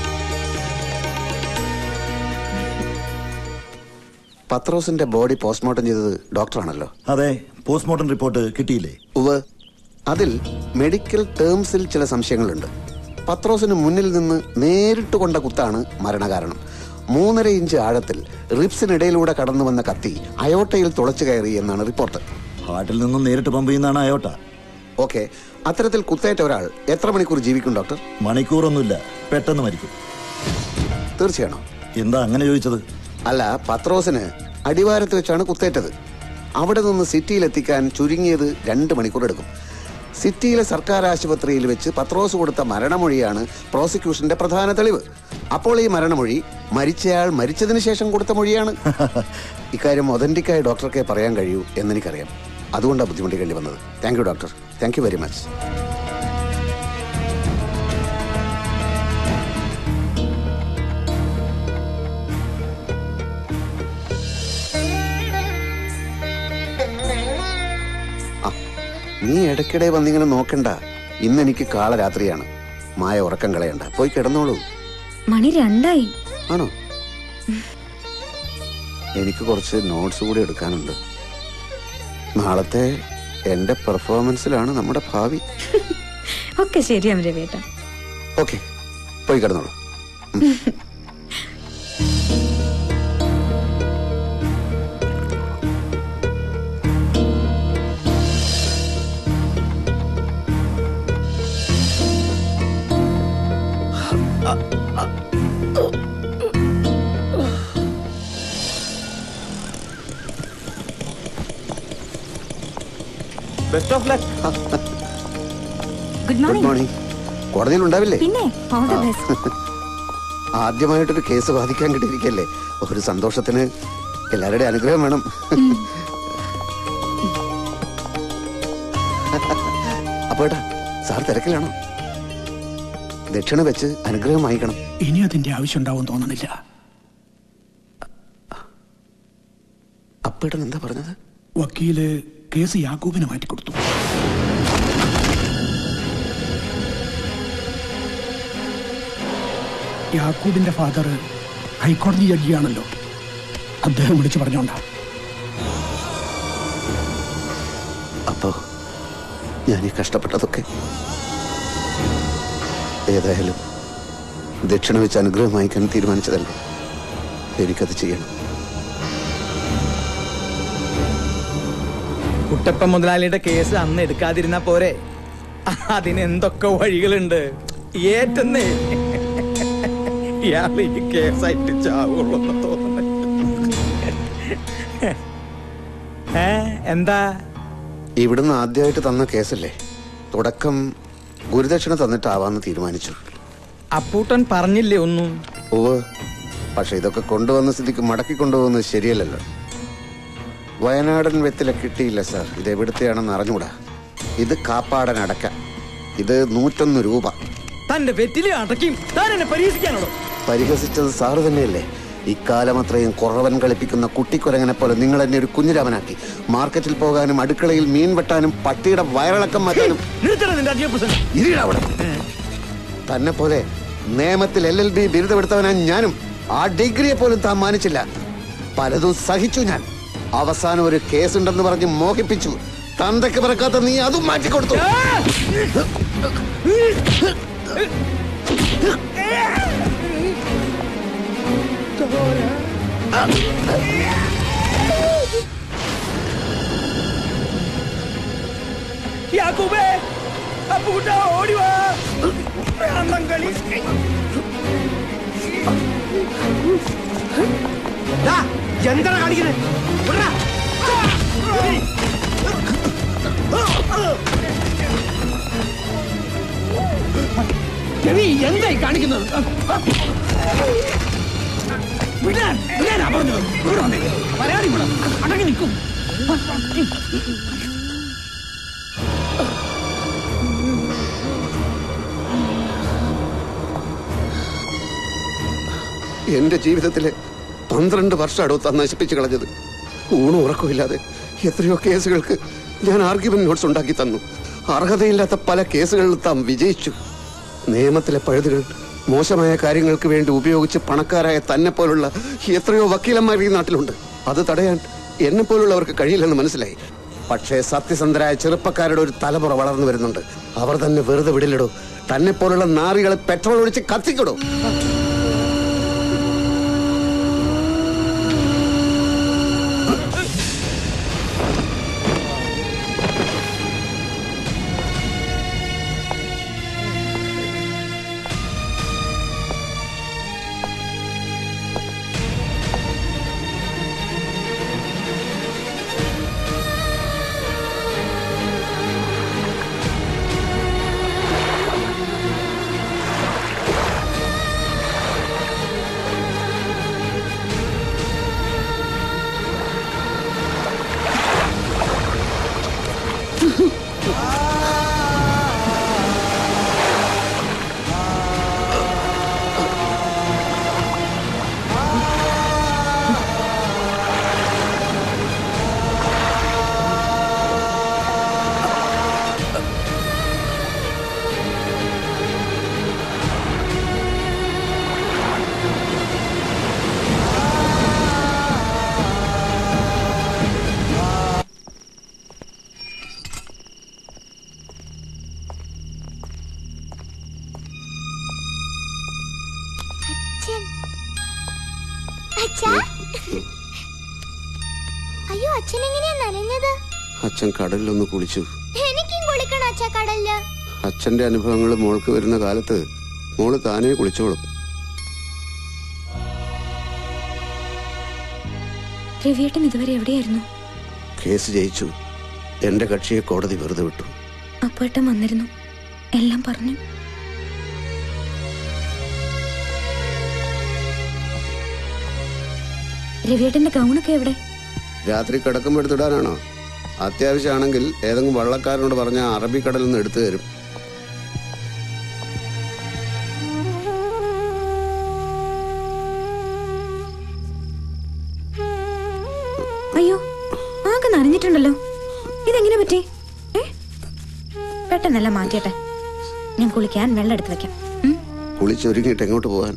പത്രോസിന്റെ ബോഡി പോസ്റ്റ്മോർട്ടം ചെയ്തത് ഡോക്ടറാണല്ലോ? അതെ. പോസ്റ്റ്മോർട്ടം റിപ്പോർട്ട് കിട്ടിയില്ലേ? ഉവ്വ്. അതിൽ മെഡിക്കൽ ടേംസിൽ ചില സംശയങ്ങളുണ്ട്. പത്രോസിന് മുന്നിൽ നിന്ന് നേരിട്ട് കൊണ്ട കുത്താണ് മരണകാരണം. മൂന്നര ഇഞ്ച് ആഴത്തിൽ റിബ്സിനിടയിലൂടെ കടന്നു വന്ന കത്തി അയോട്ടയിൽ തുളച്ചു കയറി എന്നാണ് റിപ്പോർട്ട്. ഹാർട്ടിൽ നിന്നും നേരിട്ട് പമ്പ് ചെയ്യുന്നതാണ് അയോട്ട. ഓക്കെ, അത്തരത്തിൽ കുത്തേറ്റ ഒരാൾ എത്ര മണിക്കൂർ ജീവിക്കും ഡോക്ടർ? മണിക്കൂറൊന്നുമില്ല, പെട്ടെന്ന് മരിക്കും. തീർച്ചയാണോ? എന്താ അങ്ങനെ ചോദിച്ചത്? അല്ല, പത്രോസിന് അടിവാരത്ത് വെച്ചാണ് കുത്തേറ്റത്. അവിടെ നിന്ന് സിറ്റിയിലെത്തിക്കാൻ ചുരുങ്ങിയത് രണ്ട് മണിക്കൂർ എടുക്കും. സിറ്റിയിലെ സർക്കാർ ആശുപത്രിയിൽ വെച്ച് പത്രോസ് കൊടുത്ത മരണമൊഴിയാണ് പ്രോസിക്യൂഷന്റെ പ്രധാന തെളിവ്. അപ്പോൾ ഈ മരണമൊഴി മരിച്ചയാൾ മരിച്ചതിന് ശേഷം കൊടുത്ത മൊഴിയാണ്. ഇക്കാര്യം ഒതന്റിക്കായ ഡോക്ടർക്കേ പറയാൻ കഴിയൂ എന്നെനിക്കറിയാം. അതുകൊണ്ടാണ് ബുദ്ധിമുട്ടിക്കേണ്ടി വന്നത്. Thank you doctor. Thank you very much. നീ ഇടയ്ക്കിടെ വന്നിങ്ങനെ നോക്കണ്ട. ഇന്ന് എനിക്ക് കാളരാത്രിയാണ്. മായ ഉറക്കം കളയണ്ട, പോയി കിടന്നോളൂ. മണി രണ്ടായി. ആണോ? എനിക്ക് കുറച്ച് നോട്ട്സ് കൂടി എടുക്കാനുണ്ട്. നാളത്തെ എന്റെ പെർഫോമൻസിലാണ് നമ്മുടെ ഭാവി. ഒക്കെ ശരിയാവും രവിയേട്ടാ. ഓക്കെ, പോയി കിടന്നോളൂ. Best of luck. Good good morning. കോടതിയിൽ ഉണ്ടാവില്ലേ? പിന്നെ ഓൾ ദി ബെസ്റ്റ്. ആദ്യമായിട്ടൊരു കേസ് വാദിക്കാൻ കിട്ടിയിരിക്കല്ലേ, ഒരു സന്തോഷത്തിന് എല്ലാവരുടെയും അനുഗ്രഹം വേണം. അപ്പോട്ടാ സാർ തിരക്കിലാണോ? ദക്ഷിണ വെച്ച് അനുഗ്രഹം വാങ്ങിക്കണം. ഇനി അതിന്റെ ആവശ്യം ഉണ്ടാവും തോന്നുന്നില്ല. അപ്പേട്ടൻ എന്താ പറഞ്ഞത്? വക്കീല് കേസ് യാക്കൂബിന് മാറ്റിക്കൊടുത്തു. യാക്കൂബിന്റെ ഫാദർ ഹൈക്കോടതി ജഡ്ജിയാണല്ലോ. അദ്ദേഹം വിളിച്ചു പറഞ്ഞോണ്ടാ. അപ്പോ ഞാൻ ഈ കഷ്ടപ്പെട്ടതൊക്കെ ഏതായാലും ദക്ഷിണ വെച്ച് അനുഗ്രഹം വാങ്ങിക്കാൻ തീരുമാനിച്ചതല്ലേ, എനിക്കത് ചെയ്യണം. കുട്ടപ്പ മുതലാളിയുടെ കേസ് അന്ന് എടുക്കാതിരുന്ന പോരെ? അതിന് എന്തൊക്കെ വഴികളുണ്ട്. ഏറ്റന്നേ ഇയാൾ ഈ കേസായിട്ട് ചാവുള്ളൂ തോന്നുന്നു. ഏ എന്താ? ഇവിടുന്ന് ആദ്യമായിട്ട് തന്ന കേസല്ലേ, തുടക്കം ഗുരുദക്ഷിണ തന്നിട്ടാവാന്ന് തീരുമാനിച്ചു. അപ്പൂട്ടൻ പറഞ്ഞില്ലേ ഒന്നും? ഓവ്, പക്ഷെ ഇതൊക്കെ കൊണ്ടുവന്ന സ്ഥിതിക്ക് മടക്കി കൊണ്ടുപോകുന്നത് ശരിയല്ലല്ലോ. വയനാടൻ വെത്തില കിട്ടിയില്ല സാർ. ഇത് എവിടുത്തെയാണെന്ന് അറിഞ്ഞൂടാ. ഇത് കാപ്പാടൻ അടക്ക. ഇത് നൂറ്റൊന്ന് രൂപ. തന്റെ വെറ്റിലെ അടക്കും താൻ എന്നെ പരീക്ഷിക്കാനോ? പരിഹസിച്ചത് സാറ് തന്നെയല്ലേ. ഇക്കാലം അത്രയും കുറവൻ കളിപ്പിക്കുന്ന കുട്ടിക്കുരങ്ങനെ പോലെ നിങ്ങൾ എന്നെ ഒരു കുഞ്ഞിരാമനാക്കി. മാർക്കറ്റിൽ പോകാനും അടുക്കളയിൽ മീൻ വെട്ടാനും പട്ടിയുടെ വയറിളക്കം മാറ്റാനും. തന്നെ പോലെ നിയമത്തിൽ എൽ എൽ ബി ബിരുദമെടുത്തവനാ ഞാനും. ആ ഡിഗ്രിയെ പോലും താൻ മാനിച്ചില്ല. പലതും സഹിച്ചു ഞാൻ. അവസാനം ഒരു കേസുണ്ടെന്ന് പറഞ്ഞ് മോഹിപ്പിച്ചു. തന്തയ്ക്ക് പിറക്കാത്ത നീ അതും മാറ്റിക്കൊടുത്തു. യാക്കൂബേ, അപ്പൂട്ടാ ഓടി വാ. കളി എന്താണ് കാണിക്കുന്നത്? എന്തായി കാണിക്കുന്നത്? പരാതി അടങ്ങി നിൽക്കും. എന്റെ ജീവിതത്തിലെ പന്ത്രണ്ട് വർഷം അടുത്ത നശിപ്പിച്ചു കളഞ്ഞത്. ഊണും ഉറക്കമില്ലാതെ എത്രയോ കേസുകൾക്ക് ഞാൻ ആർഗ്യുമെന്റ് നോട്ട്സ് ഉണ്ടാക്കി തന്നു. അർഹതയില്ലാത്ത പല കേസുകളിൽ താൻ വിജയിച്ചു. നിയമത്തിലെ പഴുതുകൾ മോശമായ കാര്യങ്ങൾക്ക് വേണ്ടി ഉപയോഗിച്ച് പണക്കാരായ തന്നെ പോലുള്ള എത്രയോ വക്കീലന്മാർ ഈ നാട്ടിലുണ്ട്. അത് തടയാൻ എന്നെ പോലുള്ളവർക്ക് കഴിയില്ലെന്ന് മനസ്സിലായി. പക്ഷേ സത്യസന്ധരായ ചെറുപ്പക്കാരുടെ ഒരു തലമുറ വളർന്നു വരുന്നുണ്ട്. അവർ തന്നെ വെറുതെ വിടില്ലടോ. തന്നെ പോലുള്ള നാറികളെ പെട്രോൾ ഒഴിച്ച് കത്തിക്കടോ. അയ്യോ, അച്ഛൻ എങ്ങനെയാ നനഞ്ഞത്? അച്ഛൻ കടലിലൊന്ന് കുളിച്ചു. എനിക്കും കുളിക്കണം അച്ഛാ കടലില്. അച്ഛന്റെ അനുഭവങ്ങൾ മോൾക്ക് വരുന്ന കാലത്ത് മോള് താനേ കുളിച്ചോളും. രവിയേട്ടൻ ഇതുവരെ എവിടെയായിരുന്നു? കേസ് ജയിച്ചു. എന്റെ കക്ഷിയെ കോടതി വെറുതെ വിട്ടു. അപ്പേട്ടൻ വന്നിരുന്നു, എല്ലാം പറഞ്ഞു. രവിയേട്ടന്റെ ഗൗണൊക്കെ എവിടെ? രാത്രി കിടക്കുമ്പോ എടുത്തിടാനാണോ? അത്യാവശ്യമാണെങ്കിൽ ഏതെങ്കിലും വള്ളക്കാരനോട് പറഞ്ഞ അറബിക്കടലിൽ നിന്ന് എടുത്തു തരും. അയ്യോ, ആകെ നനഞ്ഞിട്ടുണ്ടല്ലോ. ഇതെങ്ങനെ പറ്റി? പെട്ടെന്നല്ല മാറ്റിയട്ടെ. ഞാൻ കുളിക്കാൻ വെള്ളം എടുത്ത് വെക്കാം. കുളിച്ചൊരുങ്ങിയിട്ട് എങ്ങോട്ട് പോകാൻ?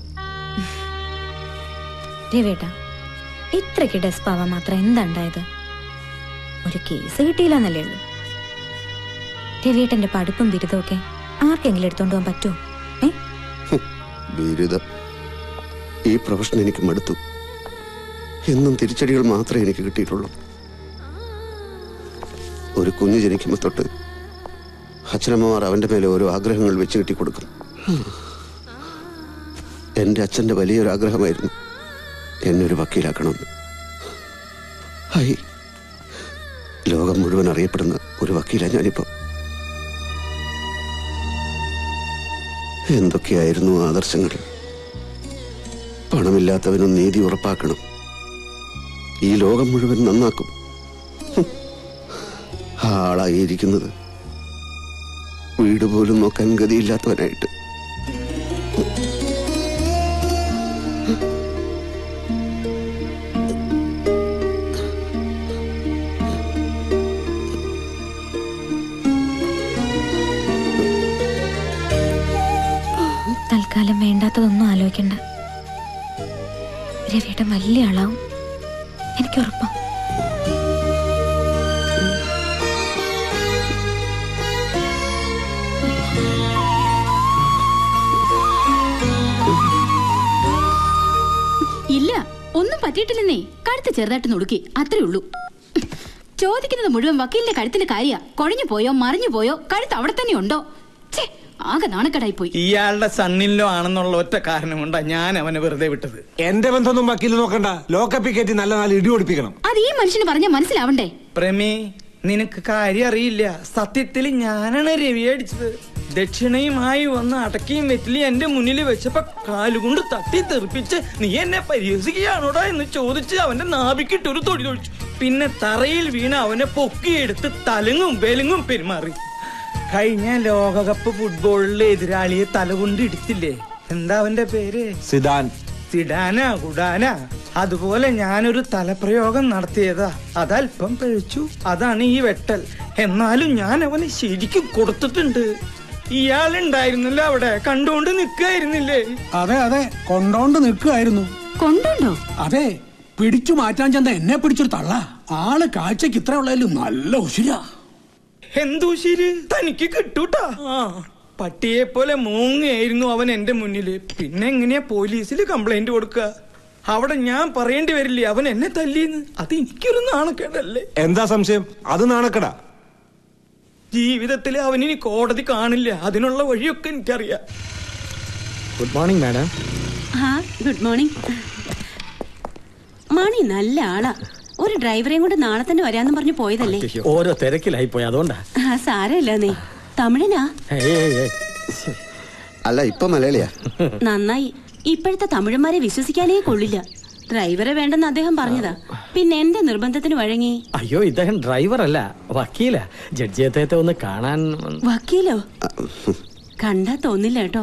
രവേട്ട, ഇത്രയ്ക്ക് ഡെസ്പാവാൻ മാത്രം എന്താ ഉണ്ടായത്? ഒരു കേസ് കിട്ടിയില്ലെന്നല്ലേ ഉള്ളൂ. രവേട്ടന്റെ പഠിപ്പും ബിരുദവും ഒക്കെ ആർക്കെങ്കിലും എടുത്തോണ്ട് പോകാൻ പറ്റുമോ? ബിരുദം, ഈ പ്രൊഫഷൻ എനിക്ക് മടുത്തു. എന്നും തിരിച്ചടികൾ മാത്രമേ എനിക്ക് കിട്ടിയിട്ടുള്ളൂ. ഒരു കുഞ്ഞ് ജനിക്കുമ്പോൾ തൊട്ട് അച്ഛനമ്മമാർ അവന്റെ മേലെ ഓരോ ആഗ്രഹങ്ങൾ വെച്ച് കെട്ടിക്കൊടുക്കും. എന്റെ അച്ഛന്റെ വലിയൊരു ആഗ്രഹമായിരുന്നു എന്നെ ഒരു വക്കീലാക്കണമെന്ന്. ഹൈ, ലോകം മുഴുവൻ അറിയപ്പെടുന്ന ഒരു വക്കീലാണ് ഞാനിപ്പോ. എന്തൊക്കെയായിരുന്നു ആദർശങ്ങൾ? പണമില്ലാത്തവനും നീതി ഉറപ്പാക്കണം, ഈ ലോകം മുഴുവൻ നന്നാക്കും. ആ ആളായിരിക്കുന്നത് വീട് പോലും നോക്കാൻ ഗതിയില്ലാത്തവനായിട്ട്. തൽക്കാലം വേണ്ടാത്തതൊന്നും ആലോചിക്കണ്ട. രവിയുടെ വലിയ ആളാവും, എനിക്ക് ഉറപ്പാ. ഇല്ല, ഒന്നും പറ്റിയിട്ടില്ലെന്നേ. കഴുത്ത് ചെറുതായിട്ട് നുടുക്കി, അത്രേ ഉള്ളൂ. ചോദിക്കുന്നത് മുഴുവൻ വക്കീലിന്റെ കഴുത്തിന്റെ കാര്യ. കുഴഞ്ഞു പോയോ മറിഞ്ഞു പോയോ, കഴുത്ത് അവിടെ തന്നെ ഉണ്ടോ? ആകെ നാണക്കേടായി പോയി. ഇയാളുടെ സണ്ണിലോ ആണെന്നുള്ള ഒറ്റ കാരണം കൊണ്ടാ ഞാൻ അവനെ വെറുതെ വിട്ടത്. എന്റെ ബന്ധമൊന്നും വക്കീൽ നോക്കണ്ട, ലോക്കപ്പിൽ കയറ്റി നല്ല നാല് ഇടി ഓടിപ്പിക്കണം. അത് ഈ മനുഷ്യന് പറഞ്ഞാൽ മനസ്സിലാവണ്ടേ? പ്രമേ, നിനക്ക് കാര്യം അറിയില്ല. സത്യത്തിൽ ഞാനാണ് രവി അടിച്ചത്. ദക്ഷിണയുമായി വന്ന് അടക്കിയും വെറ്റിലി എന്റെ മുന്നിൽ വെച്ചപ്പോ കാലുകൊണ്ട് തട്ടി തെറിപ്പിച്ച് നീ എന്നെ പരിഹസിക്കുകയാണോടാ എന്ന് ചോദിച്ച് അവന്റെ നാഭിക്കിട്ടൊരു തൊഴിലൊഴിച്ചു. പിന്നെ തറയിൽ വീണ് അവനെ പൊക്കിയെടുത്ത് തലങ്ങും വെലുങ്ങും പെരുമാറി. കഴിഞ്ഞ ലോകകപ്പ് ഫുട്ബോളിലെ എതിരാളിയെ തലകൊണ്ട് ഇടിച്ചില്ലേ? എന്താ അവന്റെ പേര്? സിദാൻ. സിഡാന കുഡാന. അതുപോലെ ഞാനൊരു തലപ്രയോഗം നടത്തിയതാ. അതല്പം പഴിച്ചു, അതാണ് ഈ വെട്ടൽ. എന്നാലും ഞാൻ അവന് ശരിക്കും കൊടുത്തിട്ടുണ്ട്. ഇയാളുണ്ടായിരുന്നല്ലോ അവിടെ, കണ്ടോണ്ട് നിൽക്കായിരുന്നില്ലേ? അതെ അതെ, കൊണ്ടോണ്ട് നിൽക്കുകയായിരുന്നു. കൊണ്ടോണ്ടോ? അതെ, പിടിച്ചു മാറ്റാൻ ചെന്ന എന്നെ പിടിച്ചൊരു തള്ള. ആള് കാഴ്ചക്ക് ഇത്ര ഉള്ളതിലും നല്ല ഉശിര. എന്തുശിര് തനിക്ക് കിട്ടൂട്ടാ. ആ, പട്ടിയെ പോലെ മൂങ്ങയായിരുന്നു അവൻ എന്റെ മുന്നില്. പിന്നെ എങ്ങനെയാ പോലീസിൽ കംപ്ലൈന്റ് കൊടുക്കുക? അവിടെ ഞാൻ പറയേണ്ടി വരില്ലേ അവൻ എന്നെ തല്ലിന്ന്? അത് എനിക്കൊരു നാണക്കേടല്ലേ? എന്താ സംശയം? അത് നാണക്കേടാ. ജീവിതത്തിൽ അവനിനി കോടതി കാണില്ല. അതിനുള്ള വഴിയൊക്കെ എനിക്കറിയാം. Good morning madam. ആ, ഗുഡ് മോർണിംഗ്. മണി നല്ല ആളാ. ഒരു ഡ്രൈവറെയും കൊണ്ട് നാളെ തന്നെ വരാന്ന് പറഞ്ഞു പോയതല്ലേ? ഓരോ തിരക്കിലായി പോയി, അതുകൊണ്ടാ. ആ, സാരമില്ല. നീ തമിഴനാ? അല്ല, ഇപ്പൊ മലയാളിയാ. നന്നായി. ഇപ്പോഴത്തെ തമിഴന്മാരെ വിശ്വസിക്കാനേ കൊള്ളില്ല. ഡ്രൈവറെ വേണ്ടെന്ന് അദ്ദേഹം പറഞ്ഞതാ. പിന്നെ എന്റെ നിർബന്ധത്തിന് വഴങ്ങി. അയ്യോ, ഇദ്ദേഹം ഡ്രൈവർ അല്ല, വക്കീലാ. ജഡ്ജി അദ്ദേഹത്തെ ഒന്ന് കാണാൻ. വക്കീലോ? കണ്ടാ തോന്നില്ല കേട്ടോ.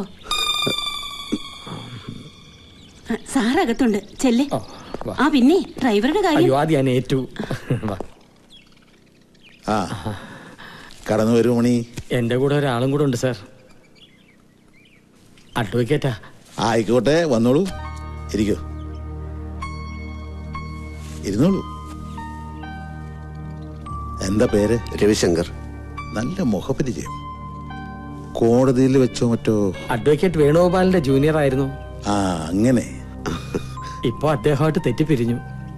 സാറകത്തുണ്ട്, ചെല്ലേ. ആ, പിന്നെ ഡ്രൈവറുടെ കാര്യം. ആദ്യം ഞാൻ ഏറ്റു. ആ, കടന്നു വരൂ മണി. എന്റെ കൂടെ ഒരാളും കൂടെ ഉണ്ട് സാർ, അഡ്വക്കേറ്റാ. ആയിക്കോട്ടെ, വന്നോളൂ, ഇരിക്കൂ, ഇരുന്നോളൂ. എന്താ പേര്? രവിശങ്കർ. നല്ല മുഖപരിചയം. കോടതിയിൽ വെച്ചോ മറ്റോ? അഡ്വക്കേറ്റ് വേണുഗോപാലിന്റെ ജൂനിയർ ആയിരുന്നു. ആ, അങ്ങനെ. ഇപ്പൊ അദ്ദേഹമായിട്ട് തെറ്റിപ്പിരിഞ്ഞു.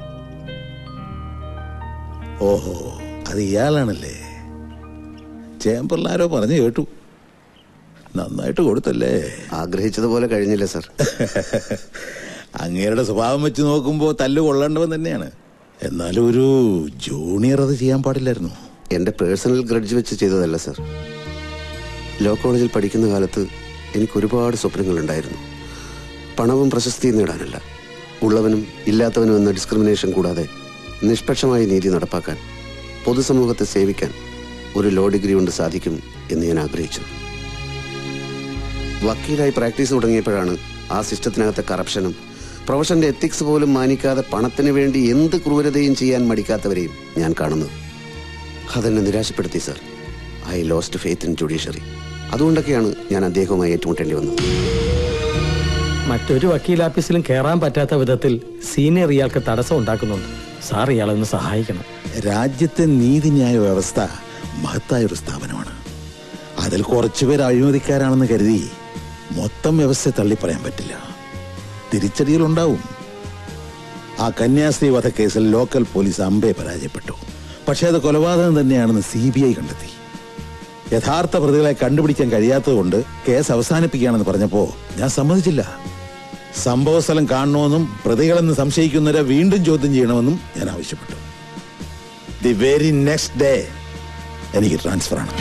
ഓഹോ, അത് ഇയാളാണല്ലേ? ചേമ്പർലാരോ പറഞ്ഞു കേട്ടു. നന്നായിട്ട് കൊടുത്തല്ലേ? ആഗ്രഹിച്ചതുപോലെ കഴിഞ്ഞില്ല സർ. അങ്ങേരുടെ സ്വഭാവം വെച്ച് നോക്കുമ്പോ തല്ല് കൊള്ളേണ്ടവൻ തന്നെയാണ്. എന്നാലും ഒരു ജൂനിയർ അത് ചെയ്യാൻ പാടില്ലായിരുന്നു. എന്റെ പേഴ്സണൽ ഗ്രഡ്ജ് വെച്ച് ചെയ്തതല്ല സർ. ലോ കോളേജിൽ പഠിക്കുന്ന കാലത്ത് എനിക്ക് ഒരുപാട് സ്വപ്നങ്ങളുണ്ടായിരുന്നു. പണവും പ്രശസ്തിയും നേടാനല്ല, ഉള്ളവനും ഇല്ലാത്തവനും എന്ന ഡിസ്ക്രിമിനേഷൻ കൂടാതെ നിഷ്പക്ഷമായ നീതി നടപ്പാക്കാൻ. പൊതുസമൂഹത്തെ സേവിക്കാൻ ഒരു ലോ ഡിഗ്രി കൊണ്ട് സാധിക്കും എന്ന് ഞാൻ ആഗ്രഹിച്ചു. വക്കീലായി പ്രാക്ടീസ് തുടങ്ങിയപ്പോഴാണ് ആ സിസ്റ്റത്തിനകത്തെ കറപ്ഷനും പ്രൊഫഷന്റെ എത്തിക്സ് പോലും മാനിക്കാതെ പണത്തിന് വേണ്ടി എന്ത് ക്രൂരതയും ചെയ്യാൻ മടിക്കാത്തവരെയും ഞാൻ കാണുന്നത്. അതെന്നെ നിരാശപ്പെടുത്തി sir. I lost faith in judiciary. അതുകൊണ്ടൊക്കെയാണ് ഞാൻ അദ്ദേഹവുമായി ഏറ്റുമുട്ടേണ്ടി വന്നത്. മറ്റൊരു വക്കീൽ ഓഫീസിലും കയറാൻ പറ്റാത്ത വിധത്തിൽ സീനിയർ ഇയാൾക്ക് തടസ്സം ഉണ്ടാക്കുന്നുണ്ട്. സാർ ഇയാളൊന്ന് സഹായിക്കണം. രാജ്യത്തെ നീതിന്യായ വ്യവസ്ഥ മഹത്തായ ഒരു സ്ഥാപനമാണ്. അതിൽ കുറച്ചുപേർ അഴിമതിക്കാരാണെന്ന് കരുതി മൊത്തം വ്യവസ്ഥയെ തള്ളിപ്പറയാൻ പറ്റില്ല. തിരിച്ചടികളുണ്ടാവും. ആ കന്യാസ്ത്രീ വധക്കേസിൽ ലോക്കൽ പോലീസ് അമ്പെ പരാജയപ്പെട്ടു. പക്ഷേ അത് കൊലപാതകം തന്നെയാണെന്ന് സി ബി ഐ കണ്ടെത്തി. യഥാർത്ഥ പ്രതികളെ കണ്ടുപിടിക്കാൻ കഴിയാത്തതുകൊണ്ട് കേസ് അവസാനിപ്പിക്കുകയാണെന്ന് പറഞ്ഞപ്പോ ഞാൻ സമ്മതിച്ചില്ല. സംഭവ സ്ഥലം കാണണമെന്നും പ്രതികളെന്ന് സംശയിക്കുന്നവരെ വീണ്ടും ചോദ്യം ചെയ്യണമെന്നും ഞാൻ ആവശ്യപ്പെട്ടു. ദി വെരി നെക്സ്റ്റ് ഡേ എനിക്ക് ട്രാൻസ്ഫർ ആണ്.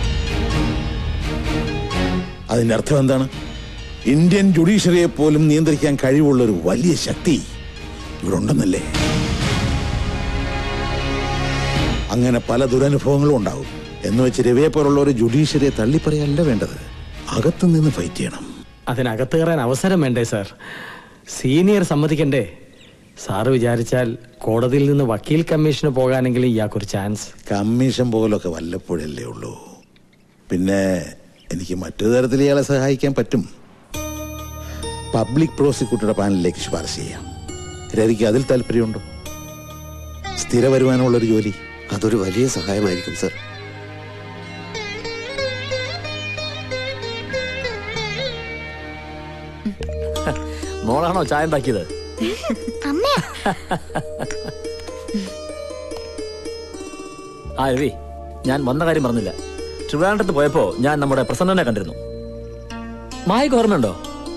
അതിന്റെ അർത്ഥം എന്താണ്? ഇന്ത്യൻ ജുഡീഷ്യറിയെ പോലും നിയന്ത്രിക്കാൻ കഴിവുള്ള ഒരു വലിയ ശക്തി ഇവിടെ ഉണ്ടെന്നല്ലേ? അങ്ങനെ പല ദുരനുഭവങ്ങളും ഉണ്ടാവും. എന്ന് വെച്ച് രവിയെ പോലുള്ള ഒരു ജുഡീഷ്യറിയെ തള്ളിപ്പറയല്ല വേണ്ടത്, അകത്തു നിന്ന് ഫൈറ്റ് ചെയ്യണം. അതിനകത്ത് കയറാൻ അവസരം വേണ്ടേ സാർ? സീനിയർ സമ്മതിക്കണ്ടേ? സാറ് വിചാരിച്ചാൽ കോടതിയിൽ നിന്ന് വക്കീൽ കമ്മീഷന് പോകാനെങ്കിലും ഇയാൾക്കൊരു ചാൻസ്. കമ്മീഷൻ പോലൊക്കെ വല്ലപ്പോഴല്ലേ ഉള്ളൂ. പിന്നെ എനിക്ക് മറ്റൊരു തരത്തിൽ ഇയാളെ സഹായിക്കാൻ പറ്റും. പബ്ലിക് പ്രോസിക്യൂട്ടറുടെ പാനലിലേക്ക് ശുപാർശ ചെയ്യാം. രവിക്ക് അതിൽ താല്പര്യമുണ്ടോ? സ്ഥിര വരുമാനമുള്ളൊരു ജോലി. അതൊരു വലിയ സഹായമായിരിക്കും സർ. മോളാണോ ചായ ഉണ്ടാക്കിയത്? ആ രവി, ഞാൻ വന്ന കാര്യം പറഞ്ഞില്ല. ട്രിവാൻഡ്രത്ത് പോയപ്പോ ഞാൻ നമ്മുടെ പ്രസന്നനെ കണ്ടിരുന്നു. മായക്ക് ഓർമ്മയുണ്ടോ?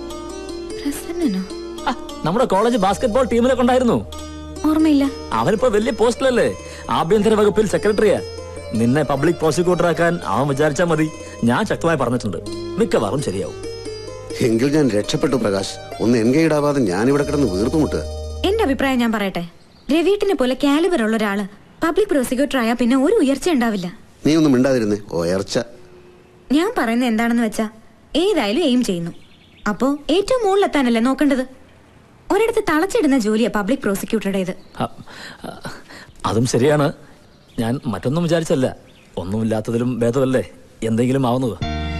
നമ്മുടെ കോളേജ് ബാസ്കറ്റ്ബോൾ ടീമിലൊക്കെ ഉണ്ടായിരുന്നു. ഓർമ്മയില്ല. അവനിപ്പോ വലിയ പോസ്റ്റിലല്ലേ, ആഭ്യന്തര വകുപ്പിൽ സെക്രട്ടറിയാ. നിന്നെ പബ്ലിക് പ്രോസിക്യൂട്ടർ ആക്കാൻ അവൻ വിചാരിച്ചാൽ മതി. ഞാൻ ശക്തമായി പറഞ്ഞിട്ടുണ്ട്, മിക്കവാറും ശരിയാവും. എങ്കിൽ ഞാൻ രക്ഷപ്പെട്ടു പ്രകാശ്. ഒന്ന് എൻഗേജ് ആവാതെ ഞാൻ ഇവിടെ കിടന്ന് വീർപ്പുമുട്ടുക. എന്റെ അഭിപ്രായം ഞാൻ പറയട്ടെ. രവീട്ടിനെ പോലെ കാലിബർ ഉള്ള ഒരാള് പബ്ലിക് പ്രോസിക്യൂട്ടർ ആയാൽ പിന്നെ ഒരു ഉയർച്ച ഉണ്ടാവില്ല. നീ ഒന്നും മിണ്ടാതിരുന്നേ. ഉയർച്ച ഞാൻ പറയുന്നത് എന്താണെന്ന് വെച്ചാ, ഏതായാലും എയിം ചെയ്യുന്നു. അപ്പോ ഏറ്റവും മുകളിലെത്താനല്ലേ നോക്കേണ്ടത്. ഒരിടത്ത് തളച്ചിടുന്ന ജോലിയാ പബ്ലിക് പ്രോസിക്യൂട്ടറുടേത്. അതും ശരിയാണ്. ഞാൻ മറ്റൊന്നും വിചാരിച്ചല്ല. ഒന്നുമില്ലാത്തതിലും ഭേദമല്ലേ എന്തെങ്കിലും ആവുന്നത്.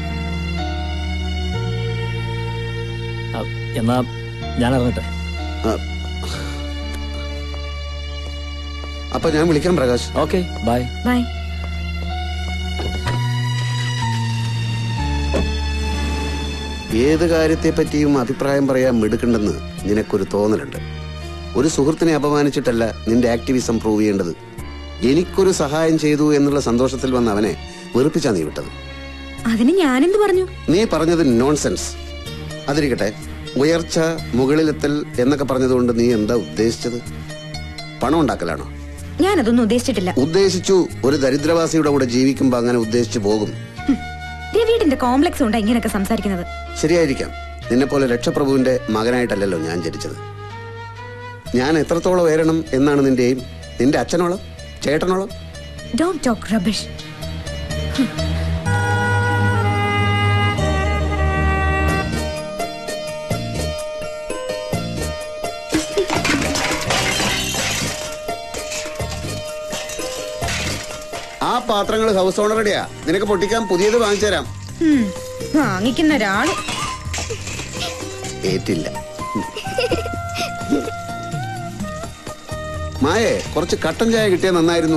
എന്നാ ഞാൻ ഇറങ്ങട്ടെ. അപ്പൊ ഞാൻ വിളിക്കാം പ്രകാശ്. Okay, by. ബൈ. ഏത് കാര്യത്തെ പറ്റിയും അഭിപ്രായം പറയാൻ മിടുക്കുണ്ടെന്ന് നിനക്കൊരു തോന്നലുണ്ട്. ഒരു സുഹൃത്തിനെ അപമാനിച്ചിട്ടല്ല നിന്റെ ആക്ടിവിസം പ്രൂവ് ചെയ്യേണ്ടത്. എനിക്കൊരു സഹായം ചെയ്തു എന്നുള്ള സന്തോഷത്തിൽ വന്ന അവനെ വെറുപ്പിച്ചാ നീ വിട്ടത്. അതിന് ഞാനെന്ത് പറഞ്ഞു? നീ പറഞ്ഞത് നോൺസെൻസ്. അതിരിക്കട്ടെ, ഉയർച്ച, മുകളിലെത്തൽ എന്നൊക്കെ പറഞ്ഞതുകൊണ്ട് നീ എന്താ ഉദ്ദേശിച്ചത്? പണം ഉണ്ടാക്കലാണോ? ഞാനതൊന്നും ഉദ്ദേശിച്ചിട്ടില്ല. ഉദ്ദേശിച്ചു. ഒരു ദരിദ്രവാസിയുടെ കൂടെ ജീവിക്കുമ്പോ അങ്ങനെ ഉദ്ദേശിച്ചു പോകും. രവീടിന്റെ കോംപ്ലക്സ് ഉണ്ടാ ഇങ്ങനെയൊക്കെ സംസാരിക്കുന്നത്. ശരിയായിരിക്കാം. നിന്നെ പോലെ രക്ഷപ്രഭുവിന്റെ മകനായിട്ടല്ലല്ലോ ഞാൻ ജനിച്ചത്. ഞാൻ എത്രത്തോളം ഉയരണം എന്നാണ് നിന്റെ എയിം? നിന്റെ അച്ഛനോളം, ചേട്ടനോളം? Don't talk rubbish. ആ പാത്രങ്ങൾ ഹൗസ് ഓണറുടെയാ. നിനക്ക് പൊട്ടിക്കാൻ പുതിയത് വാങ്ങിച്ചു തരാം. വാങ്ങിക്കുന്ന ഒരാള് ഏറ്റില്ല. മായേ, കുറച്ച് കട്ടൻ ചായ കിട്ടിയാ നന്നായിരുന്നു.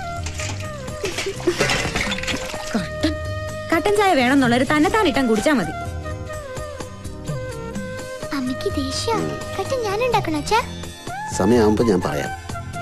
കട്ടൻ ചായ വേണമെന്നുള്ളൊരു തന്നെത്താൻ ഇട്ടാൻ കുടിച്ചാ മതി. അമ്മയ്ക്ക് ദേഷ്യം. കട്ടൻ ഞാൻ ഉണ്ടാക്കണോ അച്ഛാ? സമയമാകുമ്പോ ഞാൻ പറയാം.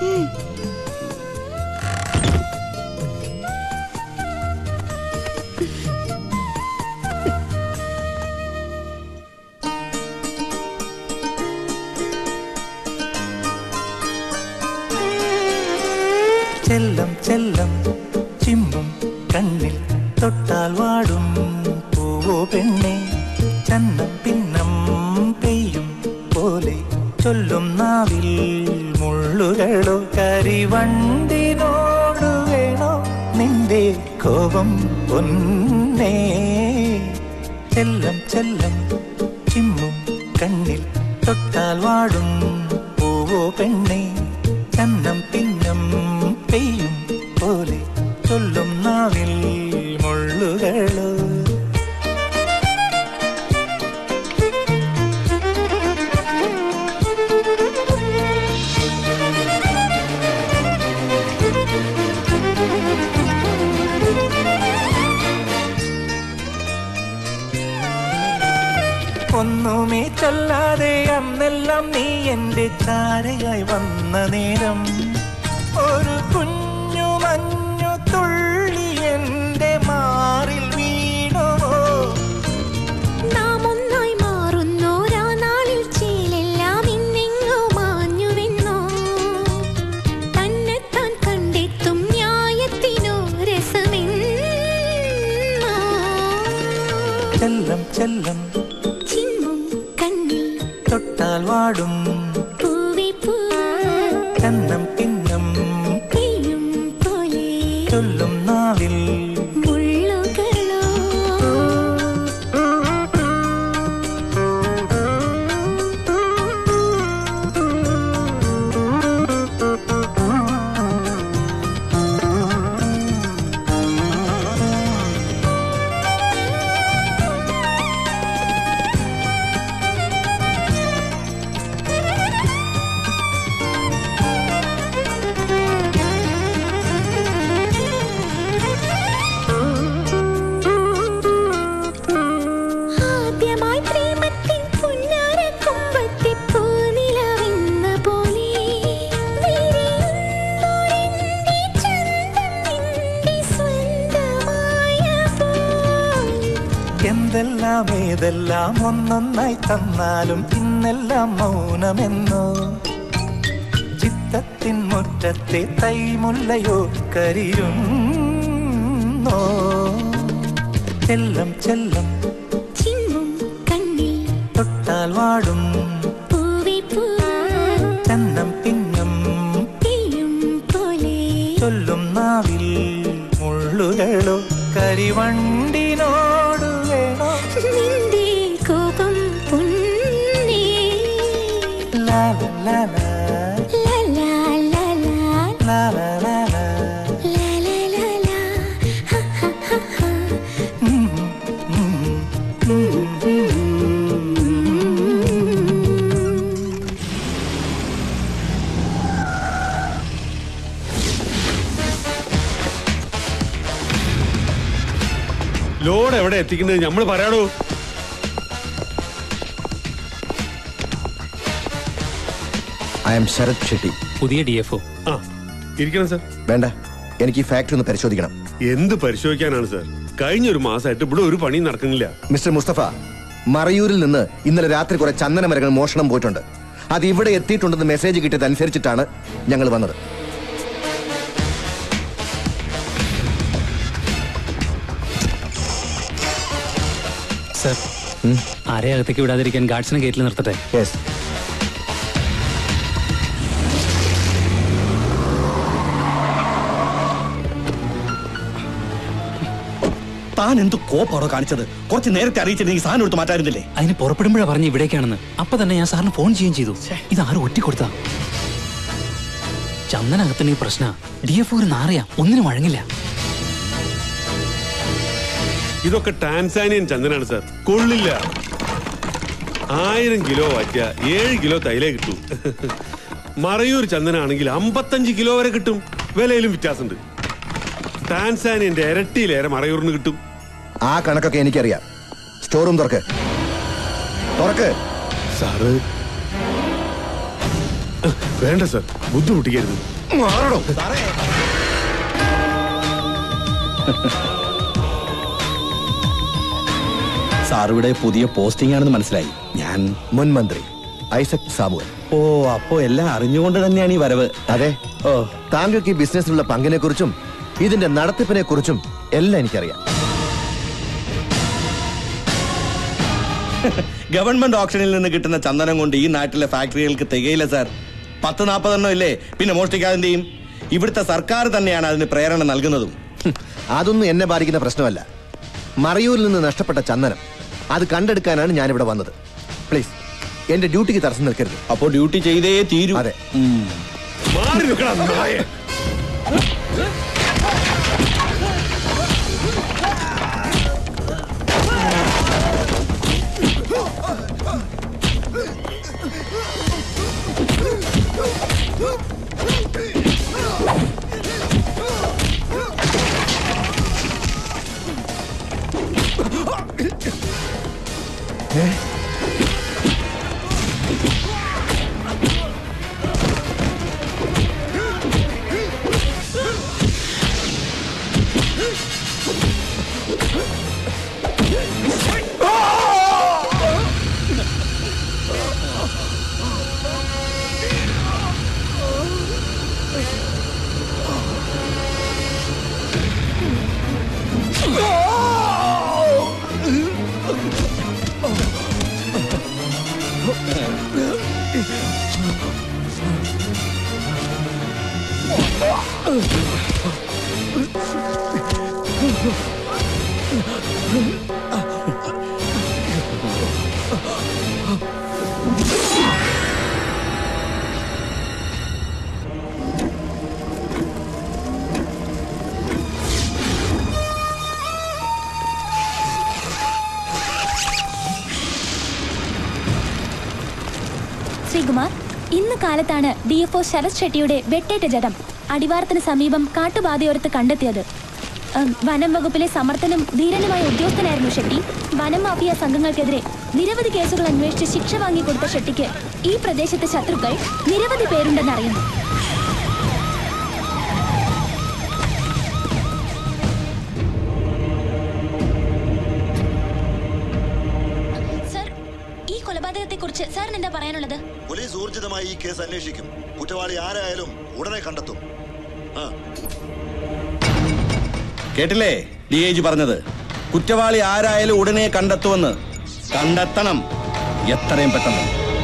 ചെല്ലം ചെല്ലം ചിമ്പും കണ്ണിൽ തൊട്ടാൽ വാടും പൂവോ പെണ്ണെ, ചന്നം പിന്നം പെയ്യും പോലെ ചൊല്ലും നാവിൽ മുള്ളുകളോ, കരിവണ്ടിനോട് കോപം പൊന്നേ ചെല്ലം ചെല്ലം ചിമ്മും കണ്ണിൽ തൊട്ടാൽ വാടും പൂവോ പെണ്ണേ ചന്നം പിന്നം പെയ്യും പോലെ ചൊല്ലും നാവിൽ മുള്ളുകളോ ഒന്നുമേ ചൊല്ലാതെ അന്നെല്ലാം നീ എന്റെ ചാരയായി വന്ന നേരം ഒരു കുഞ്ഞു മഞ്ഞു തുള്ളി എന്റെ മാറിൽ വീണുവോ നാം ഒന്നായി മാറുന്നോരാ നാളിൽ ചേലെല്ലാം ഇന്നിങ്ങു മാഞ്ഞുവെന്നോ തന്നെത്താൻ കണ്ടെത്തും ന്യായത്തിനോ രസമെന്നോ ചെല്ലം ചെല്ലം തൊട്ടാൽ വാടും കന്നം പിന്നം പെയ്യും പോലെ ചൊല്ലും നാവിൽ മുള്ളുകളോ എന്തെല്ലാം ഏതെല്ലാം ഒന്നൊന്നായി തന്നാലും ഇന്നെല്ലാം മൗനമെന്നോ ചിത്തത്തിൻ മുറ്റത്തെ തൈമുല്ലയോ കരിയുന്നോ ചെല്ലം ചെല്ലം ചിമ്മും കണ്ണിൽ തൊട്ടാൽ വാടും പൂവി പൂ ചന്നം പിന്നം പെയ്യും പോലെ ചൊല്ലും നാവിൽ മുള്ളുകളോ കരിവണ്ടിനോട് വേണോ നിന്റെ കോപം പൊന്നേ ലാ ലാ ലാ ലാ ലാ ലാ ലാ ലാ ലാ ലാ ലാ ലാ ലാ ലാ ഹ ഹ ഹ ഹ ലോഡ് എവിടെ എത്തിക്കുന്നത് നമ്മൾ പറയാടോ. ഐ എം ശരത് ഷെട്ടി, പുതിയ ഡി എഫ് ഒ. ആ ഇരിക്കണം സാർ. വേണ്ട, എനിക്ക് ഈ ഫാക്ടറി ഒന്ന് പരിശോധിക്കണം. എന്ത് പരിശോധിക്കാനാണ് സാർ? കഴിഞ്ഞൊരു മാസമായിട്ട് ഇവിടെ ഒരു പണി നടക്കുന്നില്ല. മിസ്റ്റർ മുസ്തഫ, മറയൂരിൽ നിന്ന് ഇന്നലെ രാത്രി കുറെ ചന്ദന മരങ്ങൾ മോഷണം പോയിട്ടുണ്ട്. അത് ഇവിടെ എത്തിയിട്ടുണ്ടെന്ന് മെസ്സേജ് കിട്ടിയതനുസരിച്ചിട്ടാണ് ഞങ്ങൾ വന്നത്. സർ, ആരെ അകത്തേക്ക് വിടാതിരിക്കാൻ ഗാർഡ്സിനെ ഗേറ്റിൽ നിർത്തട്ടെ? യെസ്. താൻ എന്ത് കോപ്പാണോ കാണിച്ചത്? കുറച്ച് നേരത്തെ അറിയിച്ചിരുന്നെങ്കിൽ സാധനം എടുത്ത് മാറ്റാറുന്നില്ലേ? അതിന് പുറപ്പെടുമ്പോഴാ പറഞ്ഞ് ഇവിടേക്കാണെന്ന്. അപ്പൊ തന്നെ ഞാൻ സാറിന് ഫോൺ ചെയ്യുകയും ചെയ്തു. ഇത് ആരും ഒറ്റിക്കൊടുത്താ? ചന്ദനകത്തിന് ഈ പ്രശ്ന ഡി എഫ് ഒരു നാറിയാ, ഒന്നിനും വഴങ്ങില്ല. ഇതൊക്കെ ടാൻസാനിയൻ ചന്ദനാണ് സാർ, കൊള്ളില്ല. ആയിരം കിലോ വാറ്റിയ ഏഴ് കിലോ തൈലേ കിട്ടും. മറയൂർ ചന്ദനാണെങ്കിൽ അമ്പത്തഞ്ച് കിലോ വരെ കിട്ടും. വിലയിലും വ്യത്യാസമുണ്ട്. ടാൻസാനിയന്റെ ഇരട്ടിയിലേറെ മറയൂറിന് കിട്ടും. ആ കണക്കൊക്കെ എനിക്കറിയാം. സ്റ്റോർ റൂം തുറക്ക് തുറക്ക് സാറ്. വേണ്ട സാർ, ബുദ്ധിമുട്ടിക്കരുത്. മാറണോ? സാറിവിടെ പുതിയ പോസ്റ്റിംഗ് ആണെന്ന് മനസ്സിലായി. ഞാൻ മുൻ മന്ത്രി ഐസക് സാമുവൽ. ഓ, അപ്പോ എല്ലാം അറിഞ്ഞുകൊണ്ട് തന്നെയാണ് ഈ വരവ്. അതെ. ഓ, താങ്കൾക്ക് ഈ ബിസിനസ്സിലുള്ള പങ്കിനെ കുറിച്ചും ഇതിന്റെ നടത്തിപ്പിനെ കുറിച്ചും എല്ലാം എനിക്കറിയാം. ഗവൺമെന്റ് ഓപ്ഷനിൽ നിന്ന് കിട്ടുന്ന ചന്ദനം കൊണ്ട് ഈ നാട്ടിലെ ഫാക്ടറികൾക്ക് തികയില്ല സാർ. പത്ത് നാൽപ്പതെണ്ണം ഇല്ലേ, പിന്നെ മോഷ്ടിക്കാതെ ചെയ്യും. ഇവിടുത്തെ സർക്കാർ തന്നെയാണ് അതിന് പ്രേരണ നൽകുന്നതും. അതൊന്നും എന്നെ ബാധിക്കുന്ന പ്രശ്നമല്ല. മറയൂരിൽ നിന്ന് നഷ്ടപ്പെട്ട ചന്ദനം അത് കണ്ടെടുക്കാനാണ് ഞാനിവിടെ വന്നത്. പ്ലീസ് എന്റെ ഡ്യൂട്ടിക്ക് തടസ്സം നിൽക്കരുത്. അപ്പോ ഡ്യൂട്ടി ചെയ്തേ തീരൂ. അതെ. ശ്രീകുമാർ, ഇന്ന് കാലത്താണ് ഡി എഫ് ഒ ശരത് ഷെട്ടിയുടെ വെട്ടേറ്റ ജഡം അടിവാരത്തിന് സമീപം കാട്ടുപാതയോരത്ത് കണ്ടെത്തിയത്. വനം വകുപ്പിലെ സമർത്ഥനും ധീരനുമായ ഉദ്യോഗസ്ഥനായിരുന്നു ഷെട്ടി. വനം മാഫിയ സംഘങ്ങൾക്കെതിരെ നിരവധി കേസുകൾ അന്വേഷിച്ച് ശിക്ഷ വാങ്ങിക്കൊടുത്ത ഷെട്ടിക്ക് ഈ പ്രദേശത്തെ ശത്രുക്കൾ നിരവധി പേരുണ്ടെന്നറിയുന്നു. കൊലപാതകത്തെക്കുറിച്ച് സാറിന് എന്താ പറയാനുള്ളത്? പോലീസ് ഊർജിതമായി ഈ കേസ് അന്വേഷിക്കും. കുറ്റവാളി ആരായാലും ഉടനെ കണ്ടെത്തും. കേട്ടില്ലേ ഡി ഐ ജി പറഞ്ഞത്? കുറ്റവാളി ആരായാലും ഉടനെ കണ്ടെത്തുമെന്ന്. കണ്ടെത്തണം, എത്രയും പെട്ടെന്ന്.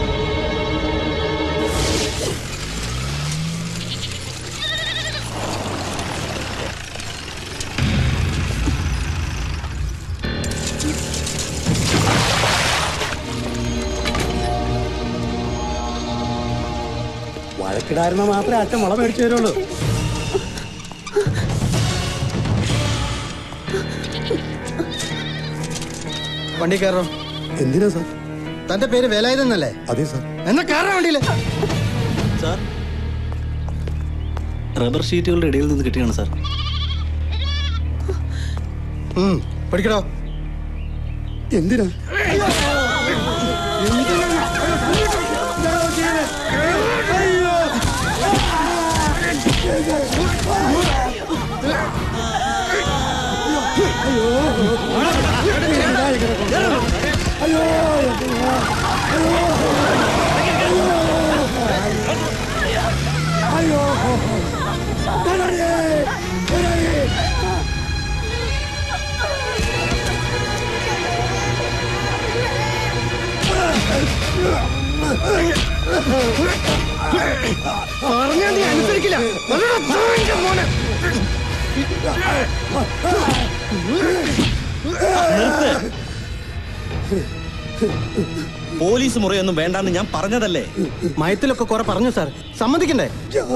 വഴക്കിടായിരുന്ന മാത്രമേ അച്ഛൻ മുള മേടിച്ചു തരുള്ളൂ. വണ്ടി കയറോ? എന്തിനാ സാർ? തന്റെ പേര് വേലായുധനല്ലേ? അതെ സാർ. എന്നാ കയറാ വണ്ടിയില്. സാർ, റബ്ബർ ഷീറ്റുകളുടെ ഇടയിൽ നിന്ന് കിട്ടിയാണ് സാർ. പഠിക്കടോ. എന്തിനാ? പറഞ്ഞാൽ നീ അനുസരിക്കില്ല. പോലീസ് മുറിയൊന്നും വേണ്ടാന്ന് ഞാൻ പറഞ്ഞതല്ലേ? മയത്തിലൊക്കെ കുറെ പറഞ്ഞു സാർ, സമ്മതിക്കണ്ടേ?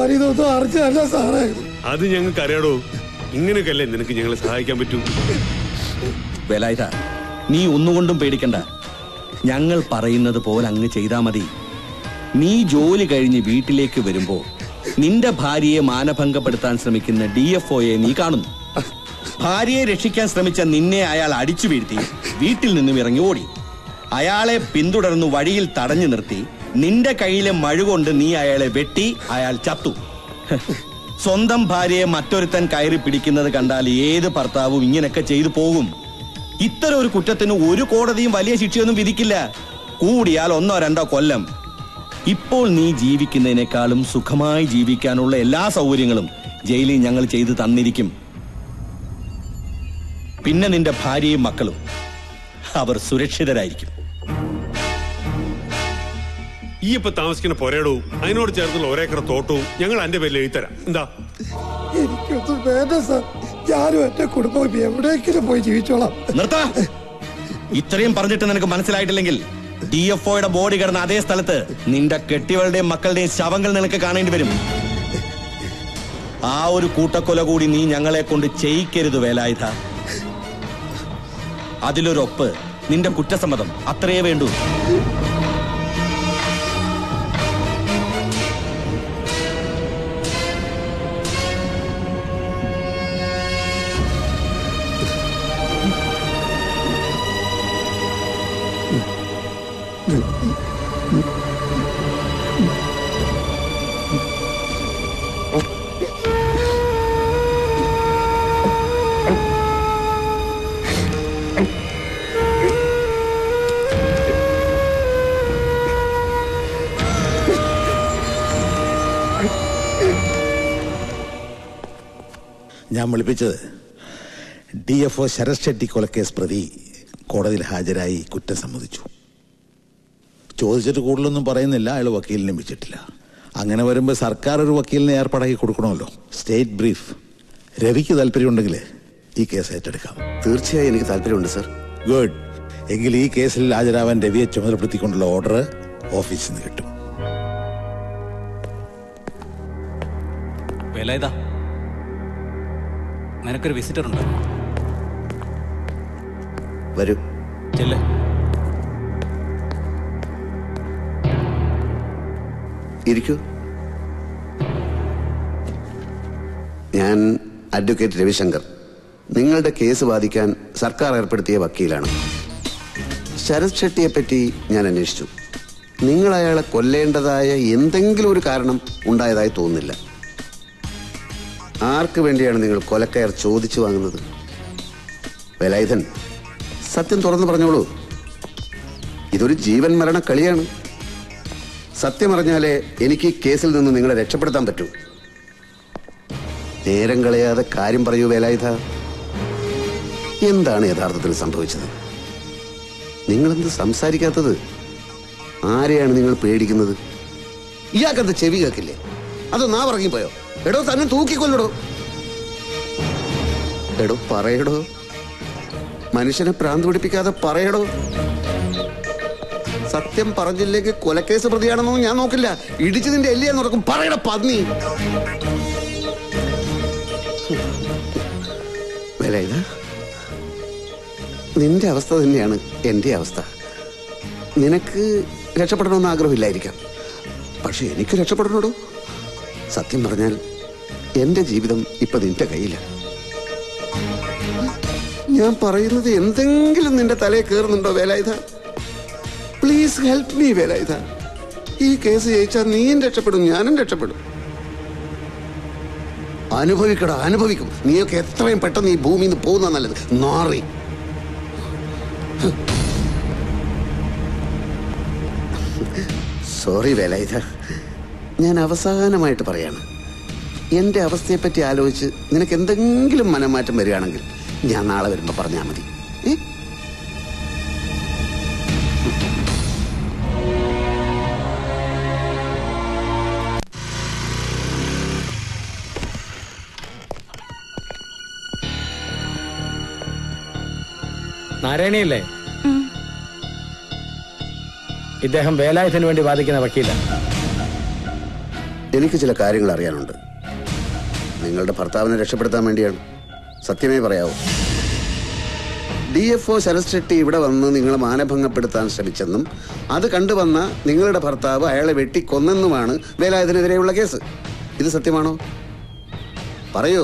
അത് ഞങ്ങൾക്ക് അറിയാടോ. ഇങ്ങനെയൊക്കെയല്ലേ നിനക്ക് ഞങ്ങളെ സഹായിക്കാൻ പറ്റൂ. വേലായുധ, നീ ഒന്നുകൊണ്ടും പേടിക്കണ്ട. ഞങ്ങൾ പറയുന്നത് പോലെ അങ്ങ് ചെയ്താ മതി. നീ ജോലി കഴിഞ്ഞ് വീട്ടിലേക്ക് വരുമ്പോ നിന്റെ ഭാര്യയെ മാനഭംഗപ്പെടുത്താൻ ശ്രമിക്കുന്ന ഡി എഫ് ഒയെ നീ കാണുന്നു. ഭാര്യയെ രക്ഷിക്കാൻ ശ്രമിച്ച നിന്നെ അയാൾ അടിച്ചു വീഴ്ത്തി വീട്ടിൽ നിന്നും ഇറങ്ങി ഓടി. അയാളെ പിന്തുടർന്നു വഴിയിൽ തടഞ്ഞു നിർത്തി നിന്റെ കയ്യിലെ മഴുകൊണ്ട് നീ അയാളെ വെട്ടി. അയാൾ ചത്തു. സ്വന്തം ഭാര്യയെ മറ്റൊരുത്തൻ കയറി പിടിക്കുന്നത് കണ്ടാൽ ഏത് ഭർത്താവും ഇങ്ങനെയൊക്കെ ചെയ്തു പോകും. ഇത്തരം ഒരു കുറ്റത്തിന് ഒരു കോടതിയും വലിയ ശിക്ഷയൊന്നും വിധിക്കില്ല. കൂടിയാൽ ഒന്നോ രണ്ടോ കൊല്ലം. ഇപ്പോൾ നീ ജീവിക്കുന്നതിനേക്കാളും സുഖമായി ജീവിക്കാനുള്ള എല്ലാ സൗകര്യങ്ങളും ജയിലിൽ ഞങ്ങൾ ചെയ്തു തന്നിരിക്കും. പിന്നെ നിന്റെ ഭാര്യയും മക്കളും അവർ സുരക്ഷിതരായിരിക്കും. ഈ ഇപ്പൊ താമസിക്കുന്ന പൊരേടവും അതിനോട് ചേർന്നുള്ള ഒരേക്കർ തോട്ടവും ഞങ്ങൾ എന്റെ പേരിൽ എഴുതരാം. എന്താ? എനിക്കൊന്നും വേണ്ട സാർ. ഞാനും എന്റെ കുടുംബം എവിടേക്കെങ്കിലും പോയി ജീവിച്ചോളാം. നിർത്താ. ഇത്രയും പറഞ്ഞിട്ട് നിനക്ക് മനസ്സിലായിട്ടില്ലെങ്കിൽ ഡി എഫ് ഒയുടെ ബോഡി കിടന്ന അതേ സ്ഥലത്ത് നിന്റെ കെട്ടിയവളുടെയും മക്കളുടെയും ശവങ്ങൾ നിനക്ക് കാണേണ്ടി വരും. ആ ഒരു കൂട്ടക്കൊല കൂടി നീ ഞങ്ങളെ കൊണ്ട് ചെയ്യിക്കരുത് വേലായുധ. അതിലൊരൊപ്പ്, നിന്റെ കുറ്റസമ്മതം, അത്രയേ വേണ്ടൂ. ഞാൻ വിളിപ്പിച്ചത് D F O Sharath Shetty കൊലക്കേസ് പ്രതി കോടതിയിൽ ഹാജരായി കുറ്റം സമ്മതിച്ചു. ചോദിച്ചിട്ട് കൂടുതലൊന്നും പറയുന്നില്ല. അയാൾ വക്കീലിനെ വെച്ചിട്ടില്ല. അങ്ങനെ വരുമ്പോൾ സർക്കാർ ഒരു വക്കീലിനെ ഏർപ്പാടാക്കി കൊടുക്കണമല്ലോ. State brief. രവിക്ക് താല്പര്യമുണ്ടെങ്കിൽ ഈ കേസ് ഏറ്റെടുക്കാം. തീർച്ചയായും എനിക്ക് താല്പര്യമുണ്ട് സർ. ഗുഡ്. എങ്കിൽ ഈ കേസിൽ ഹാജരാവാൻ രവിയെ ചുമതലപ്പെടുത്തിക്കൊണ്ടുള്ള ഓർഡർ ഓഫീസിൽ നിന്ന് കിട്ടും. വേലായുധ, നിനക്കൊരു വിസിറ്റർ ഉണ്ട്. വരൂ. ചെല്ലേ. ഇരിക്കൂ. ഞാൻ അഡ്വക്കേറ്റ് രവിശങ്കർ. നിങ്ങളുടെ കേസ് വാദിക്കാൻ സർക്കാർ ഏർപ്പെടുത്തിയ വക്കീലാണ്. ശരത് ഷെട്ടിയെ പറ്റി ഞാൻ അന്വേഷിച്ചു. നിങ്ങൾ അയാളെ കൊല്ലേണ്ടതായ എന്തെങ്കിലും ഒരു കാരണം ഉണ്ടായതായി തോന്നുന്നില്ല. ആർക്ക് വേണ്ടിയാണ് നിങ്ങൾ കൊലക്കയർ ചോദിച്ചു വാങ്ങുന്നത്? വേലായുധൻ, സത്യം തുറന്നു പറഞ്ഞോളൂ. ഇതൊരു ജീവൻ മരണ കളിയാണ്. സത്യം അറിഞ്ഞാലേ എനിക്ക് ഈ കേസിൽ നിന്ന് നിങ്ങളെ രക്ഷപ്പെടുത്താൻ പറ്റൂ. നേരം കളയാതെ കാര്യം പറയൂ വേലായുധ. എന്താണ് യഥാർത്ഥത്തിൽ സംഭവിച്ചത്? നിങ്ങളെന്ത് സംസാരിക്കാത്തത്? ആരെയാണ് നിങ്ങൾ പേടിക്കുന്നത്? ഇയാൾക്കത് ചെവി കേൾക്കില്ലേ? അതോ നാ ഇറങ്ങിപ്പോയോ? എടോ, തന്നെ തൂക്കിക്കൊല്ലടോ. എടോ പറയടോ. മനുഷ്യനെ പ്രാന്ത് പിടിപ്പിക്കാതെ പറയടോ. സത്യം പറഞ്ഞില്ലെങ്കിൽ കൊലക്കേസ് പ്രതിയാണെന്നൊന്നും ഞാൻ നോക്കില്ല. ഇടിച്ചു നിന്റെ എല്ലിയാന്ന് നടക്കും. പറയട പന്നി. വേലായുധ, നിന്റെ അവസ്ഥ തന്നെയാണ് എൻ്റെ അവസ്ഥ. നിനക്ക് രക്ഷപ്പെടണമെന്ന് ആഗ്രഹമില്ലായിരിക്കാം. പക്ഷെ എനിക്ക് രക്ഷപ്പെടണോടോ. സത്യം പറഞ്ഞാൽ എന്റെ ജീവിതം ഇപ്പൊ നിന്റെ കയ്യിലാണ്. ഞാൻ പറയുന്നത് എന്തെങ്കിലും നിന്റെ തലയിൽ കയറുന്നുണ്ടോ വേലായുധ? പ്ലീസ് ഹെൽപ്പ് മീ വേലായുധ. ഈ കേസ് ജയിച്ചാൽ നീയും രക്ഷപ്പെടും, ഞാനും രക്ഷപ്പെടും. അനുഭവിക്കടാ, അനുഭവിക്കും. നീയൊക്കെ എത്രയും പെട്ടെന്ന് ഈ ഭൂമിയിൽ നിന്ന് പോകുന്ന നല്ലത്. നാറി. സോറി വേലായുധ. ഞാൻ അവസാനമായിട്ട് പറയാണ്, എൻ്റെ അവസ്ഥയെപ്പറ്റി ആലോചിച്ച് നിനക്ക് എന്തെങ്കിലും മനംമാറ്റം വരികയാണെങ്കിൽ ഞാൻ നാളെ വരുമ്പോൾ പറഞ്ഞാൽ മതി. നാരായണിയല്ലേ? ഇദ്ദേഹം വേലായുധന് വേണ്ടി വാദിക്കുന്ന വക്കീല. എനിക്ക് ചില കാര്യങ്ങൾ അറിയാനുണ്ട്. നിങ്ങളുടെ ഭർത്താവിനെ രക്ഷപ്പെടുത്താൻ വേണ്ടിയാണ്. സത്യമേ പറയാവൂ. D F O Sharath Shetty ഇവിടെ വന്ന് നിങ്ങളെ മാനഭംഗപ്പെടുത്താൻ ശ്രമിച്ചെന്നും അത് കണ്ടുവന്ന നിങ്ങളുടെ ഭർത്താവ് അയാളെ വെട്ടിക്കൊന്നെന്നുമാണ് വേലായുധനെതിരെയുള്ള കേസ്. ഇത് സത്യമാണോ? പറയൂ.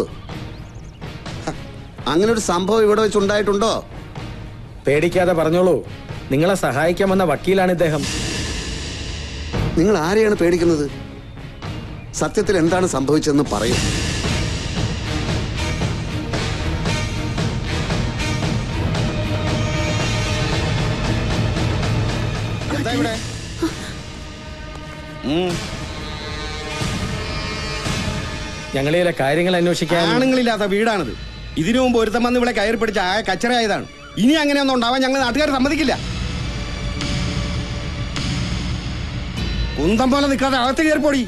അങ്ങനെ ഒരു സംഭവം ഇവിടെ വെച്ചുണ്ടായിട്ടുണ്ടോ? പേടിക്കാതെ പറഞ്ഞോളൂ. നിങ്ങളെ സഹായിക്കാമെന്ന വക്കീലാണ് ഇദ്ദേഹം. നിങ്ങൾ ആരെയാണ് പേടിക്കുന്നത്? സത്യത്തിൽ എന്താണ് സംഭവിച്ചതെന്ന് പറയൂ. ഞങ്ങളിലെ കാര്യങ്ങൾ അന്വേഷിക്കാൻ. ആണുങ്ങളില്ലാത്ത വീടാണിത്. ഇതിനു മുമ്പ് ഒരുത്തം വന്ന് ഇവിടെ കയറി പിടിച്ച ആ കച്ചറയായതാണ്. ഇനി അങ്ങനെയൊന്നും ഉണ്ടാവാൻ ഞങ്ങൾ നാട്ടുകാർ സമ്മതിക്കില്ല. കുന്തം പോലെ നിൽക്കാതെ അകത്ത് കയറിപ്പോടി.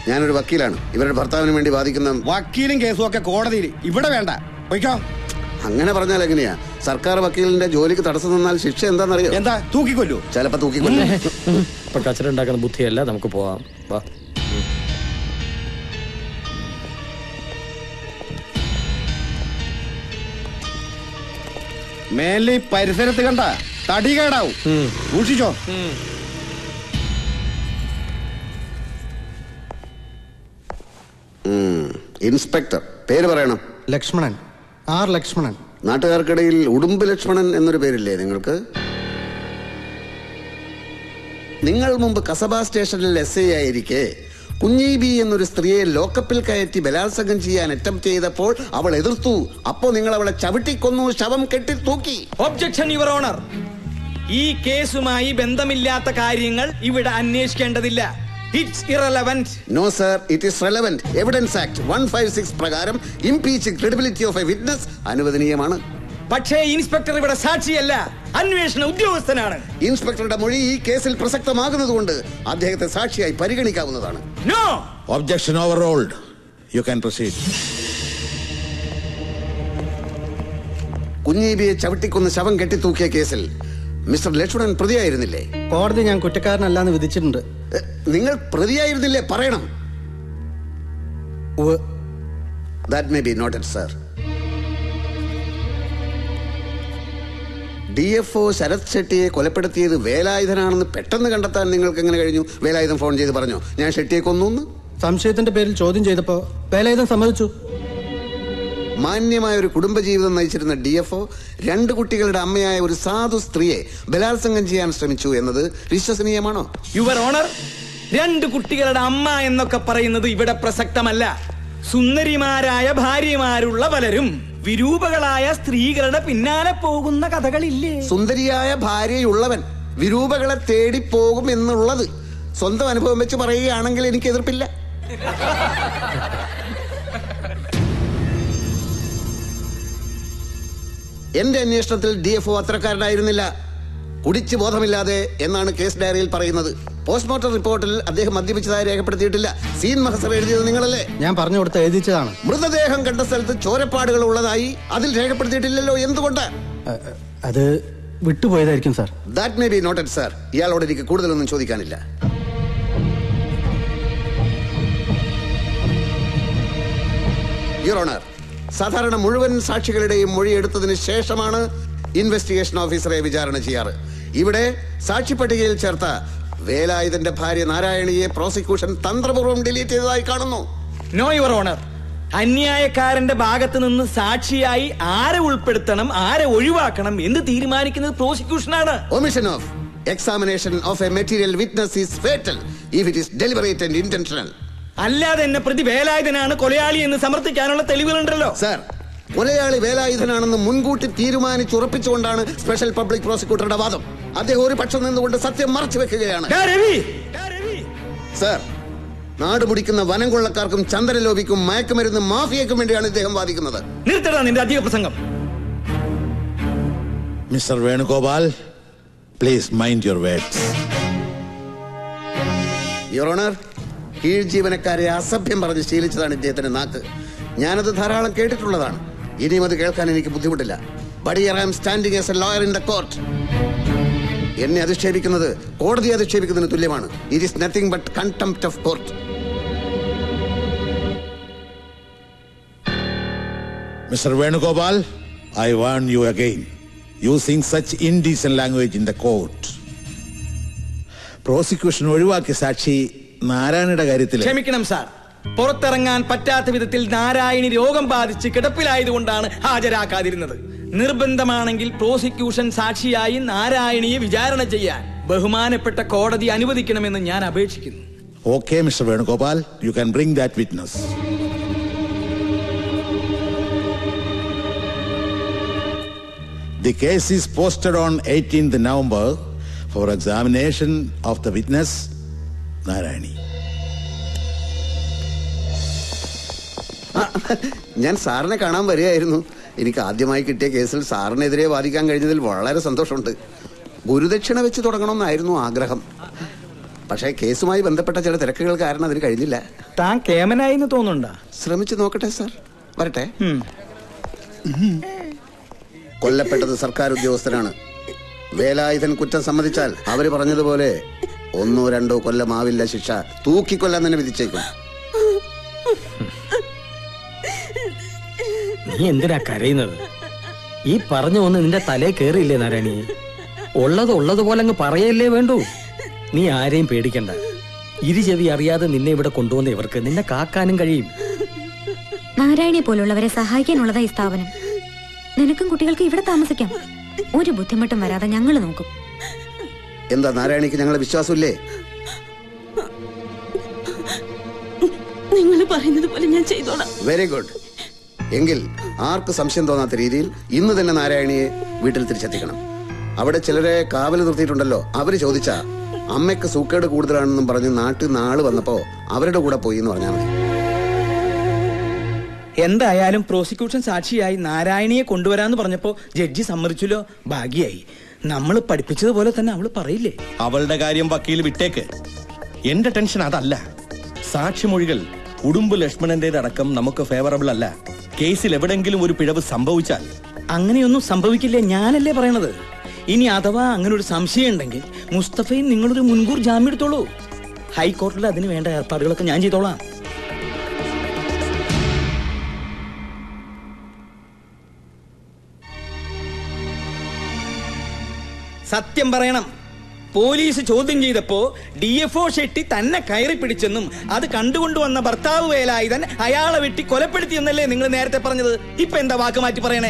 ഞാനൊരു വക്കീലാണ്. ഇവരുടെ ഭർത്താവിന് വേണ്ടി വാദിക്കുന്ന വക്കീലും കേസും ഒക്കെ കോടതിയിൽ. ഇവിടെ വേണ്ട, പോയിക്കോ. അങ്ങനെ പറഞ്ഞാൽ എങ്ങനെയാ? സർക്കാർ വക്കീലിന്റെ ജോലിക്ക് തടസ്സം നിന്നാൽ ശിക്ഷ എന്താണെന്നറിയോ? എന്താ? തൂക്കിക്കൊല്ലു. ചിലപ്പോ തൂക്കിക്കൊല്ലു. ഇപ്പൊ കച്ചറുണ്ടാക്കുന്ന ബുദ്ധിയല്ല, നമുക്ക് പോവാം. വാ. മേലെ പരിസരത്ത് കണ്ട തടി കേടാവും, സൂക്ഷിച്ചോ. ഇൻസ്പെക്ടർ, പേര് പറയണം. ലക്ഷ്മണൻ, ആർ ലക്ഷ്മണൻ. നാട്ടുകാർക്കിടയിൽ ഉടുമ്പ് ലക്ഷ്മണൻ എന്നൊരു പേരില്ലേ നിങ്ങൾക്ക്? നിങ്ങൾ മുമ്പ് കസബ സ്റ്റേഷനിൽ എസ് ഐ ആയിരിക്കെ കുഞ്ഞി ബി എന്നൊരു സ്ത്രീയെ ലോക്കപ്പിൽ കയറ്റി ബലാത്സംഗം ചെയ്യാൻ അറ്റംപ്റ്റ് ചെയ്തപ്പോൾ അവൾ എതിർത്തു. അപ്പോ നിങ്ങൾ അവളെ ചവിട്ടിക്കൊന്നു, ശവം കെട്ടി തൂക്കി. Objection your honour. ഈ കേസുമായി ബന്ധമില്ലാത്ത കാര്യങ്ങൾ ഇവിടെ അന്വേഷിക്കേണ്ടതില്ല. It's irrelevant. No sir, it is relevant. Evidence act one five six പ്രകാരം impeaching credibility of a witness അനുവദനീയമാണ്. പക്ഷേ ഇൻസ്പെക്ടർ ഇവിടെ സാക്ഷിയല്ല, അന്വേഷണ ഉദ്യോഗസ്ഥനാണ്. ഇൻസ്പെക്ടറുടെ മൊഴി ഈ കേസിൽ പ്രസക്തമാകുന്നതുകൊണ്ട് അദ്ദേഹത്തെ സാക്ഷിയായി പരിഗണിക്കാവുന്നതാണ്. No objection overruled. You can proceed. കുഞ്ഞീബിയെ ചവിട്ടിക്കൊന്ന് ശവം കെട്ടിത്തൂക്കിയ കേസിൽ മിസ്റ്റർ ലക്ഷ്മണൻ പ്രതിയായിരുന്നില്ലേ? കോടതി ഞാൻ കുറ്റക്കാരനല്ലാന്ന് വിധിച്ചിട്ടുണ്ട്. നിങ്ങൾ പ്രതിയായിരുന്നില്ലേ? പറയണം. That may be noted, sir. D F O Sharath ഷെട്ടിയെ കൊലപ്പെടുത്തിയത് വേലായുധനാണെന്ന് പെട്ടെന്ന് കണ്ടെത്താൻ നിങ്ങൾക്ക് എങ്ങനെ കഴിഞ്ഞു? വേലായുധൻ ഫോൺ ചെയ്ത് പറഞ്ഞോ ഞാൻ ഷെട്ടിയെ കൊന്നു? സംശയത്തിന്റെ പേരിൽ ചോദ്യം ചെയ്തപ്പോ വേലായുധൻ സമ്മതിച്ചു. മാന്യമായ ഒരു കുടുംബജീവിതം നയിച്ചിരുന്ന ഡി എഫ് ഒ രണ്ട് കുട്ടികളുടെ അമ്മയായ ഒരു സാധു സ്ത്രീയെ ബലാത്സംഗം ചെയ്യാൻ ശ്രമിച്ചു എന്നത് വിശ്വസനീയമാണോ? യുവർ ഓണർ, രണ്ട് കുട്ടികളുടെ അമ്മ എന്നൊക്കെ പറയുന്നത് ഇവിടെ പ്രസക്തമല്ല. സുന്ദരിമാരായ ഭാര്യമാരുള്ള പലരും വിരൂപകളായ സ്ത്രീകളുടെ പിന്നാലെ പോകുന്ന കഥകളില്ലേ? സുന്ദരിയായ ഭാര്യയുള്ളവൻ വിരൂപകളെ തേടി പോകും എന്നുള്ളത് സ്വന്തം അനുഭവം വെച്ച് പറയുകയാണെങ്കിൽ എനിക്ക് എതിർപ്പില്ല. എന്റെ അന്വേഷണത്തിൽ ഡി എഫ് ഒ അത്രക്കാരനായിരുന്നില്ല. കുടിച്ച് ബോധമില്ലാതെ എന്നാണ് കേസ് ഡയറിയിൽ പറയുന്നത്. പോസ്റ്റ്മോർട്ടം റിപ്പോർട്ടിൽ അദ്ദേഹം മദ്യപിച്ചതായി രേഖപ്പെടുത്തിയിട്ടില്ല. സീൻ മഹസർ എഴുതിയത് നിങ്ങളല്ലേ? ഞാൻ പറഞ്ഞു കൊടുത്ത എഴുതിച്ചതാണ്. മൃതദേഹം കണ്ട സ്ഥലത്ത് ചോരപ്പാടുകൾ ഉള്ളതായി അതിൽ രേഖപ്പെടുത്തിയിട്ടില്ലല്ലോ. എന്തുകൊണ്ട്? അത് വിട്ടുപോയതായിരിക്കും sir. That may be noted sir. ഇയാളോട് എനിക്ക് കൂടുതലൊന്നും ചോദിക്കാനില്ല. യുവർ ഓണർ, സാധാരണ മുഴുവൻ സാക്ഷികളുടെയും മൊഴിയെടുത്തതിന് ശേഷമാണ് ഇൻവെസ്റ്റിഗേഷൻ ഓഫീസറെ വിചാരണ ചെയ്യാറ്. ഇവിടെ സാക്ഷി പട്ടികയിൽ ചേർത്ത വേലായുധന്റെ ഭാര്യ നാരായണിയെ പ്രോസിക്യൂഷൻ തന്ത്രപൂർവ്വം ഡിലീറ്റ് ചെയ്തതായി കാണുന്നു. നോ യുവർ ഓണർ, അന്യായക്കാരന്റെ ഭാഗത്ത് നിന്ന് സാക്ഷിയായി ആരെ ഉൾപ്പെടുത്തണം ആരെ ഒഴിവാക്കണം എന്ന് തീരുമാനിക്കുന്നത് പ്രോസിക്യൂഷനാണ്. Omission of examination of a material witness is fatal if it is deliberate and intentional. അല്ലാതെ എന്നെ പ്രതി വേലായുധനാണ് കൊലയാളി എന്ന് സമർത്ഥിക്കാനുള്ള തെളിവുകളുണ്ടല്ലോ. സാർ, കൊലയാളി വേലായുധനാണെന്ന് മുൻകൂട്ടി തീരുമാനിച്ചുറപ്പിച്ചുകൊണ്ടാണ് സ്പെഷ്യൽ പബ്ലിക് പ്രോസിക്യൂട്ടറുടെ വാദം. അദ്ദേഹം ഒരു പക്ഷം നിന്നുകൊണ്ട് സത്യം മറച്ചു വെക്കുകയാണ്. സാർ, നാട് മുടിക്കുന്ന വനം കൊള്ളക്കാർക്കും ചന്ദന ലോബിക്കും മയക്കുമരുന്ന് മാഫിയക്കും വേണ്ടിയാണ് ഇദ്ദേഹം വാദിക്കുന്നത്. നിർത്തടാ നിന്റെ അധിക പ്രസംഗം. Mister Venugopal, please mind your words. Your honour, കീഴ് ജീവനക്കാരെ അസഭ്യം പറഞ്ഞ് ശീലിച്ചതാണ് ഇദ്ദേഹത്തിന്റെ നാക്ക്. ഞാനത് ധാരാളം കേട്ടിട്ടുള്ളതാണ്. ഇനിയും അത് കേൾക്കാൻ എനിക്ക് ബുദ്ധിമുട്ടില്ല. But here I am standing as a lawyer in the court. എന്നെ അധിക്ഷേപിക്കുന്നത് കോടതി അധിക്ഷേപിക്കുന്നതിന് തുല്യമാണ്. It is nothing but contempt of court. Mister Venugopal, I warn you again. Using such indecent language in the court. Prosecution ഒഴിവാക്കിയ സാക്ഷി നാരായണയുടെ കാര്യത്തിൽ ക്ഷമിക്കണം sir, പുറത്തിറങ്ങാൻ പറ്റാത്ത വിധത്തിൽ നാരായണി രോഗം ബാധിച്ച് കിടപ്പിലായതുകൊണ്ടാണ് ഹാജരാക്കാതിരുന്നത്. നിർബന്ധമാണെങ്കിൽ പ്രോസിക്യൂഷൻ സാക്ഷിയായി നാരായണിയെ വിചാരണ ചെയ്യാൻ ബഹുമാനപ്പെട്ട കോടതി അനുവദിക്കണമെന്ന് ഞാൻ അപേക്ഷിക്കുന്നു. Okay mister Venugopal, you can bring that witness. The case is posted on eighteenth November for examination of the witness Narayani. ഞാൻ സാറിനെ കാണാൻ വരികയായിരുന്നു. എനിക്ക് ആദ്യമായി കിട്ടിയ കേസിൽ സാറിനെതിരെ വാദിക്കാൻ കഴിഞ്ഞതിൽ വളരെ സന്തോഷമുണ്ട്. ഗുരുദക്ഷിണ വെച്ച് തുടങ്ങണമെന്നായിരുന്നു ആഗ്രഹം. പക്ഷേ കേസുമായി ബന്ധപ്പെട്ട ചില തിരക്കുകൾ കാരണം അതിന് കഴിഞ്ഞില്ല. താൻ കേമനായി എന്ന് തോന്നുന്നുണ്ടാ? ശ്രമിച്ചു നോക്കട്ടെ സാർ. വരട്ടെ. കൊല്ലപ്പെട്ടത് സർക്കാർ ഉദ്യോഗസ്ഥനാണ്. വേലായുധൻ കുറ്റം സമ്മതിച്ചാൽ അവര് പറഞ്ഞതുപോലെ ഒന്നോ രണ്ടോ കൊല്ലമാവില്ല ശിക്ഷ, തൂക്കിക്കൊല്ലാൻ തന്നെ വിധിച്ചേക്കും. നീ എന്തിനാ കരയുന്നത്? ഈ പറഞ്ഞു ഒന്ന് നിന്റെ തലേ കേറിയില്ലേ നാരായണി? ഉള്ളത് ഉള്ളതുപോലെ അങ്ങ് പറയല്ലേ വേണ്ടൂ. നീ ആരെയും പേടിക്കണ്ട. ഇരുചെവി അറിയാതെ നിന്നെ ഇവിടെ കൊണ്ടുവന്ന ഇവർക്ക് നിന്നെ കാക്കാനും കഴിയും. നാരായണിയെ പോലുള്ളവരെ സഹായിക്കാനുള്ളതാ ഈ സ്ഥാപനം. നിനക്കും കുട്ടികൾക്ക് ഇവിടെ താമസിക്കാം. ഒരു ബുദ്ധിമുട്ടും വരാതെ ഞങ്ങൾ നോക്കും. എന്താ നാരായണിക്ക് ഞങ്ങളെ വിശ്വാസമില്ലേ? നിങ്ങൾ പറയുന്നത് പോലെ ഞാൻ ചെയ്തോളാം. Very good. എങ്കിൽ ആർക്ക് സംശയം തോന്നാത്ത രീതിയിൽ ഇന്ന് തന്നെ നാരായണിയെ വീട്ടിൽ തിരിച്ചെത്തിക്കണം. അവിടെ ചിലരെ കാവല് നിർത്തിയിട്ടുണ്ടല്ലോ. അവര് ചോദിച്ച അമ്മയ്ക്ക് സൂക്കേട് കൂടുതലാണെന്നും പറഞ്ഞ് നാട്ടിൽ നാള് വന്നപ്പോ അവരുടെ കൂടെ പോയി എന്ന് പറഞ്ഞാൽ മതി. എന്തായാലും പ്രോസിക്യൂഷൻ സാക്ഷിയായി നാരായണിയെ കൊണ്ടുവരാന്ന് പറഞ്ഞപ്പോ ജഡ്ജി സമ്മതിച്ചല്ലോ. ഭാഗ്യായി. നമ്മൾ പഠിപ്പിച്ചതുപോലെ തന്നെ അവള് പറയില്ലേ? അവളുടെ കാര്യം വക്കീൽ വിട്ടേക്ക്. എന്റെ ടെൻഷൻ അതല്ല. സാക്ഷിമൊഴികൾ ഉടുമ്പ് ലക്ഷ്മണന്റേതടക്കം നമുക്ക് ഫേവറബിൾ അല്ല. കേസിൽ എവിടെങ്കിലും ഒരു പിഴവ് സംഭവിച്ചാൽ അങ്ങനെയൊന്നും സംഭവിക്കില്ല. ഞാനല്ലേ പറയണത്. ഇനി അഥവാ അങ്ങനെ ഒരു സംശയം ഉണ്ടെങ്കിൽ മുസ്തഫയും നിങ്ങളൊരു മുൻകൂർ ജാമ്യം എടുത്തോളൂ. ഹൈക്കോടതിയിൽ അതിന് വേണ്ട ഏർപ്പാടുകളൊക്കെ ഞാൻ ചെയ്തോളാം. സത്യം പറയണം. പോലീസ് ചോദ്യം ചെയ്തപ്പോ ഡി എഫ് ഒ ഷെട്ടി തന്നെ കയറി പിടിച്ചെന്നും അത് കണ്ടുകൊണ്ടുവന്ന ഭർത്താവ് വേലായുധൻ അയാളെ വെട്ടി കൊലപ്പെടുത്തിയെന്നല്ലേ നിങ്ങൾ നേരത്തെ പറഞ്ഞത്? ഇപ്പൊ എന്താ വാക്ക് മാറ്റി പറയണേ?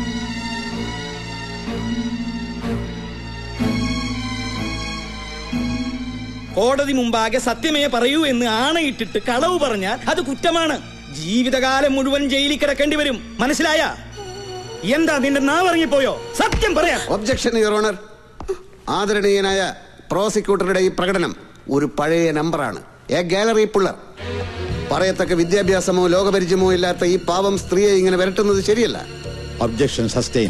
കോടതി മുമ്പാകെ സത്യമേ പറയൂ എന്ന് ആണയിട്ടിട്ട് കളവ് പറഞ്ഞാൽ അത് കുറ്റമാണ്. ജീവിതകാലം മുഴുവൻ ജയിലിൽ കിടക്കേണ്ടി വരും. മനസ്സിലായ? എന്താ നിന്റെ നാവിറങ്ങിപ്പോയോ? സത്യം പറയാം. Objection your honour. ആദരണീയനായ പ്രോസിക്യൂട്ടറുടെ ഈ പ്രകടനം ഒരു പഴയ നമ്പറാണ്. A gallery puller. പറയത്തക്ക വിദ്യാഭ്യാസമോ ലോകപരിചയമോ ഇല്ലാത്ത ഈ പാവം സ്ത്രീയെ ഇങ്ങനെ വരട്ടുന്നത് ശരിയല്ല. Objection sustain.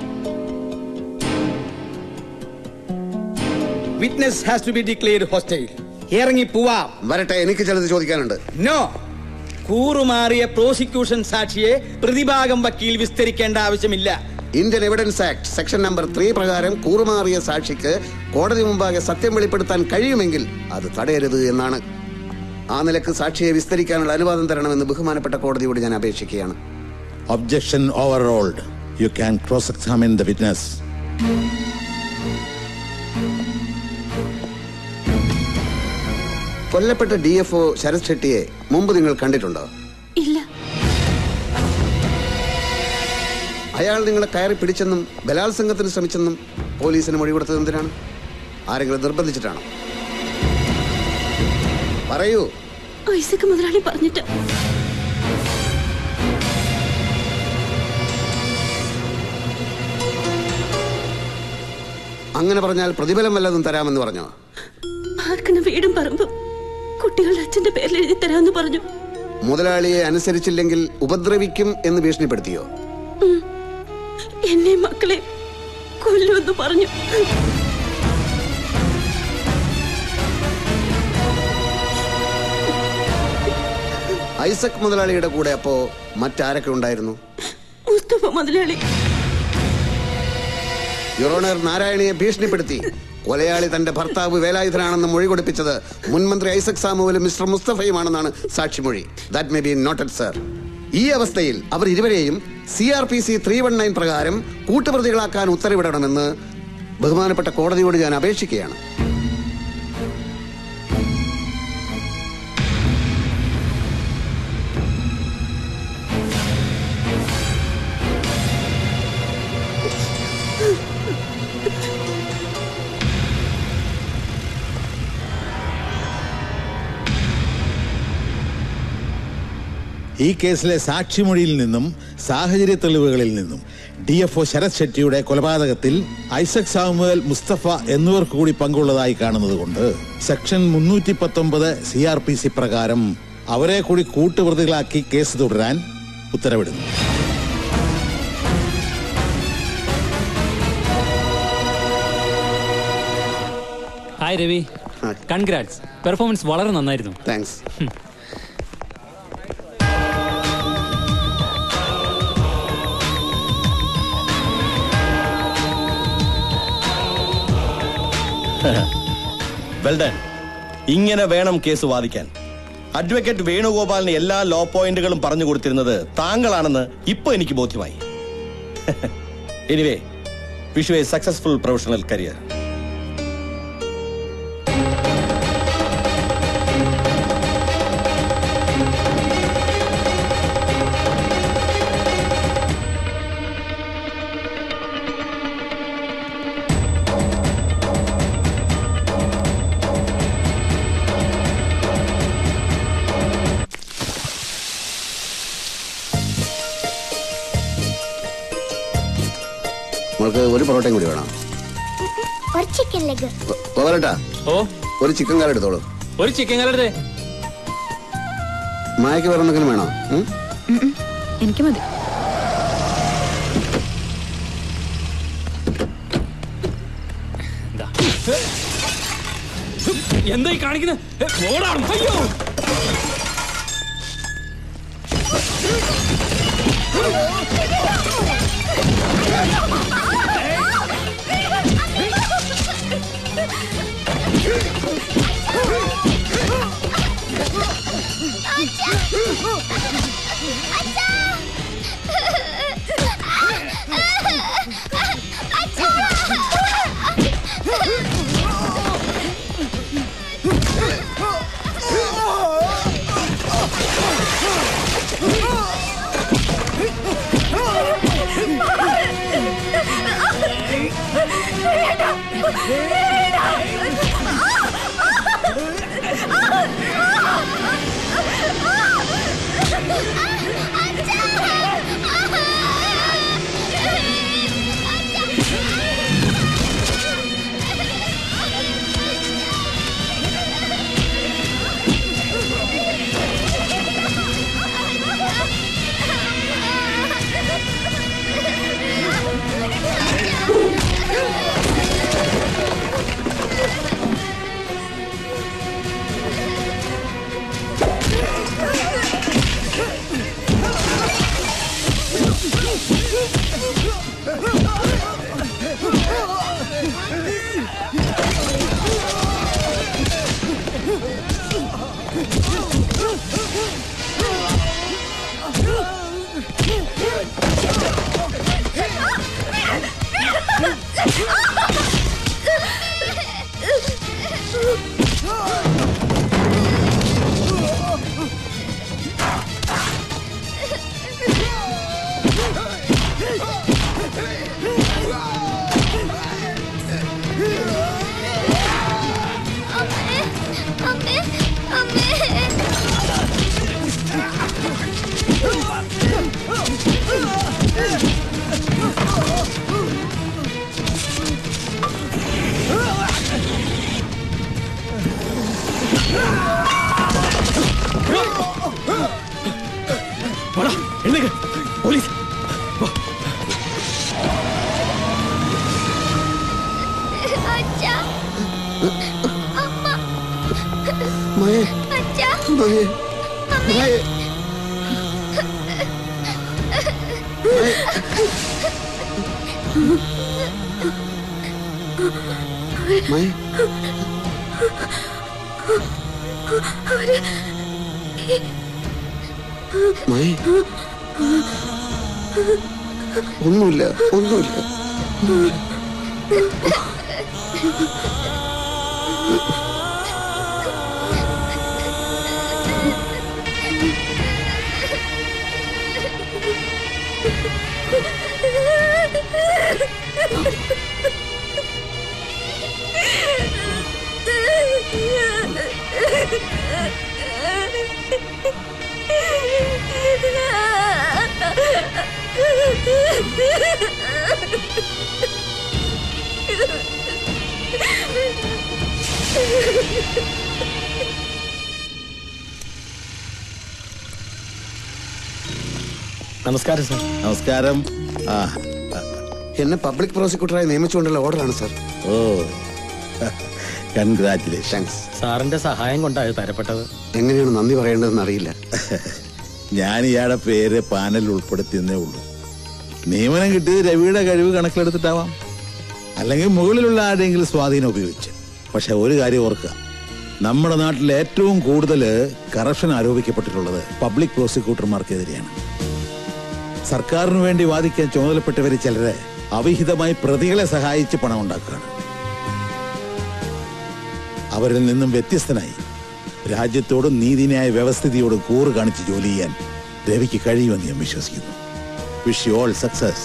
Witness has to be declared hostile. ഇറങ്ങി പോവാം. വരട്ടെ, എനിക്ക് ചിലത് ചോദിക്കാനുണ്ട്. നോ. കൂറുമാറിയ പ്രോസിക്യൂഷൻ സാക്ഷിയെ പ്രതിഭാഗം വക്കീൽ വിസ്തരിക്കേണ്ട ആവശ്യമില്ല. Indian evidence act section number three പ്രകാരം കൂറുമാറിയ സാക്ഷിക്ക് കോടതി മുമ്പാകെ സത്യം വെളിപ്പെടുത്താൻ കഴിയുമെങ്കിൽ അത് തടയരുത് എന്നാണ്. ആ നിലക്ക് സാക്ഷിയെ വിസ്തരിക്കാനുള്ള അനുവാദം തരണമെന്ന് ബഹുമാനപ്പെട്ട കോടതിയോട് ഞാൻ അപേക്ഷിക്കുകയാണ്. Objection overruled. You can cross examine the witness. കൊല്ലപ്പെട്ട ഡി എഫ് ഒ ശരത് ഷെട്ടിയെ മുമ്പ് നിങ്ങൾ കണ്ടിട്ടുണ്ടോ? ഇല്ല. അയാൾ നിങ്ങളെ കയറി പിടിച്ചെന്നും ബലാത്സംഗത്തിന് ശ്രമിച്ചെന്നും പോലീസിന് മൊഴി കൊടുത്തത് എന്തിനാണ്? ആരെങ്കിലും നിർബന്ധിച്ചിട്ടാണോ? പറയൂ. ഐസക് മുതലാളി പറഞ്ഞിട്ട്. അങ്ങനെ പറഞ്ഞാൽ പ്രതിഫലം വല്ലതും തരാമെന്ന് പറഞ്ഞോ? പാർക്കണ വീടും പറമ്പും കുട്ടികളുടെ അച്ഛന്റെ പേരിൽ എഴുതി തരാമെന്ന് പറഞ്ഞു. മുതലാളിയെ അനുസരിച്ചില്ലെങ്കിൽ ഉപദ്രവിക്കും എന്ന് ഭീഷണിപ്പെടുത്തിയോ? എന്നെ മക്കളെ കൊല്ലുമെന്ന് പറഞ്ഞു. ഐസക് മുതലാളിയുടെ കൂടെ അപ്പോ മറ്റാരൊക്കെ ഉണ്ടായിരുന്നു? മുസ്തഫ മുതലാളി. യുവർ ഓണർ, നാരായണിയെ ഭീഷണിപ്പെടുത്തി കൊലയാളി തന്റെ ഭർത്താവ് വേലായുധനാണെന്ന് മൊഴി കൊടുപ്പിച്ചത് മുൻമന്ത്രി ഐസക് സാമുവലും മിസ്റ്റർ മുസ്തഫയുമാണെന്നാണ് സാക്ഷിമൊഴി. That may be noted sir. ഈ അവസ്ഥയിൽ അവർ ഇരുവരെയും C R P C three one nine പ്രകാരം കൂട്ടുപ്രതികളാക്കാൻ ഉത്തരവിടണമെന്ന് ബഹുമാനപ്പെട്ട കോടതിയോട് ഞാൻ അപേക്ഷിക്കുകയാണ്. ഈ കേസിലെ സാക്ഷിമൊഴിയിൽ നിന്നും സാഹചര്യ തെളിവുകളിൽ നിന്നും ഡി എഫ് ഒ ശരത് ഷെട്ടിയുടെ കൊലപാതകത്തിൽ ഐസക് സാമുവൽ, മുസ്തഫ എന്നിവർക്ക് കൂടി പങ്കുള്ളതായി കാണുന്നത് കൊണ്ട് സെക്ഷൻ മുന്നൂറ്റി പത്തൊമ്പത് സി ആർ പി സി പ്രകാരം അവരെ കൂടി കൂട്ടുപ്രതികളാക്കി കേസ് തുടരാൻ ഉത്തരവിടുന്നു. Hi Ravi, congrats. പെർഫോമൻസ് വളരെ നന്നായിരുന്നു. താങ്ക്സ്. Well done. ഇങ്ങനെ വേണം കേസ് വാദിക്കാൻ. അഡ്വക്കേറ്റ് വേണുഗോപാലിന് എല്ലാ ലോ പോയിന്റുകളും പറഞ്ഞു കൊടുത്തിരുന്നത് താങ്കളാണെന്ന് ഇപ്പൊ എനിക്ക് ബോധ്യമായി. Anyway, wish you a successful professional career. നമ്മൾക്ക് ഒരു പൊറോട്ടയും കൂടി വേണം. ഒരു ചിക്കൻ ലെഗ്. പോകലട്ടാ. ഓ, ഒരു ചിക്കൻ കറി എടുത്തോളൂ. ഒരു ചിക്കൻ കറി എടുത്തേ. മായക്ക് വേറെ എന്തെങ്കിലും വേണോ? എനിക്ക് മതി. എന്തായി കാണിക്കുന്നത്? ഓടാണ്. അയ്യോ, പോലീസ്. ഒന്നുമില്ല, ഒന്നുമില്ല. നമസ്കാരം സാർ. നമസ്കാരം. ആ, എന്നെ പബ്ലിക് പ്രോസിക്യൂട്ടറായി നിയമിച്ചുകൊണ്ടുള്ള ഓർഡറാണ് സാർ. ഓ, കൺഗ്രാറ്റുലേഷൻസ്. സാറിന്റെ സഹായം കൊണ്ടാണ് തരപ്പെട്ടത്. എങ്ങനെയാണ് നന്ദി പറയേണ്ടതെന്ന് അറിയില്ല. ഞാൻ ഇയാളുടെ പേര് പാനലിൽ ഉൾപ്പെടുത്തിയെന്നേ ഉള്ളൂ. നിയമനം കിട്ടിയത് രവിയുടെ കഴിവ് കണക്കിലെടുത്തിട്ടാവാം, അല്ലെങ്കിൽ മുകളിലുള്ള ആരെങ്കിലും സ്വാധീനം ഉപയോഗിച്ച്. പക്ഷെ ഒരു കാര്യം ഓർക്കുക, നമ്മുടെ നാട്ടിൽ ഏറ്റവും കൂടുതൽ കറപ്ഷൻ ആരോപിക്കപ്പെട്ടിട്ടുള്ളത് പബ്ലിക് പ്രോസിക്യൂട്ടർമാർക്കെതിരെയാണ്. സർക്കാരിന് വേണ്ടി വാദിക്കാൻ ചുമതലപ്പെട്ടവർ ചിലരെ അവിഹിതമായി പ്രതികളെ സഹായിച്ച് പണം ഉണ്ടാക്കുകയാണ്. അവരിൽ നിന്നും വ്യത്യസ്തനായി രാജ്യത്തോടും നീതിന്യായ വ്യവസ്ഥിതിയോടും കൂറ് കാണിച്ച് ജോലി ചെയ്യാൻ രവിക്ക് കഴിയുമെന്ന് ഞാൻ വിശ്വസിക്കുന്നു. Wish you all success.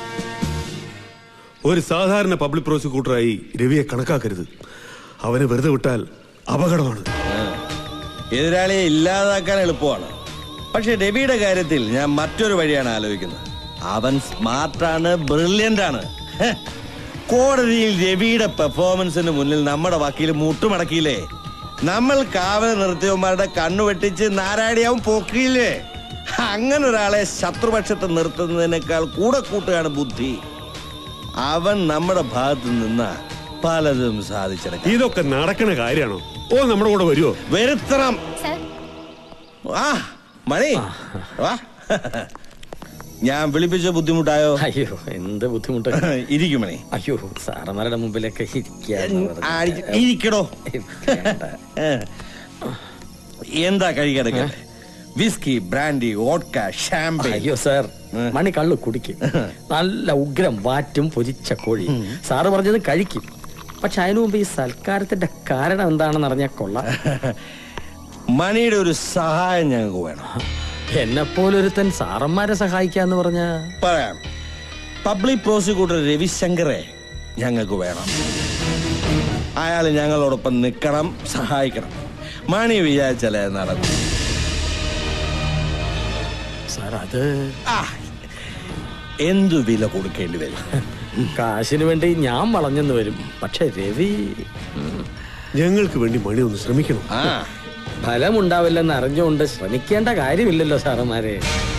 ഒരു സാധാരണ പബ്ലിക് പ്രോസിക്യൂട്ടറായി രവിയെ കണക്കാക്കരുത്. അവനെ വെറുതെ വിട്ടാൽ അപകടമാണ്. എതിരാളിയെ ഇല്ലാതാക്കാൻ എളുപ്പമാണ്. പക്ഷെ രവിയുടെ കാര്യത്തിൽ ഞാൻ മറ്റൊരു വഴിയാണ് ആലോചിക്കുന്നത്. അവൻ സ്മാർട്ടാണ്, ബ്രില്യന്റ് ആണ്. കോടതിയിൽ രവിയുടെ പെർഫോമൻസിന് മുന്നിൽ നമ്മുടെ വക്കീൽ മുട്ടുമടക്കിയില്ലേ? നമ്മൾ കാവൽ നിർത്തിയവന്മാരുടെ കണ്ണു വെട്ടിച്ച് നാരായണിയാവും പോക്കിയില്ലേ? അങ്ങനെ ഒരാളെ ശത്രുപക്ഷത്ത് നിർത്തുന്നതിനേക്കാൾ കൂടെ കൂട്ടുകയാണ് ബുദ്ധി. അവൻ നമ്മുടെ ഭാഗത്ത് നിന്ന പലതും സാധിച്ചെടുക്കും. ഇതൊക്കെ നടക്കണ കാര്യമാണോ? ഓ നമ്മുടെ കൂടെ വരുമോ? വരുത്തണം. ആ മണി വാ. ഞാൻ വിളിപ്പിച്ച ബുദ്ധിമുട്ടായോ? അയ്യോ എന്ത് ബുദ്ധിമുട്ട്. ഇരിക്കും മണി. അയ്യോ സാറന്മാരുടെ മുമ്പിലൊക്കെ ഇരിക്കടോ. എന്താ കഴിക്കാതൊക്കെ? Whisky, brandy, vodka, champagne. അയ്യോ സാർ, മണി കള്ളു കുടിക്കും. നല്ല ഉഗ്രം വാറ്റും പൊരിച്ച കോഴി. സാറ് പറഞ്ഞത് കഴിക്കും. പക്ഷെ അതിനു മുമ്പ് ഈ സൽക്കാരത്തിന്റെ കാരണം എന്താണെന്ന് അറിഞ്ഞാൽ കൊള്ളാം. മണിയുടെ ഒരു സഹായം ഞങ്ങൾക്ക് വേണം. എന്നെപ്പോലൊരുത്തൻ സാറന്മാരെ സഹായിക്കാന്ന് പറഞ്ഞ പറയാം. പബ്ലിക് പ്രോസിക്യൂട്ടർ രവിശങ്കറെ ഞങ്ങൾക്ക് വേണം. അയാൾ ഞങ്ങളോടൊപ്പം നിൽക്കണം, സഹായിക്കണം. മണി വിചാരിച്ചാലേ നടന്നു. സാർ അത് എന്തു വില കൊടുക്കേണ്ടി വരും? കാശിന് വേണ്ടി ഞാൻ വളഞ്ഞെന്ന് വരും. പക്ഷെ രവി ഞങ്ങൾക്ക് വേണ്ടി മണി ഒന്ന് ശ്രമിക്കണം. ആ ഫലമുണ്ടാവില്ലെന്ന് അറിഞ്ഞുകൊണ്ട് ശ്രമിക്കേണ്ട കാര്യമില്ലല്ലോ സാറന്മാരെ.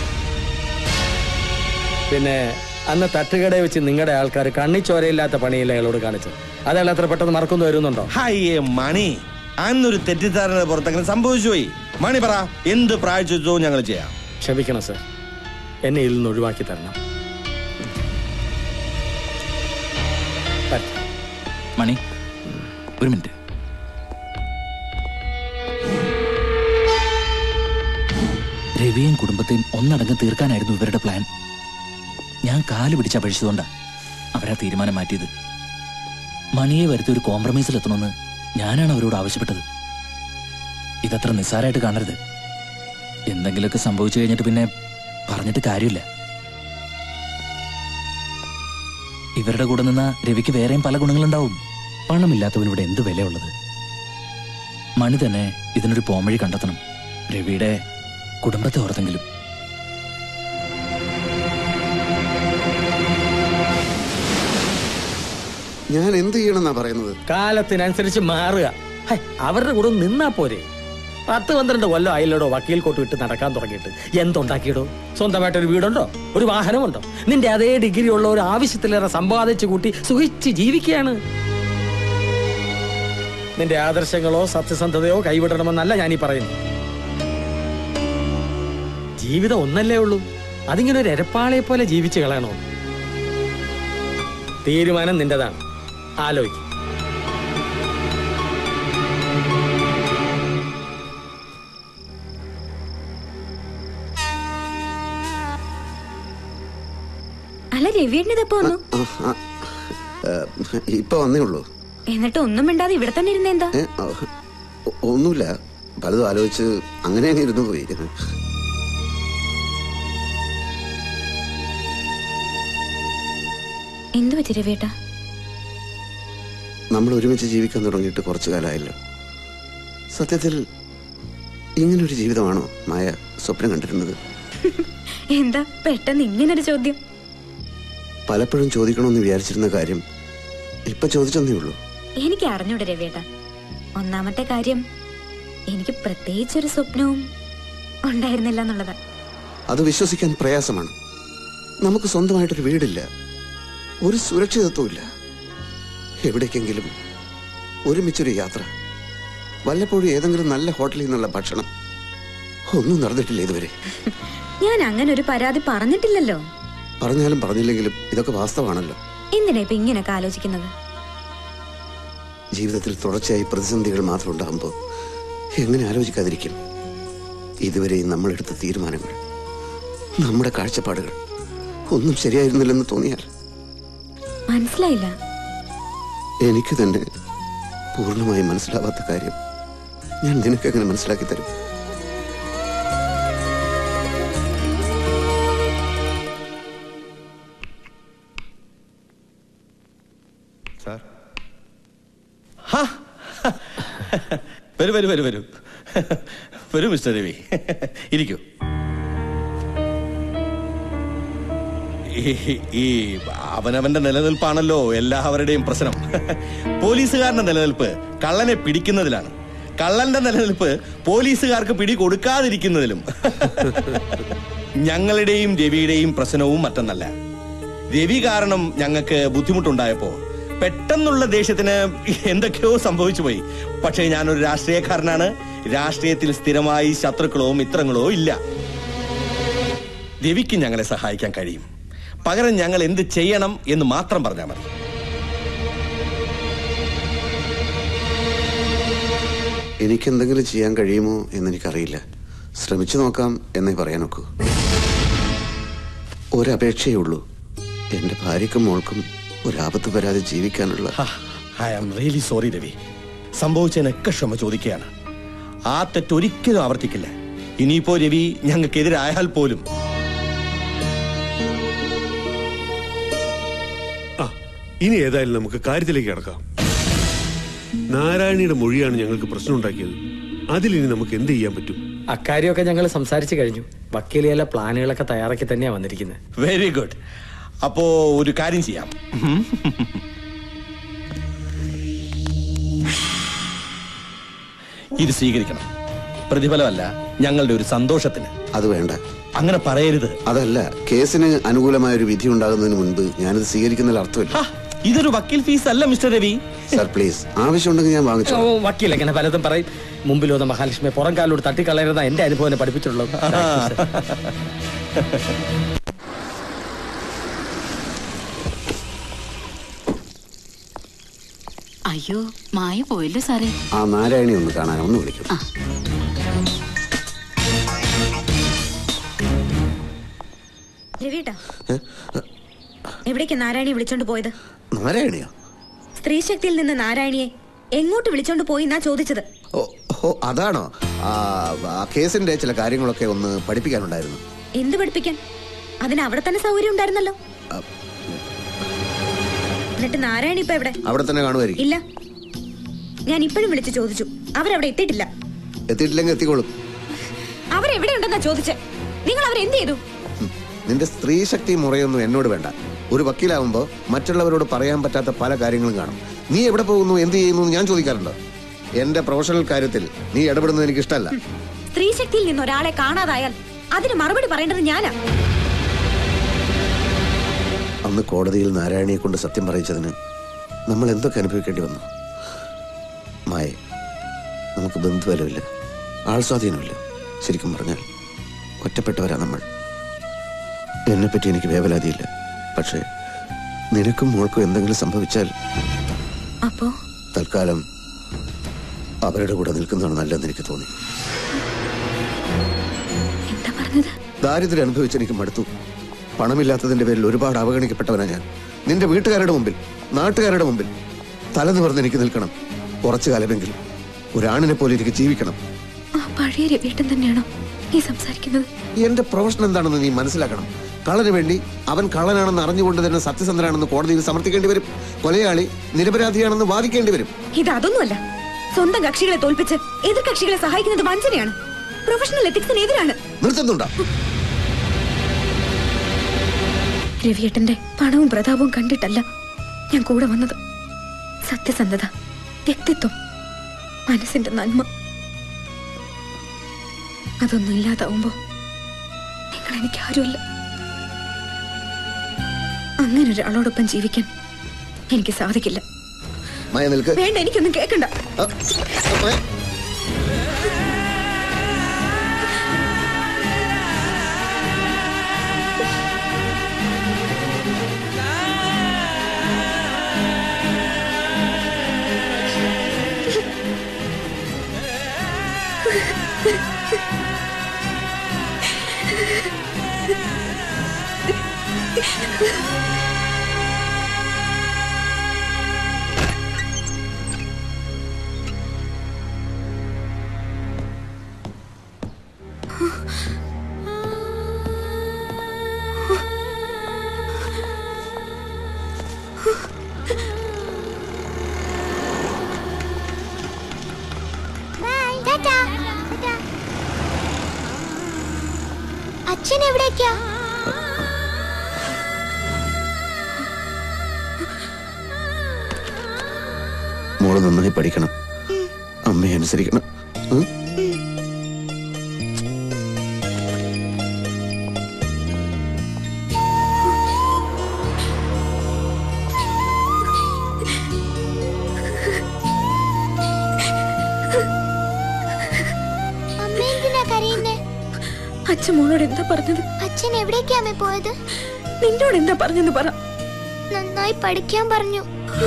പിന്നെ അന്ന് തട്ടുകട വെച്ച് നിങ്ങളുടെ ആൾക്കാർ കണ്ണിച്ചോരയില്ലാത്ത പണിയില്ല അയാളോട് കാണിച്ചത്. അയാൾ അത്ര പെട്ടെന്ന് മറക്കുന്നു വരുന്നുണ്ടോ? ഹയ്യേ മണി, അന്നൊരു തെറ്റിദ്ധാരണ പുറത്തങ്ങനെ സംഭവിച്ചു പോയി. മണി പറ, എന്ത് പ്രായച്ചിത്തവും ഞങ്ങൾ ചെയ്യാം. ക്ഷമിക്കണം സർ, എന്നെ ഇതിൽ നിന്ന് ഒഴിവാക്കി തരണം. മണി ഒരു മിനിറ്റ്. രവിയും കുടുംബത്തെയും ഒന്നടങ്കം തീർക്കാനായിരുന്നു ഇവരുടെ പ്ലാൻ. ഞാൻ കാല് പിടിച്ച പഴിച്ചതുകൊണ്ടാ അവരാ തീരുമാനം മാറ്റിയത്. മണിയെ വരുത്തി ഒരു കോംപ്രമൈസിലെത്തണമെന്ന് ഞാനാണ് അവരോട് ആവശ്യപ്പെട്ടത്. ഇതത്ര നിസ്സാരമായിട്ട് കാണരുത്. എന്തെങ്കിലുമൊക്കെ സംഭവിച്ചു കഴിഞ്ഞിട്ട് പിന്നെ പറഞ്ഞിട്ട് കാര്യമില്ല. ഇവരുടെ കൂടെ നിന്ന രവിക്ക് വേറെയും പല ഗുണങ്ങളുണ്ടാവും. പണമില്ലാത്തവനിവിടെ എന്ത് വിലയുള്ളത്? മണി തന്നെ ഇതിനൊരു പോംവഴി കണ്ടെത്തണം. രവിയുടെ കുടുംബത്തെ ഓർത്തെങ്കിലും. ഞാൻ എന്ത് ചെയ്യണമെന്നാ പറയുന്നത്? കാലത്തിനനുസരിച്ച് മാറുക. അവരുടെ കൂടെ നിന്നാ പോരെ. പത്ത് പന്ത്രണ്ട് കൊല്ലം അയലോടോ വക്കീൽ കോട്ട് വിട്ട് നടക്കാൻ തുടങ്ങിയിട്ട് എന്തുണ്ടാക്കിയിടോ? സ്വന്തമായിട്ടൊരു വീടുണ്ടോ? ഒരു വാഹനമുണ്ടോ? നിന്റെ അതേ ഡിഗ്രി ഉള്ള ഒരു ആവശ്യത്തിലേറെ സമ്പാദിച്ചു കൂട്ടി സുഖിച്ച് ജീവിക്കുകയാണ്. നിന്റെ ആദർശങ്ങളോ സത്യസന്ധതയോ കൈവിടണമെന്നല്ല ഞാനീ പറയുന്നു. ജീവിതം ഒന്നല്ലേ ഉള്ളൂ. അതിങ്ങനെ ഒരു എരപ്പാളയെ പോലെ ജീവിച്ചു കളയണോ? തീരുമാനം നിന്റേതാണ്. ആലോചിക്കും. അല്ല രവിയേട്ടനിതപ്പോ വന്നു? ഇപ്പൊ വന്നേ ഉള്ളൂ. എന്നിട്ട് ഒന്നും മിണ്ടാതെ ഇവിടെ തന്നെ ഇരുന്നെന്താ? ഒന്നുമില്ല, പലതും ആലോചിച്ച് അങ്ങനെ അങ്ങ് ഇരുന്നു പോയി. എന്തു പറ്റി രവിയേട്ടാ? നമ്മൾ ഒരുമിച്ച് ജീവിക്കാൻ തുടങ്ങിയിട്ട് കുറച്ചു കാലമായല്ലോ. സത്യത്തിൽ ഇങ്ങനൊരു ജീവിതമാണോ മായ സ്വപ്നം കണ്ടിരുന്നത്? എന്താ പെട്ടെന്ന് ഇങ്ങനൊരു ചോദ്യം? പലപ്പോഴും ചോദിക്കണമെന്ന് വിചാരിച്ചിരുന്ന കാര്യം ഇപ്പൊ ചോദിച്ചെന്നേ ഉള്ളൂ. എനിക്ക് അറിഞ്ഞൂടെ രവിയേട്ടാ. ഒന്നാമത്തെ കാര്യം, എനിക്ക് പ്രത്യേകിച്ചൊരു സ്വപ്നവും ഉണ്ടായിരുന്നില്ല എന്നുള്ളതാ. അത് വിശ്വസിക്കാൻ പ്രയാസമാണ്. നമുക്ക് സ്വന്തമായിട്ടൊരു വീടില്ല, ഒരു സുരക്ഷിതത്വമില്ല. എവിടേക്കെങ്കിലും ഒരുമിച്ചൊരു യാത്ര, വല്ലപ്പോഴും ഏതെങ്കിലും നല്ല ഹോട്ടലിൽ നിന്നുള്ള ഭക്ഷണം, ഒന്നും നടന്നിട്ടില്ല ഇതുവരെ. ഞാൻ അങ്ങനെ ഒരു പരാതി പറഞ്ഞിട്ടില്ലല്ലോ. പറഞ്ഞാലും പറഞ്ഞില്ലെങ്കിലും ഇതൊക്കെ വാസ്തവാണല്ലോ. എന്തിനാ ഇപ്പൊ ഇങ്ങനെയൊക്കെ ആലോചിക്കുന്നത്? ജീവിതത്തിൽ തുടർച്ചയായി പ്രതിസന്ധികൾ മാത്രം ഉണ്ടാകുമ്പോൾ എങ്ങനെ ആലോചിക്കാതിരിക്കും? ഇതുവരെയും നമ്മളെടുത്ത തീരുമാനങ്ങൾ, നമ്മുടെ കാഴ്ചപ്പാടുകൾ ഒന്നും ശരിയായിരുന്നില്ലെന്ന് തോന്നിയാൽ മനസ്സിലായില്ല. എനിക്ക് തന്നെ പൂർണ്ണമായി മനസ്സിലാവാത്ത കാര്യം ഞാൻ നിനക്കെങ്ങനെ മനസ്സിലാക്കി തരും? സാർ, വരൂ വരൂ വരൂ വരൂ വരൂ മിസ്റ്റർ രവി, ഇരിക്കൂ. ഈ അവനവന്റെ നിലനിൽപ്പാണല്ലോ എല്ലാവരുടെയും പ്രശ്നം. പോലീസുകാരന്റെ നിലനിൽപ്പ് കള്ളനെ പിടിക്കുന്നതിലാണ്, കള്ളന്റെ നിലനിൽപ്പ് പോലീസുകാർക്ക് പിടി കൊടുക്കാതിരിക്കുന്നതിലും. ഞങ്ങളുടെയും രവിയുടെയും പ്രശ്നവും മറ്റൊന്നല്ല. രവി കാരണം ഞങ്ങൾക്ക് ബുദ്ധിമുട്ടുണ്ടായപ്പോ പെട്ടെന്നുള്ള ദേഷ്യത്തിന് എന്തൊക്കെയോ സംഭവിച്ചു പോയി. പക്ഷേ ഞാനൊരു രാഷ്ട്രീയക്കാരനാണ്. രാഷ്ട്രീയത്തിൽ സ്ഥിരമായി ശത്രുക്കളോ മിത്രങ്ങളോ ഇല്ല. രവിക്ക് ഞങ്ങളെ സഹായിക്കാൻ കഴിയും. പകരം ഞങ്ങൾ എന്ത് ചെയ്യണം എന്ന് മാത്രം പറഞ്ഞാൽ മതി. എനിക്കെന്തെങ്കിലും ചെയ്യാൻ കഴിയുമോ എന്നെനിക്കറിയില്ല. ശ്രമിച്ചു നോക്കാം എന്നേ പറയാനൊക്കൂ. ഒരപേക്ഷയേ ഉള്ളൂ, എന്റെ ഭാര്യക്കും മോൾക്കും ഒരാപത്ത് വരാതെ ജീവിക്കാനുള്ള. I am really sorry Ravi. സംഭവിച്ചതിനൊക്കെ ക്ഷമ ചോദിക്കുകയാണ്. ആ തെറ്റൊരിക്കലും ആവർത്തിക്കില്ല. ഇനിയിപ്പോ രവി ഞങ്ങൾക്കെതിരായാൽ പോലും. ഇനി ഏതായാലും നമുക്ക് കാര്യത്തിലേക്ക് കിടക്കാം. നാരായണിയുടെ മൊഴിയാണ് ഞങ്ങൾക്ക് പ്രശ്നം ഉണ്ടാക്കിയത്. അതിലിനി നമുക്ക് എന്ത് ചെയ്യാൻ പറ്റും? അക്കാര്യമൊക്കെ ഞങ്ങൾ സംസാരിച്ചു കഴിഞ്ഞു. വക്കീലിയല്ല പ്ലാനുകളൊക്കെ തയ്യാറാക്കി തന്നെയാണ് വന്നിരിക്കുന്നത്. Very good. അപ്പോ ഒരു കാര്യം ചെയ്യാം. ഇത് സ്വീകരിക്കണം. പ്രതിഫലമല്ല, ഞങ്ങളുടെ ഒരു സന്തോഷത്തിന്. അത് വേണ്ട, അങ്ങനെ പറയരുത്. അതല്ല, കേസിന് അനുകൂലമായ ഒരു വിധി ഉണ്ടാകുന്നതിന് മുൻപ് ഞാനിത് സ്വീകരിക്കുന്നതിൽ അർത്ഥമില്ല. ഇതൊരു വക്കീൽ ഫീസ് അല്ല മിസ്റ്റർ രവി. സർ പ്ലീസ്, ആവശ്യമുണ്ടെങ്കിൽ ഞാൻ വാങ്ങിച്ചു. വക്കീൽ എങ്ങനെ പലതും പറയും. മുമ്പിലോന്ന മഹാലക്ഷ്മിയെ പുറം കാലോട് തട്ടിക്കളയരുന്ന എന്റെ അനുഭവം പഠിപ്പിച്ചിട്ടുള്ളത്. അയ്യോ, മായ പോയല്ലോ സാറേ. ആ നാരായണി ഒന്ന് കാണാൻ ഒന്ന് വിളിക്കും. രവിയേട്ടാ, എവിടേക്ക് നാരായണി വിളിച്ചോണ്ട് പോയത്? നാരായണിയോ? സ്ത്രീ ശക്തിയിൽ നിന്ന് നാരായണിയെ എങ്ങോട്ട് വിളിച്ചോണ്ട് പോയി എന്നാ ചോദിച്ചത്. ഓ ഓ അതാണോ? ആ കേസിന്റെ ചില കാര്യങ്ങളൊക്കെ ഒന്ന് പഠിപ്പിക്കാനുണ്ടായിരുന്നു. എന്ത് പഠിപ്പിക്കാൻ? അതിന് അവിടെ തന്നെ സൗകര്യം ഉണ്ടായിരുന്നല്ലോ. എന്നിട്ട് നാരായണി ഇപ്പൊ എവിടെ? അവിടെ തന്നെ കാണുമായിരിക്കും. ഇല്ല, ഞാൻ ഇപ്പോഴും വിളിച്ചു ചോദിച്ചു, അവരവിടെ എത്തിയിട്ടില്ല. എത്തിയിട്ടില്ലെങ്കിൽ എത്തിക്കോളും. അവരെവിടെ ഉണ്ടെന്നാ ചോദിച്ചേ. നിങ്ങൾ അവരെന്ത് ചെയ്തു? നിന്റെ സ്ത്രീ ശക്തി മുറയൊന്നും എന്നോട് വേണ്ട. ഒരു വക്കീലാവുമ്പോ മറ്റുള്ളവരോട് പറയാൻ പറ്റാത്ത പല കാര്യങ്ങളും കാണും. നീ എവിടെ പോകുന്നു, എന്ത് ചെയ്യുന്നു ഞാൻ ചോദിക്കാറുണ്ടോ? എന്റെ പ്രൊഫഷണൽ കാര്യത്തിൽ നീ ഇടപെടുന്നത് എനിക്ക് ഇഷ്ടമല്ല. സ്ത്രീ ശക്തിയിൽ നിന്ന് ഒരാളെ കാണാതായാൽ അതിന് മറുപടി പറയേണ്ടത് ഞാനാ. അന്ന് കോടതിയിൽ നാരായണിയെ കൊണ്ട് സത്യം പറയിച്ചതിന് നമ്മൾ എന്തൊക്കെ അനുഭവിക്കേണ്ടി വന്നു. മായ, നമുക്ക് ബന്ധുബലമില്ല, ആൾ സ്വാധീനമില്ല. ശരിക്കും പറഞ്ഞാൽ ഒറ്റപ്പെട്ടവരാ നമ്മൾ. എന്നെപ്പറ്റി എനിക്ക് വേവലാതിയില്ല. പക്ഷേ നിനക്കും മോൾക്കും എന്തെങ്കിലും സംഭവിച്ചാൽ അപ്പോ തൽക്കാലം അവരുടെ കൂടെ നിൽക്കുന്നതാണ് നല്ലതെന്ന് എനിക്ക് തോന്നി. ദാരിദ്ര്യം അനുഭവിച്ച് എനിക്ക് മടുത്തു. പണമില്ലാത്തതിന്റെ പേരിൽ ഒരുപാട് അവഗണിക്കപ്പെട്ടവനാ ഞാൻ. നിന്റെ വീട്ടുകാരുടെ മുമ്പിൽ, നാട്ടുകാരുടെ മുമ്പിൽ തല നിവർന്ന് എനിക്ക് നിൽക്കണം. കുറച്ചു കാലമെങ്കിലും ഒരാണിനെ പോലെ എനിക്ക് ജീവിക്കണം. പഴയ രവിയേട്ടൻ തന്നെയാണോ ഈ സംസാരിക്കുന്നത്? എന്റെ പ്രൊഫഷൻ എന്താണെന്ന് നീ മനസ്സിലാക്കണം. കള്ളന് വേണ്ടി അവൻ കള്ളനാണെന്ന് അറിഞ്ഞുകൊണ്ട് തന്നെ സത്യസന്ധനാണെന്ന് കോടതിയിൽ സമർത്ഥിക്കേണ്ടി വരും. കൊലയാളി നിരപരാധിയാണെന്ന് വാദിക്കേണ്ടി വരും. ഇത് അതൊന്നുമല്ല. സ്വന്തം കക്ഷികളെ തോൽപ്പിച്ച് എതിർ കക്ഷികളെ സഹായിക്കുന്നത് വഞ്ചനയാണ്. പ്രൊഫഷണൽ എത്തിക്സിന് എതിരാണ്. നിർത്തുന്നുണ്ടോ? രവിയേട്ടന്റെ പണവും പ്രതാപവും കണ്ടിട്ടല്ല ഞാൻ കൂടെ വന്നത്. സത്യസന്ധത, വ്യക്തിത്വം, മനസ്സിന്റെ നന്മ, അതൊന്നും ഇല്ലാതാവുമ്പോ നിങ്ങൾ എനിക്ക് ആരുമല്ല. അങ്ങനെ ഒരാളോടൊപ്പം ജീവിക്കാൻ എനിക്ക് സാധിക്കില്ല. വേണ്ട, എനിക്കൊന്നും കേൾക്കണ്ട. അച്ഛൻ എവിടേക്കാ? മോള് നന്നായി പഠിക്കണം, അമ്മയെ അനുസരിക്കണം. ഉം? അമ്മ എന്തിനാ കരയുന്നേ? അച്ഛൻ മോളോട് എന്താ പറഞ്ഞത്? അച്ഛൻ എവിടേക്കാ അമ്മ പോയത്? നിന്നോട് എന്താ പറഞ്ഞെന്ന് പറ. നന്നായി പഠിക്കാൻ പറഞ്ഞു.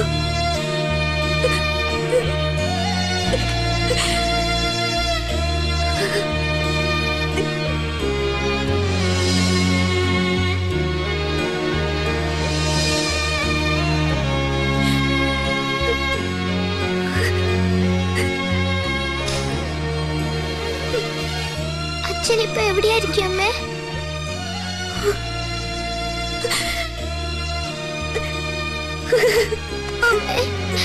അച്ഛൻ ഇപ്പൊ എവിടെയായിരിക്കും അമ്മേ? അമ്മേ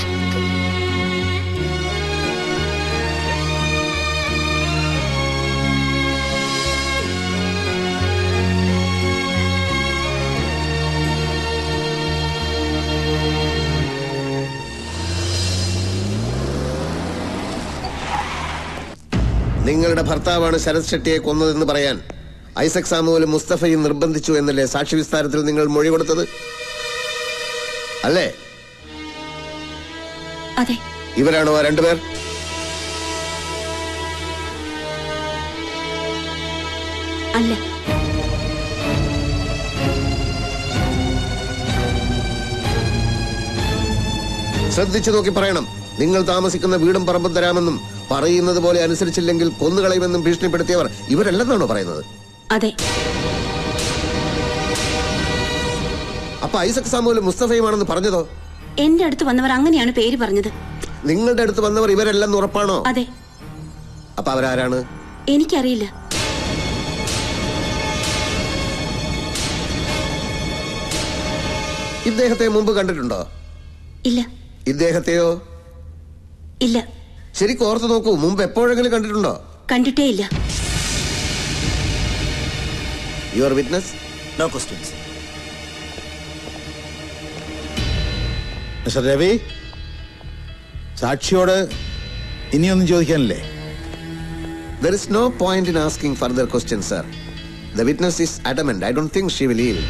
നിങ്ങളുടെ ഭർത്താവാണ് ശരത് ഷെട്ടിയെ കൊന്നതെന്ന് പറയാൻ ഐസക് സാമുവലും മുസ്തഫയും നിർബന്ധിച്ചു എന്നല്ലേ സാക്ഷി വിസ്താരത്തിൽ നിങ്ങൾ മൊഴി കൊടുത്തത്? അല്ലേ? അതെ. ഇവരാണോ ആ രണ്ടുപേർ? അല്ല. ശ്രദ്ധിച്ചു നോക്കി പറയണം. നിങ്ങൾ താമസിക്കുന്ന വീടും പറമ്പും തരാമെന്നും പറയുന്നത് പോലെ അനുസരിച്ചില്ലെങ്കിൽ കൊന്നുകളയുമെന്നും ഭീഷണിപ്പെടുത്തിയവർ ഇവരല്ലെന്നാണോ പറയുന്നത്? അതെ. അപ്പൊ ഐസക് സാമുവലും മുസ്തഫയുമാണെന്ന് പറഞ്ഞതോ? എന്റെ അടുത്ത് വന്നവർ അങ്ങനെയാണ് പേര് പറഞ്ഞത്. നിങ്ങളുടെ അടുത്ത് വന്നവർ ഇവരല്ലെന്ന് ഉറപ്പാണോ? അതെ. അപ്പൊ അവരാരാണ്? എനിക്കറിയില്ല. ഇദ്ദേഹത്തെ മുമ്പ് കണ്ടിട്ടുണ്ടോ? ഇല്ല. ഇദ്ദേഹത്തെയോ? ഇല്ല. ശരിക്കും ഓർത്ത് നോക്കൂ, മുമ്പ് എപ്പോഴെങ്കിലും കണ്ടിട്ടുണ്ടോ? കണ്ടിട്ടേ ഇല്ല. Your witness? No questions. Mister Ravi, സാക്ഷിയോട് ഇനിയൊന്നും ചോദിക്കാനില്ലേ? There is no point in asking further questions, sir. The witness is adamant. I don't think she will yield.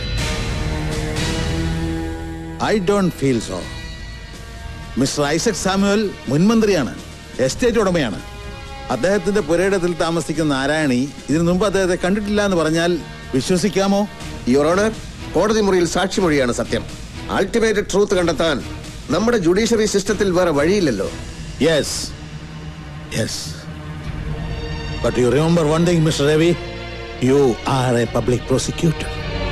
I don't feel so. Mister Isaac Samuel മുൻമന്ത്രിയാണ്, estate ഉടമയാണ്. അദ്ദേഹത്തിന്റെ പുരയിടത്തിൽ താമസിക്കുന്ന നാരായണി ഇതിനു മുമ്പ് അദ്ദേഹത്തെ കണ്ടിട്ടില്ല എന്ന് പറഞ്ഞാൽ വിശ്വസിക്കാമോ? യുവർ ഓണർ, കോടതി മുറിയിൽ സാക്ഷിമൊഴിയാണ് സത്യം. അൾട്ടിമേറ്റ് ട്രൂത്ത് കണ്ടെത്താൻ നമ്മുടെ ജുഡീഷ്യറി സിസ്റ്റത്തിൽ വേറെ വഴിയില്ലല്ലോ. Yes yes but you remember one thing mister Ravi, you are a public prosecutor.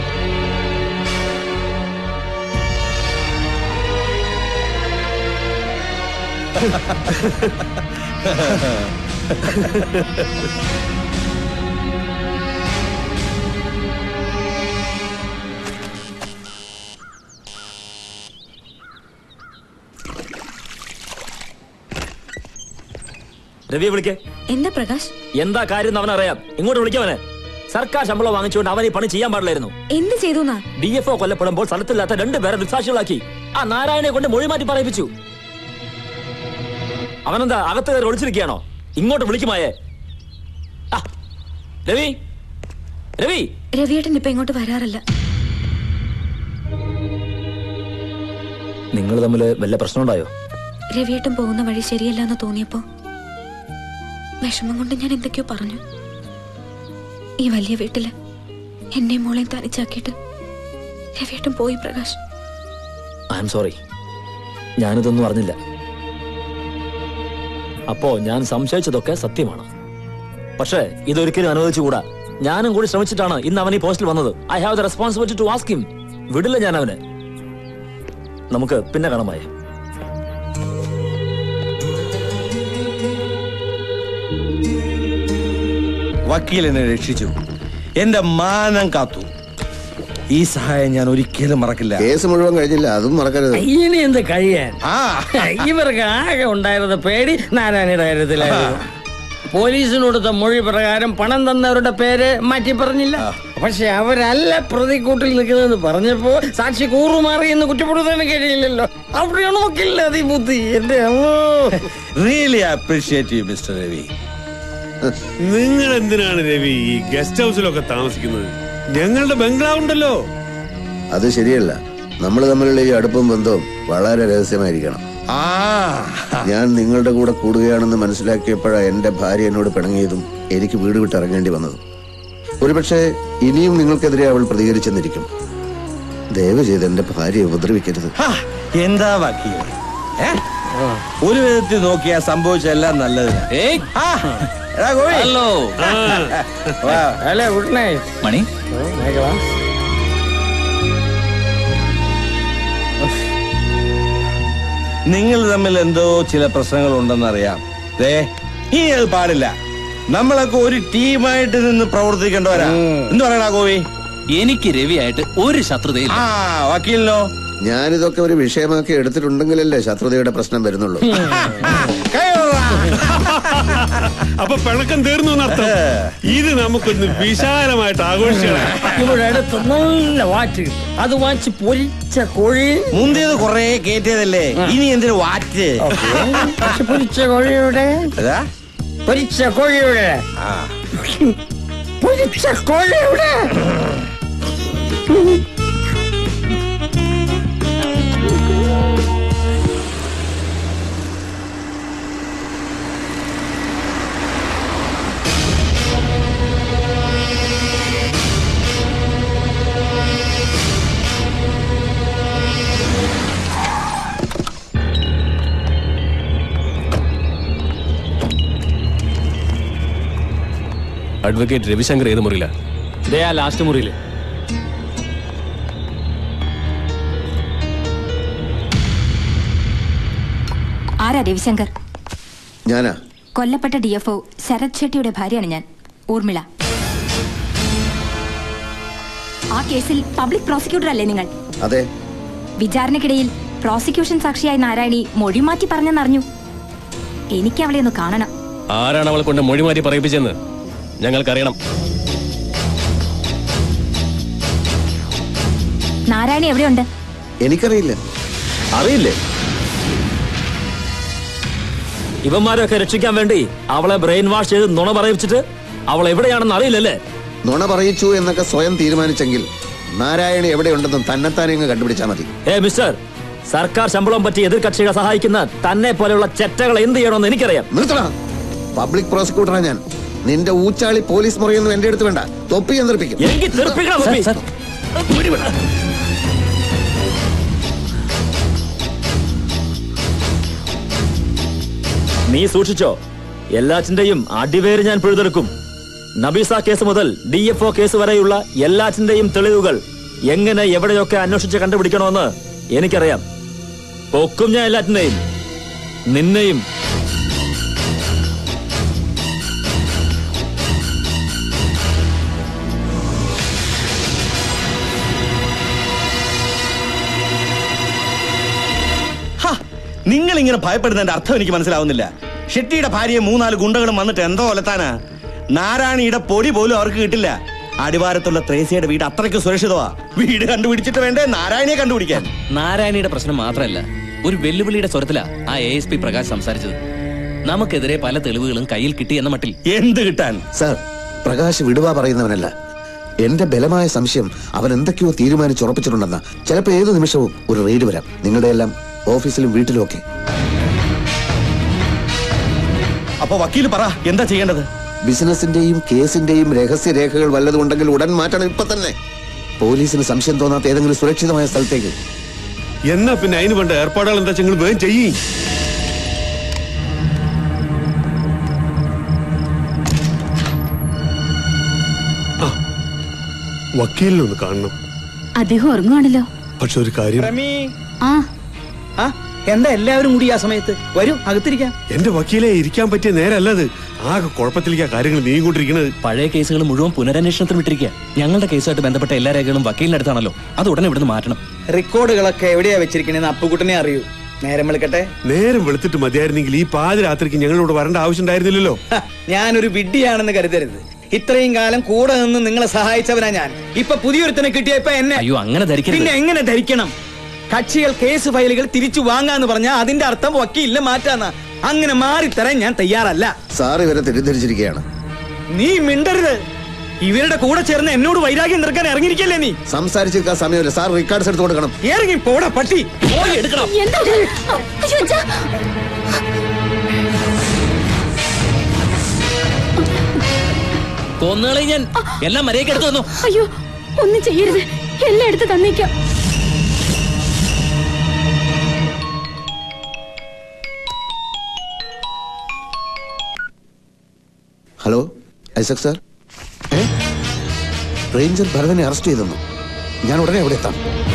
Ravi വിളിക്കേ. എന്താ പ്രകാശ്? എന്താ കാര്യം അവനറിയാം. ഇങ്ങോട്ട് വിളിക്കവനെ. സർക്കാർ ശമ്പളം വാങ്ങിച്ചുകൊണ്ട് അവൻ ഈ പണി ചെയ്യാൻ പാടില്ലായിരുന്നു. എന്ത് ചെയ്തു? ഡി എഫ് ഒ കൊല്ലപ്പെടുമ്പോൾ സ്ഥലത്തില്ലാത്ത രണ്ടുപേരെ ദൃക്സാക്ഷികളാക്കി ആ നാരായണനെ കൊണ്ട് മൊഴി മാറ്റി പറയിപ്പിച്ചു. അവനെന്താ അകത്ത് കയറി ഒളിച്ചിരിക്കുകയാണോ? ഇങ്ങോട്ട് വിളിക്കുമായേ. രവി രവി രവിയേട്ടൻ ഇപ്പൊ ഇങ്ങോട്ട് വരാറില്ല. നിങ്ങൾ തമ്മിൽ വല്ല പ്രശ്നമുണ്ടായോ? രവിയേട്ടൻ പോകുന്ന വഴി ശരിയല്ല എന്ന് തോന്നിയപ്പോ വിഷമം കൊണ്ട് ഞാൻ എന്തൊക്കെയോ പറഞ്ഞു. ഈ വലിയ വീട്ടില് എന്നെ മോളെ തനിച്ചാക്കിയിട്ട് രവിയേട്ടൻ പോയി പ്രകാശ്. ഐ എം സോറി, ഞാനിതൊന്നും അറിഞ്ഞില്ല. അപ്പോ ഞാൻ സംശയിച്ചതൊക്കെ സത്യമാണ്. പക്ഷേ ഇതൊരിക്കലും അനുവദിച്ചുകൂടാ. ഞാനും കൂടി ശ്രമിച്ചിട്ടാണ് ഇന്ന് അവൻ ഈ പോസ്റ്റിൽ വന്നത്. I have the responsibility to ask him. വിടില്ല ഞാൻ അവനെ. നമുക്ക് പിന്നെ കാണാമായി. വക്കീൽ എന്നെ രക്ഷിച്ചു, എന്റെ മാനം കാത്തു. ഈ സഹായം ഞാൻ ഒരിക്കലും മറക്കില്ല. കേസ് മുഴുവൻ കഴിഞ്ഞില്ല, അതും മറക്കരുത്. ഇനി എന്ത് കഴിയാൻ? ഇവർക്ക് ആകെ ഉണ്ടായിരുന്ന പേടി നാരായണിയുടെ കാര്യത്തിലായിരുന്നു. പോലീസിനോടുത്ത മൊഴി പ്രകാരം പണം തന്നവരുടെ പേര് മാറ്റി പറഞ്ഞില്ല. പക്ഷെ അവരല്ല പ്രതിക്കൂട്ടിൽ നിൽക്കുന്നതെന്ന് പറഞ്ഞപ്പോ സാക്ഷി കൂറുമാറി എന്ന് കുറ്റപ്പെടുത്താൻ കഴിയില്ലല്ലോ. അവിടെയാണ് നോക്കില്ല അതിബുദ്ധി. എന്റെ really appreciate you mister Ravi. നിങ്ങൾ എന്തിനാണ് രവി ഈ ഗസ്റ്റ് ഹൗസിലൊക്കെ താമസിക്കുന്നത്? ഞങ്ങളുടെ ബംഗ്ലാവ് ഉണ്ടല്ലോ. അത് ശരിയല്ല. നമ്മൾ തമ്മിലുള്ള ഈ അടുപ്പും ബന്ധവും വളരെ രഹസ്യമായിരിക്കണം. ഞാൻ നിങ്ങളുടെ കൂടെ കൂടുകയാണെന്ന് മനസ്സിലാക്കിയപ്പോഴാണ് എന്റെ ഭാര്യ എന്നോട് പിണങ്ങിയതും എനിക്ക് വീട് വിട്ട് ഇറങ്ങേണ്ടി വന്നതും. ഒരുപക്ഷെ ഇനിയും നിങ്ങൾക്കെതിരെ അവൾ പ്രതികരിച്ചെന്നിരിക്കും. ദയവ് ചെയ്ത് എന്റെ ഭാര്യയെ ഉപദ്രവിക്കരുത്. എന്താ വക്കീൽ, ഒരു വിധത്തിൽ നോക്കിയാ സംഭവിച്ചെല്ലാം നല്ലതിനാ. Hello hello good night Mani. നിങ്ങൾ തമ്മിൽ എന്തോ ചില പ്രശ്നങ്ങൾ ഉണ്ടെന്നറിയാം. ദേ ഇനി അത് പാടില്ല. നമ്മളൊക്കെ ഒരു ടീമായിട്ട് നിന്ന് പ്രവർത്തിക്കേണ്ടവരാ. എന്ത് പറയണ കോവി? എനിക്ക് രവിയായിട്ട് ഒരു ശത്രുതയില്ല. ആ വക്കീലിനോ? ഞാനിതൊക്കെ ഒരു വിഷയമാക്കി എടുത്തിട്ടുണ്ടെങ്കിലല്ലേ ശത്രുതയുടെ പ്രശ്നം വരുന്നുള്ളൂ. അപ്പൊ പിണക്കം തീർന്നു എന്നർത്ഥം. ഇത് നമുക്കൊന്ന് വിശാലമായിട്ട് ആഘോഷിക്കണം. ഇവിടെ അടുത്ത് നല്ല വാറ്റ്, അത് വാച്ച് പൊരിച്ച കോഴി. മുന്തിയത് കൊറേ കേറ്റിയതല്ലേ, ഇനി എന്തിനു വാറ്റ്? പക്ഷെ പൊരിച്ച കോഴിയുടെ പൊരിച്ച കോഴിയുടെ പൊരിച്ച കോഴിയുടെ അഡ്വക്കേറ്റ് രവിശങ്കർ ഏത് മുറിയില്ല? ലാസ്റ്റ് മുറിയില്. ആരാ രവിശങ്കർ? ഞാനാ. കൊല്ലപ്പെട്ട ഡി എഫ് ഒ ശരത് ഷെട്ടിയുടെ ഭാര്യയാണ് ഞാൻ, ഊർമിള. ആ കേസിൽ പബ്ലിക് പ്രോസിക്യൂട്ടർ അല്ലേ നിങ്ങൾ? അതെ. വിചാരണക്കിടയിൽ പ്രോസിക്യൂഷൻ സാക്ഷിയായി നാരായണി മൊഴി മാറ്റി പറഞ്ഞെന്നറിഞ്ഞു. എനിക്ക് അവളെ ഒന്ന് കാണണം. ആരാണ് അവളെ കൊണ്ട് മൊഴി മാറ്റി പറയിപ്പിച്ചെന്ന് ഞങ്ങൾക്കറിയണം. നാരായണി എവിടെയുണ്ട്? എനിക്കറിയില്ല. അറിയില്ലേ? ഇവന്മാരൊക്കെ രക്ഷിക്കാൻ വേണ്ടി അവളെ ബ്രെയിൻ വാഷ് ചെയ്ത് നുണ പറയിച്ചിട്ട് അവൾ എവിടെയാണെന്ന് അറിയില്ലല്ലേ? നുണ പറയിച്ചു എന്നൊക്കെ സ്വയം തീരുമാനിച്ചെങ്കിൽ നാരായണി എവിടെയുണ്ടെന്നും തന്നെത്താനെ അങ്ങ് കണ്ടുപിടിച്ചാൽ മതി. ഏ മിസ്റ്റർ, സർക്കാർ ശമ്പളം പറ്റി എതിർ കക്ഷികളെ സഹായിക്കുന്ന തന്നെ പോലെയുള്ള ചെറ്റകൾ എന്ത് ചെയ്യണമെന്ന് എനിക്കറിയാം. നിർത്തണം. പബ്ലിക് പ്രോസിക്യൂട്ടറാണ് ഞാൻ. നിന്റെ ഊച്ചാളി പോലീസ് മുറിയൊന്നും എന്റെ അടുത്ത് വേണ്ട. തൊപ്പി ഞാൻ തെറിപ്പിക്കും. നീ സൂക്ഷിച്ചോ, എല്ലാറ്റിന്റെയും അടിവേര് ഞാൻ പിഴുതെടുക്കും. നബീസ കേസ് മുതൽ ഡി എഫ് ഒ കേസ് വരെയുള്ള എല്ലാറ്റിന്റെയും തെളിവുകൾ എങ്ങനെ എവിടെയൊക്കെ അന്വേഷിച്ച് കണ്ടുപിടിക്കണമെന്ന് എനിക്കറിയാം. പൊക്കും ഞാൻ എല്ലാറ്റിനെയും, നിന്നെയും. നിങ്ങൾ ഇങ്ങനെ ഭയപ്പെടുന്നതിന്റെ അർത്ഥം എനിക്ക് മനസ്സിലാവുന്നില്ല. ഷെട്ടിയുടെ ഭാര്യയെ മൂന്നാല് ഗുണ്ടകളും വന്നിട്ട് എന്തോ ഒലത്താനാ? നാരായണിയുടെ പൊടി പോലും അവർക്ക് കിട്ടില്ല. അടിവാരത്തുള്ള ത്രേസ്യയുടെ വീട് അത്രയ്ക്ക് സുരക്ഷിതമാ. വീട് കണ്ടുപിടിച്ചിട്ട് വേണ്ടേ നാരായണിയെ കണ്ടുപിടിക്കാൻ? നാരായണിയുടെ പ്രശ്നം മാത്രമല്ല, ഒരു വെല്ലുവിളിയുടെ സ്വരത്തിലാ ആ എ എസ് പി പ്രകാശ് സംസാരിച്ചത്. നമുക്കെതിരെ പല തെളിവുകളും കയ്യിൽ കിട്ടി എന്ന മട്ടിൽ. എന്ത് കിട്ടാൻ? സാർ, പ്രകാശ് വിടുവാ പറയുന്നവനല്ല. എന്റെ ബലമായ സംശയം അവൻ എന്തൊക്കെയോ തീരുമാനിച്ചുറപ്പിച്ചിട്ടുണ്ടെന്ന. ചിലപ്പോ ഏതു നിമിഷവും ഒരു റെയ്ഡ് വരാം. നിങ്ങളുടെ എല്ലാം ഓഫീസിലും വീട്ടിലും ഒക്കെ. അപ്പൊ വക്കീൽ പറ, എന്താ ചെയ്യേണ്ടത്? ബിസിനസിന്റെയും കേസിന്റെയും രഹസ്യ രേഖകൾ വല്ലതും ഉണ്ടെങ്കിൽ ഉടൻ മാറ്റണം, ഇപ്പൊ തന്നെ. പോലീസിന് സംശയം തോന്നാത്ത ഏതെങ്കിലും സുരക്ഷിതമായ സ്ഥലത്തേക്ക്. എന്നാ പിന്നെ അതിന് വേണ്ട ഏർപ്പാടുകൾ എന്താ നിങ്ങൾ വേഗം ചെയ്യ്. വക്കീലിനൊന്ന് കാണണം. അദ്ദേഹം ഉറങ്ങുവാണല്ലോ. പക്ഷെ ഒരു കാര്യം, ആ ആ എന്താ എല്ലാവരും കൂടി ആ സമയത്ത് വരൂ, അകത്തിരിക്കാം. എന്റെ വക്കീലെ ഇരിക്കാൻ പറ്റിയ നേരല്ലത്. ആകെ കുഴപ്പത്തിലേക്കാ കാര്യങ്ങൾ നീങ്ങിക്കൊണ്ടിരിക്കുന്നത്. പഴയ കേസുകൾ മുഴുവൻ പുനരന്വേഷണത്തിന് വിട്ടിരിക്കുക. ഞങ്ങളുടെ കേസുമായിട്ട് ബന്ധപ്പെട്ട എല്ലാ രേഖകളും വക്കീലിന്റെ അടുത്താണല്ലോ. അത് ഉടനെ ഇവിടുന്ന് മാറ്റണം. റെക്കോർഡുകളൊക്കെ എവിടെയാ വെച്ചിരിക്കണേന്ന് അപ്പുകുട്ടനെ അറിയൂ. നേരം വെളുക്കട്ടെ. നേരം വെളുത്തിട്ട് മതിയായിരുന്നെങ്കിൽ ഈ പാതിരാത്രിക്ക് ഞങ്ങളിവിടെ വരേണ്ട ആവശ്യം ഉണ്ടായിരുന്നില്ലല്ലോ. ഞാനൊരു വിഡ്ഢിയാണെന്ന് കരുതരുത്. ഇത്രയും കാലം കൂടെ നിന്ന് നിങ്ങളെ സഹായിച്ചവനാ ഞാൻ. ഇപ്പൊ പുതിയൊരുത്തനെ കിട്ടിയപ്പോ എന്നെ അയ്യോ അങ്ങനെ ധരിക്കരുത്. പിന്നെ എങ്ങനെ ധരിക്കണം? കക്ഷികൾ കേസ് ഫയലുകൾ തിരിച്ചു വാങ്ങാന്ന് പറഞ്ഞാൽ അതിന്റെ അർത്ഥം വക്കീലിനെ മാറ്റാന്ന. അങ്ങനെ മാറിത്തരാൻ ഞാൻ തയ്യാറല്ല. സാർ ഇവരെ തെറ്റിദ്ധരിച്ചിരിക്കുകയാണ്. നീ മിണ്ടരുത്. ഇവരുടെ കൂടെ ചേർന്ന് എന്നോട് വൈരാഗ്യം നിൽക്കാൻ ഇറങ്ങിയിരിക്കല്ലേ നീ? സംസാരിച്ചിരിക്കാൻ സമയമില്ല. സാർ റെക്കോർഡ്സ് എടുത്ത് കൊടുക്കണം. ഇറങ്ങി പോടാ പട്ടി. പോയി എടുക്കണം. കൊന്നുകളെ ഞാൻ എല്ലാം മര്യാദയ്ക്ക് എടുത്തു തന്നു. അയ്യോ ഒന്നും ചെയ്യരുത്, എല്ലാം എടുത്ത് തന്നേക്കാം. Hello Isaac sir. റേഞ്ചർ ഭരതനെ അറസ്റ്റ് ചെയ്തെന്നു. ഞാൻ ഉടനെ അവിടെ എത്താം.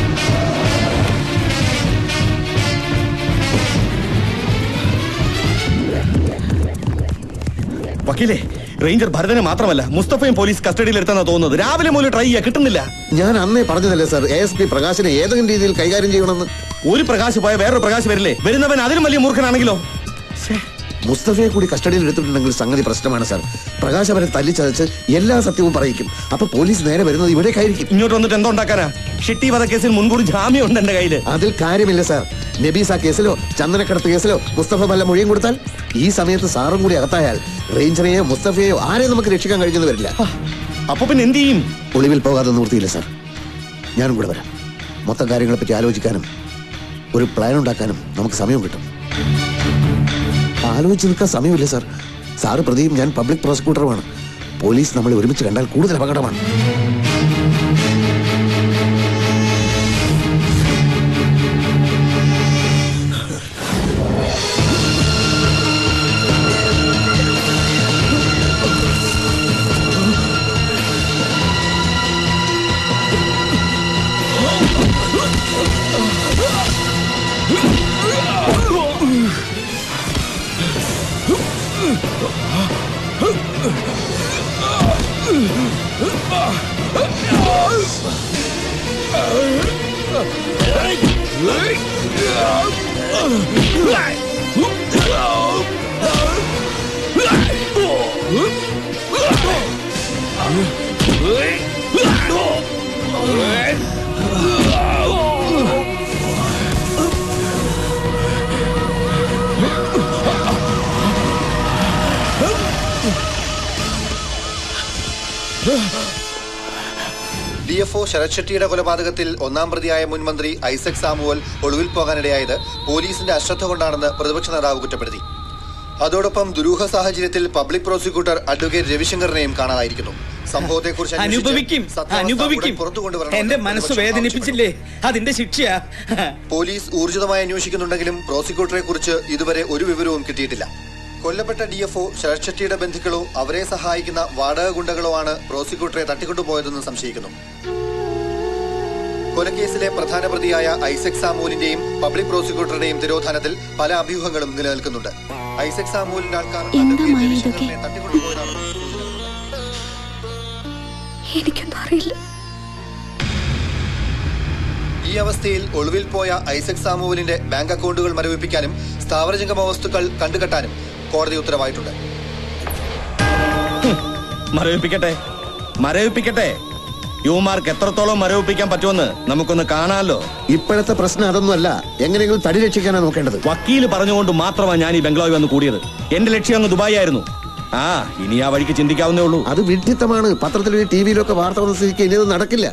വക്കീലേ, റേഞ്ചർ ഭരതനെ മാത്രമല്ല മുസ്തഫയും പോലീസ് കസ്റ്റഡിയിൽ എടുത്തെന്നാ തോന്നുന്നത്. രാവിലെ മുതൽ ട്രൈ ചെയ്യാ, കിട്ടുന്നില്ല. ഞാൻ അന്നേ പറഞ്ഞതല്ലേ സാർ, എ എസ് പി പ്രകാശിനെ ഏതെങ്കിലും രീതിയിൽ കൈകാര്യം ചെയ്യണമെന്ന്. ഒരു പ്രകാശ് പോയ വേറൊരു പ്രകാശ് വരില്ലേ? വരുന്നവൻ അതിലും വലിയ മൂർഖനാണെങ്കിലോ? മുസ്തഫയെ കൂടി കസ്റ്റഡിയിൽ എടുത്തിട്ടുണ്ടെങ്കിൽ സംഗതി പ്രശ്നമാണ് സാർ. പ്രകാശ് അവരെ തല്ലിച്ചതച്ച് എല്ലാ സത്യവും പറയിക്കും. അപ്പൊ പോലീസ് നേരെ വരുന്നത് ഇവിടേക്കായിരിക്കും. ഇങ്ങോട്ട് വന്നിട്ട് എന്തോ ഉണ്ടാക്കാനാ? ഷിട്ടി വധക്കേസിൽ മുൻകൂർ ജാമ്യം ഉണ്ട് എന്റെ കയ്യില്. അതിൽ കാര്യമില്ല സാർ. നബീസ കേസിലോ ചന്ദനക്കടത്ത് കേസിലോ മുസ്തഫ വല്ല മൊഴിയും കൊടുത്താൽ ഈ സമയത്ത് സാറും കൂടി അകത്തായാൽ റേഞ്ചറെയോ മുസ്തഫയെയോ ആരെയും നമുക്ക് രക്ഷിക്കാൻ കഴിഞ്ഞെന്ന് വരില്ല. അപ്പൊ പിന്നെ എന്ത് ചെയ്യും? ഒളിവിൽ പോകാതെ നിവൃത്തിയില്ല സാർ. ഞാനും കൂടെ വരാം. മൊത്തം കാര്യങ്ങളെ പറ്റി ആലോചിക്കാനും ഒരു പ്ലാൻ ഉണ്ടാക്കാനും നമുക്ക് സമയം കിട്ടും. ആലോചിച്ച് നിൽക്കാൻ സമയമില്ല സാർ. സാറ് പ്രതിയും ഞാൻ പബ്ലിക് പ്രോസിക്യൂട്ടറുമാണ്. പോലീസ് നമ്മളെ ഒരുമിച്ച് കണ്ടാൽ കൂടുതൽ അപകടമാണ്. ഡി എഫ് ഒ ശരത് ഷെട്ടിയുടെ കൊലപാതകത്തിൽ ഒന്നാം പ്രതിയായ മുൻമന്ത്രി ഐസക് സാമുവൽ ഒളിവിൽ പോകാനിടയായത് പോലീസിന്റെ അശ്രദ്ധ കൊണ്ടാണെന്ന് പ്രതിപക്ഷ നേതാവ് കുറ്റപ്പെടുത്തി. അതോടൊപ്പം ദുരൂഹ സാഹചര്യത്തിൽ പബ്ലിക് പ്രോസിക്യൂട്ടർ അഡ്വക്കേറ്റ് രവിശങ്കറിനെയും കാണാതായിരിക്കുന്നു. സംഭവത്തെക്കുറിച്ച് അനുഭവിക്കും അനുഭവിക്കും എന്റെ മനസ്സ് വേദനിപ്പിച്ചില്ലേ, അതിന്റെ ശിക്ഷയാ. പോലീസ് ഊർജിതമായി അന്വേഷിക്കുന്നുണ്ടെങ്കിലും പ്രോസിക്യൂട്ടറെ കുറിച്ച് ഇതുവരെ ഒരു വിവരവും കിട്ടിയിട്ടില്ല. കൊല്ലപ്പെട്ട ഡി എഫ് ഒ ശരത് ഷെട്ടിയുടെ ബന്ധുക്കളോ അവരെ സഹായിക്കുന്ന വാടക ഗുണ്ടകളോ ആണ് പ്രോസിക്യൂട്ടറെ തട്ടിക്കൊണ്ടുപോയതെന്ന് സംശയിക്കുന്നു. കൊലക്കേസിലെ പ്രധാന പ്രതിയായ ഐസക് സാമുവലിന്റെയും പബ്ലിക് പ്രോസിക്യൂട്ടറുടെയും തിരോധാനത്തിൽ പല അഭ്യൂഹങ്ങളും നിലനിൽക്കുന്നുണ്ട്. ഐസക് സാമുവലിന്റെ ആൾക്കാർ എനിക്കൊന്നും അറിയില്ല. ഈ അവസ്ഥയിൽ ഒളിവിൽ പോയ ഐസക് സാമുവലിന്റെ ബാങ്ക് അക്കൗണ്ടുകൾ മരവിപ്പിക്കാനും സ്ഥാവരജംഗമ വസ്തുക്കൾ കണ്ടുകെട്ടാനും കോടതി ഉത്തരവായിട്ടുണ്ട്. മരവിപ്പിക്കട്ടെ മരവിപ്പിക്കട്ടെ യുവമാർക്ക് എത്രത്തോളം മരവിപ്പിക്കാൻ പറ്റുമെന്ന് നമുക്കൊന്ന് കാണാമല്ലോ. ഇപ്പോഴത്തെ പ്രശ്നം അതൊന്നുമല്ല, എങ്ങനെയെങ്കിലും തടി രക്ഷിക്കാനാണ് നോക്കേണ്ടത്. വക്കീല് പറഞ്ഞുകൊണ്ട് മാത്രമാണ് ഞാൻ ഈ ബംഗ്ലാവിൽ വന്ന് കൂടിയത്. എന്റെ ലക്ഷ്യം അങ്ങ് ദുബായി ആയിരുന്നു. ആ ഇനി ആ വഴിക്ക് ചിന്തിക്കാവുന്നേ ഉള്ളൂ. അത് വിഡ്ഢിത്തമാണ്. പത്രത്തിലും ടിവിയിലൊക്കെ വാർത്ത വന്ന സ്ഥിതിക്ക് ഇനി അത് നടക്കില്ല.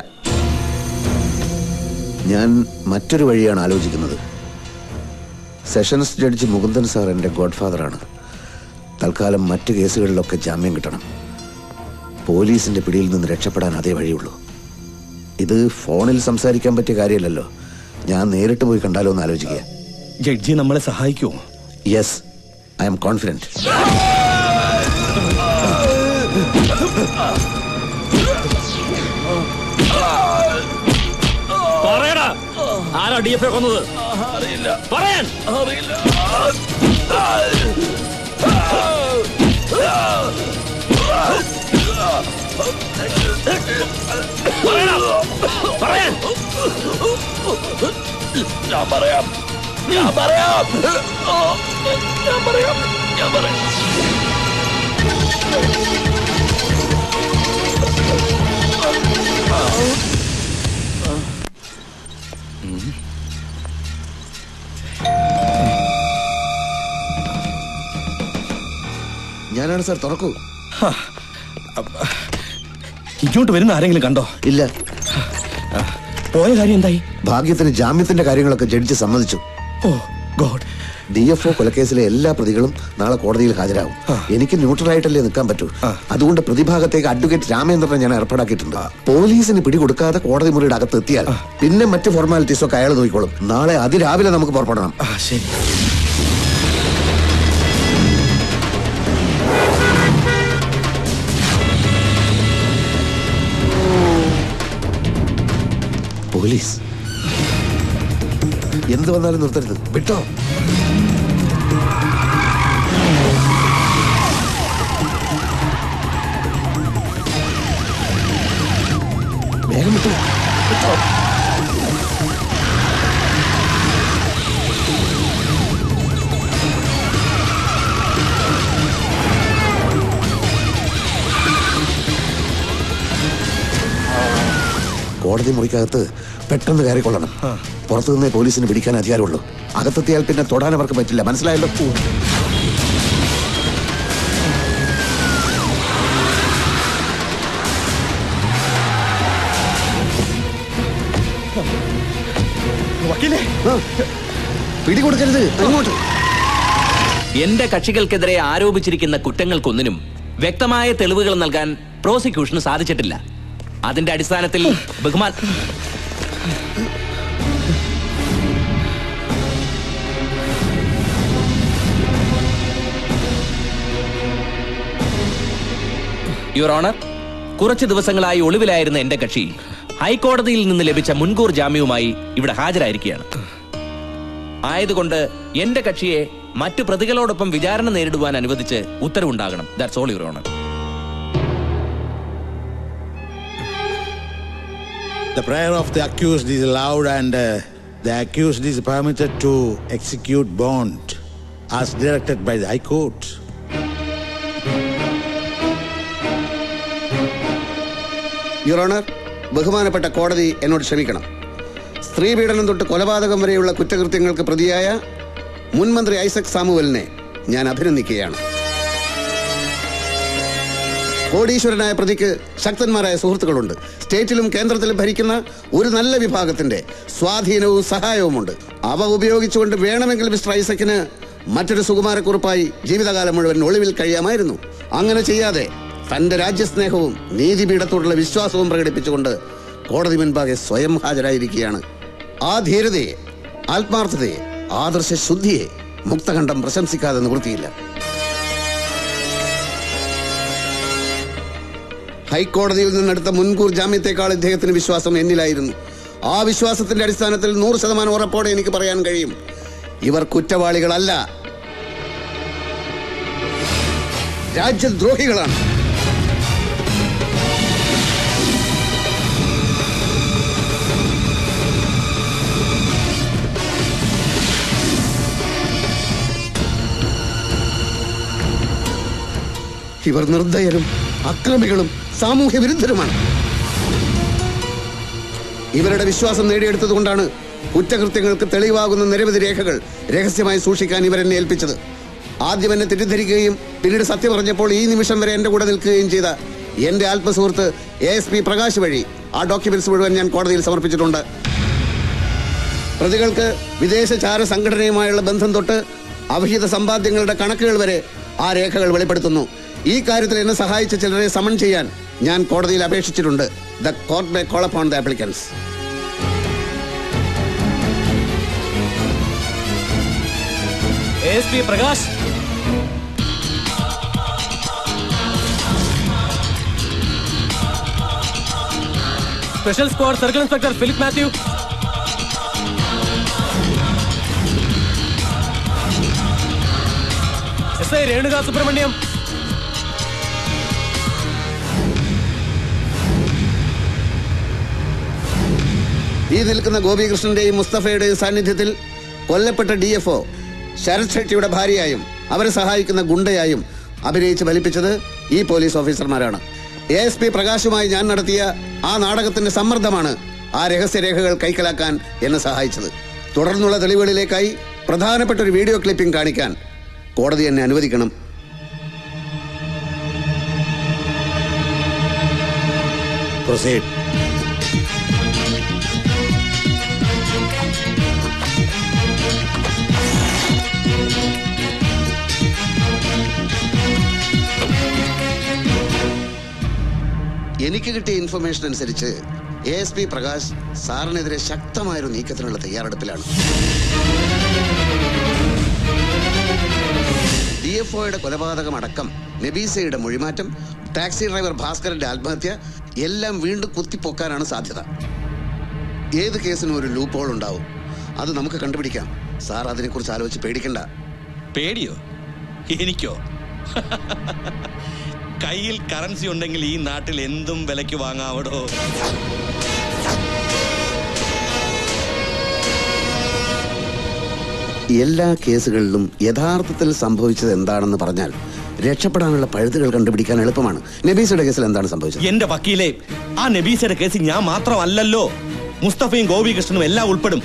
ഞാൻ മറ്റൊരു വഴിയാണ് ആലോചിക്കുന്നത്. സെഷൻസ് ജഡ്ജി മുകുന്ദൻ സാർ എൻ്റെ ഗോഡ്ഫാദറാണ്. തൽക്കാലം മറ്റ് കേസുകളിലൊക്കെ ജാമ്യം കിട്ടണം. പോലീസിന്റെ പിടിയിൽ നിന്ന് രക്ഷപ്പെടാൻ അതേ വഴിയുള്ളൂ. ഇത് ഫോണിൽ സംസാരിക്കാൻ പറ്റിയ കാര്യമല്ലല്ലോ. ഞാൻ നേരിട്ട് പോയി കണ്ടാലോ എന്ന് ആലോചിക്കുക. ജഡ്ജി നമ്മളെ സഹായിക്കുമോ? Yes, I am confident. ആരാ ഡി എഫ് എ കൊന്നത്? പറയാൻ പറയാൻ ഞാൻ പറയാം ഞാൻ പറയാം ഞാൻ പറയാം ഞാൻ പറയാം ഞാനാണ് സാർ, തുറക്കൂ. ഇങ്ങോട്ട് വരുന്ന ആരെങ്കിലും കണ്ടോ? ഇല്ല. പോയ കാര്യം എന്തായി? ഭാഗ്യത്തിന് ജാമ്യത്തിന്റെ കാര്യങ്ങളൊക്കെ ജഡ്ജി സമ്മതിച്ചു. Oh god. D F O കൊലക്കേസിലെ എല്ലാ പ്രതികളും നാളെ കോടതിയിൽ ഹാജരാകും. എനിക്ക് ന്യൂട്രലായിട്ടല്ലേ നിൽക്കാൻ പറ്റൂ. അതുകൊണ്ട് പ്രതിഭാഗത്തേക്ക് അഡ്വക്കേറ്റ് രാമേന്ദ്രനെ ഞാൻ ഏർപ്പാടാക്കിയിട്ടുണ്ട്. പോലീസിന് പിടികൊടുക്കാതെ കോടതി മുറിയുടെ അകത്ത് എത്തിയാൽ പിന്നെ മറ്റ് ഫോർമാലിറ്റീസ് ഒക്കെ അയാൾ നോക്കിക്കോളും. നാളെ അതിരാവിലെ നമുക്ക് പുറപ്പെടണം. ശരി. പോലീസ് എന്ത് വന്നാലും നിർത്തരുത്, വിട്ടോ. വേഗം വിട്ടോ, വിട്ടോ. കോടതി മുറിക്കകത്ത് പെട്ടെന്ന് കയറിക്കൊള്ളണം. പുറത്തു നിന്നേ പോലീസിന് പിടിക്കാൻ അധികാരമുള്ളൂ. അകത്തെത്തിയാൽ പിന്നെ തൊടാൻ അവർക്ക് പറ്റില്ല. മനസ്സിലായല്ലോ? പിടികൊടുക്കരുത്, അങ്ങോട്ട്. എന്റെ കക്ഷികൾക്കെതിരെ ആരോപിച്ചിരിക്കുന്ന കുറ്റങ്ങൾക്കൊന്നിനും വ്യക്തമായ തെളിവുകൾ നൽകാൻ പ്രോസിക്യൂഷന് സാധിച്ചിട്ടില്ല. അതിന്റെ അടിസ്ഥാനത്തിൽ ബഹുമാൻ യുവർ ഓണർ, കുറച്ച് ദിവസങ്ങളായി ഒളിവിലായിരുന്ന എന്റെ കക്ഷി ഹൈക്കോടതിയിൽ നിന്ന് ലഭിച്ച മുൻകൂർ ജാമ്യവുമായി ഇവിടെ ഹാജരായിരിക്കുകയാണ്. ആയതുകൊണ്ട് എന്റെ കക്ഷിയെ മറ്റു പ്രതികളോടൊപ്പം വിചാരണ നേരിടുവാൻ അനുവദിച്ച് ഉത്തരവുണ്ടാകണം. That's all your honour. The prayer of the accused is allowed and uh, the accused is permitted to execute bond as directed by the High Court. Your honour, ബഹുമാനപ്പെട്ട കോടതി എന്നോട് ക്ഷമിക്കണം. സ്ത്രീപീഡനം തൊട്ട് കൊലപാതകം വരെയുള്ള കുറ്റകൃത്യങ്ങൾക്ക് പ്രതിയായ മുൻമന്ത്രി ഐസക് സാമുവലിനെ ഞാൻ അഭിനന്ദിക്കുകയാണ്. കോടീശ്വരനായ പ്രതിക്ക് ശക്തന്മാരായ സുഹൃത്തുക്കളുണ്ട്. സ്റ്റേറ്റിലും കേന്ദ്രത്തിലും ഭരിക്കുന്ന ഒരു നല്ല വിഭാഗത്തിന്റെ സ്വാധീനവും സഹായവുമുണ്ട്. അവ ഉപയോഗിച്ചുകൊണ്ട് വേണമെങ്കിൽ മിസ്റ്റർ ഐസക്കിന് മറ്റൊരു സുകുമാരക്കുറിപ്പായി ജീവിതകാലം മുഴുവൻ ഒളിവിൽ കഴിയാമായിരുന്നു. അങ്ങനെ ചെയ്യാതെ തന്റെ രാജ്യസ്നേഹവും നീതിപീഠത്തോടുള്ള വിശ്വാസവും പ്രകടിപ്പിച്ചുകൊണ്ട് കോടതി മുൻപാകെ സ്വയം ഹാജരായിരിക്കുകയാണ്. ആ ധീരതയെ, ആത്മാർത്ഥതയെ, ആദർശ ശുദ്ധിയെ മുക്തകണ്ഠം പ്രശംസിക്കാതെ നിവൃത്തിയില്ല. ഹൈക്കോടതിയിൽ നിന്നെടുത്ത മുൻകൂർ ജാമ്യത്തെക്കാൾ ഇദ്ദേഹത്തിന് വിശ്വാസം എന്നിലായിരുന്നു. ആ വിശ്വാസത്തിന്റെ അടിസ്ഥാനത്തിൽ നൂറ് ശതമാനം ഉറപ്പോടെ എനിക്ക് പറയാൻ കഴിയും, ഇവർ കുറ്റവാളികളല്ല, രാജ്യദ്രോഹികളാണ്. ഇവർ നിർദ്ദയരും അക്രമികളും സാമൂഹ്യ വിരുദ്ധരുമാണ്. ഇവരുടെ വിശ്വാസം നേടിയെടുത്തതുകൊണ്ടാണ് കുറ്റകൃത്യങ്ങൾക്ക് തെളിവാകുന്ന നിരവധി രേഖകൾ രഹസ്യമായി സൂക്ഷിക്കാൻ ഇവരെന്നെ ഏൽപ്പിച്ചത്. ആദ്യം എന്നെ തെറ്റിദ്ധരിക്കുകയും പിന്നീട് സത്യം പറഞ്ഞപ്പോൾ ഈ നിമിഷം വരെ എന്റെ കൂടെ നിൽക്കുകയും ചെയ്ത എന്റെ ആത്മസുഹൃത്ത് എ എസ് പി പ്രകാശ് വഴി ആ ഡോക്യുമെന്റ്സ് മുഴുവൻ ഞാൻ കോടതിയിൽ സമർപ്പിച്ചിട്ടുണ്ട്. പ്രതികൾക്ക് വിദേശ ചാര സംഘടനയുമായുള്ള ബന്ധം തൊട്ട് അവിഹിത സമ്പാദ്യങ്ങളുടെ കണക്കുകൾ വരെ ആ രേഖകൾ വെളിപ്പെടുത്തുന്നു. ഈ കാര്യത്തിൽ എന്നെ സഹായിച്ച ചിലരെ സമൺ ചെയ്യാൻ ഞാൻ കോടതിയിൽ അപേക്ഷിച്ചിട്ടുണ്ട്. The court may call upon the applicants. A S P Prakash, special squad circle inspector Philip Mathew, S I Renuka Subrahmanyam. ഈ നിൽക്കുന്ന ഗോപികൃഷ്ണന്റെയും മുസ്തഫയുടെയും സാന്നിധ്യത്തിൽ കൊല്ലപ്പെട്ട ഡി എഫ് ഒ ശരത് ഷെട്ടിയുടെ ഭാര്യയായും അവരെ സഹായിക്കുന്ന ഗുണ്ടയായും അഭിനയിച്ച് ഫലിപ്പിച്ചത് ഈ പോലീസ് ഓഫീസർമാരാണ്. എ എസ് പി പ്രകാശുമായി ഞാൻ നടത്തിയ ആ നാടകത്തിന്റെ സമ്മർദ്ദമാണ് ആ രഹസ്യരേഖകൾ കൈക്കലാക്കാൻ എന്നെ സഹായിച്ചത്. തുടർന്നുള്ള തെളിവുകളിലേക്കായി പ്രധാനപ്പെട്ട ഒരു വീഡിയോ ക്ലിപ്പിംഗ് കാണിക്കാൻ കോടതി എന്നെ അനുവദിക്കണം. പ്രൊസീഡ്. എനിക്ക് കിട്ടിയ ഇൻഫർമേഷൻ അനുസരിച്ച് എ എസ് പി പ്രകാശ് സാറിനെതിരെ ശക്തമായൊരു നീക്കത്തിനുള്ള തയ്യാറെടുപ്പിലാണ്. ഡി എഫ് ഒയുടെ കൊലപാതകം അടക്കം നബീസയുടെ മൊഴിമാറ്റം, ടാക്സി ഡ്രൈവർ ഭാസ്കരന്റെ ആത്മഹത്യ എല്ലാം വീണ്ടും കുത്തിപ്പൊക്കാനാണ് സാധ്യത. ഏത് കേസിനും ഒരു ലൂപ്പ് ഹോൾ ഉണ്ടാവും. അത് നമുക്ക് കണ്ടുപിടിക്കാം. സാർ അതിനെക്കുറിച്ച് ആലോചിച്ച് പേടിക്കണ്ട. പേടിയോ? എനിക്കോ? കയ്യിൽ കറൻസി ഉണ്ടെങ്കിൽ ഈ നാട്ടിൽ എന്തും വിലയ്ക്ക് വാങ്ങാവടോ. എല്ലാ കേസുകളിലും യഥാർത്ഥത്തിൽ സംഭവിച്ചത് എന്താണെന്ന് പറഞ്ഞാൽ രക്ഷപ്പെടാനുള്ള പഴുതുകൾ കണ്ടുപിടിക്കാൻ എളുപ്പമാണ്. നബീസയുടെ കേസിൽ എന്താണ് സംഭവിച്ചത്? എന്റെ വക്കീലെ, ആ നബീസയുടെ കേസിൽ ഞാൻ മാത്രമല്ലല്ലോ, മുസ്തഫയും ഗോപികൃഷ്ണനും എല്ലാം ഉൾപ്പെടും.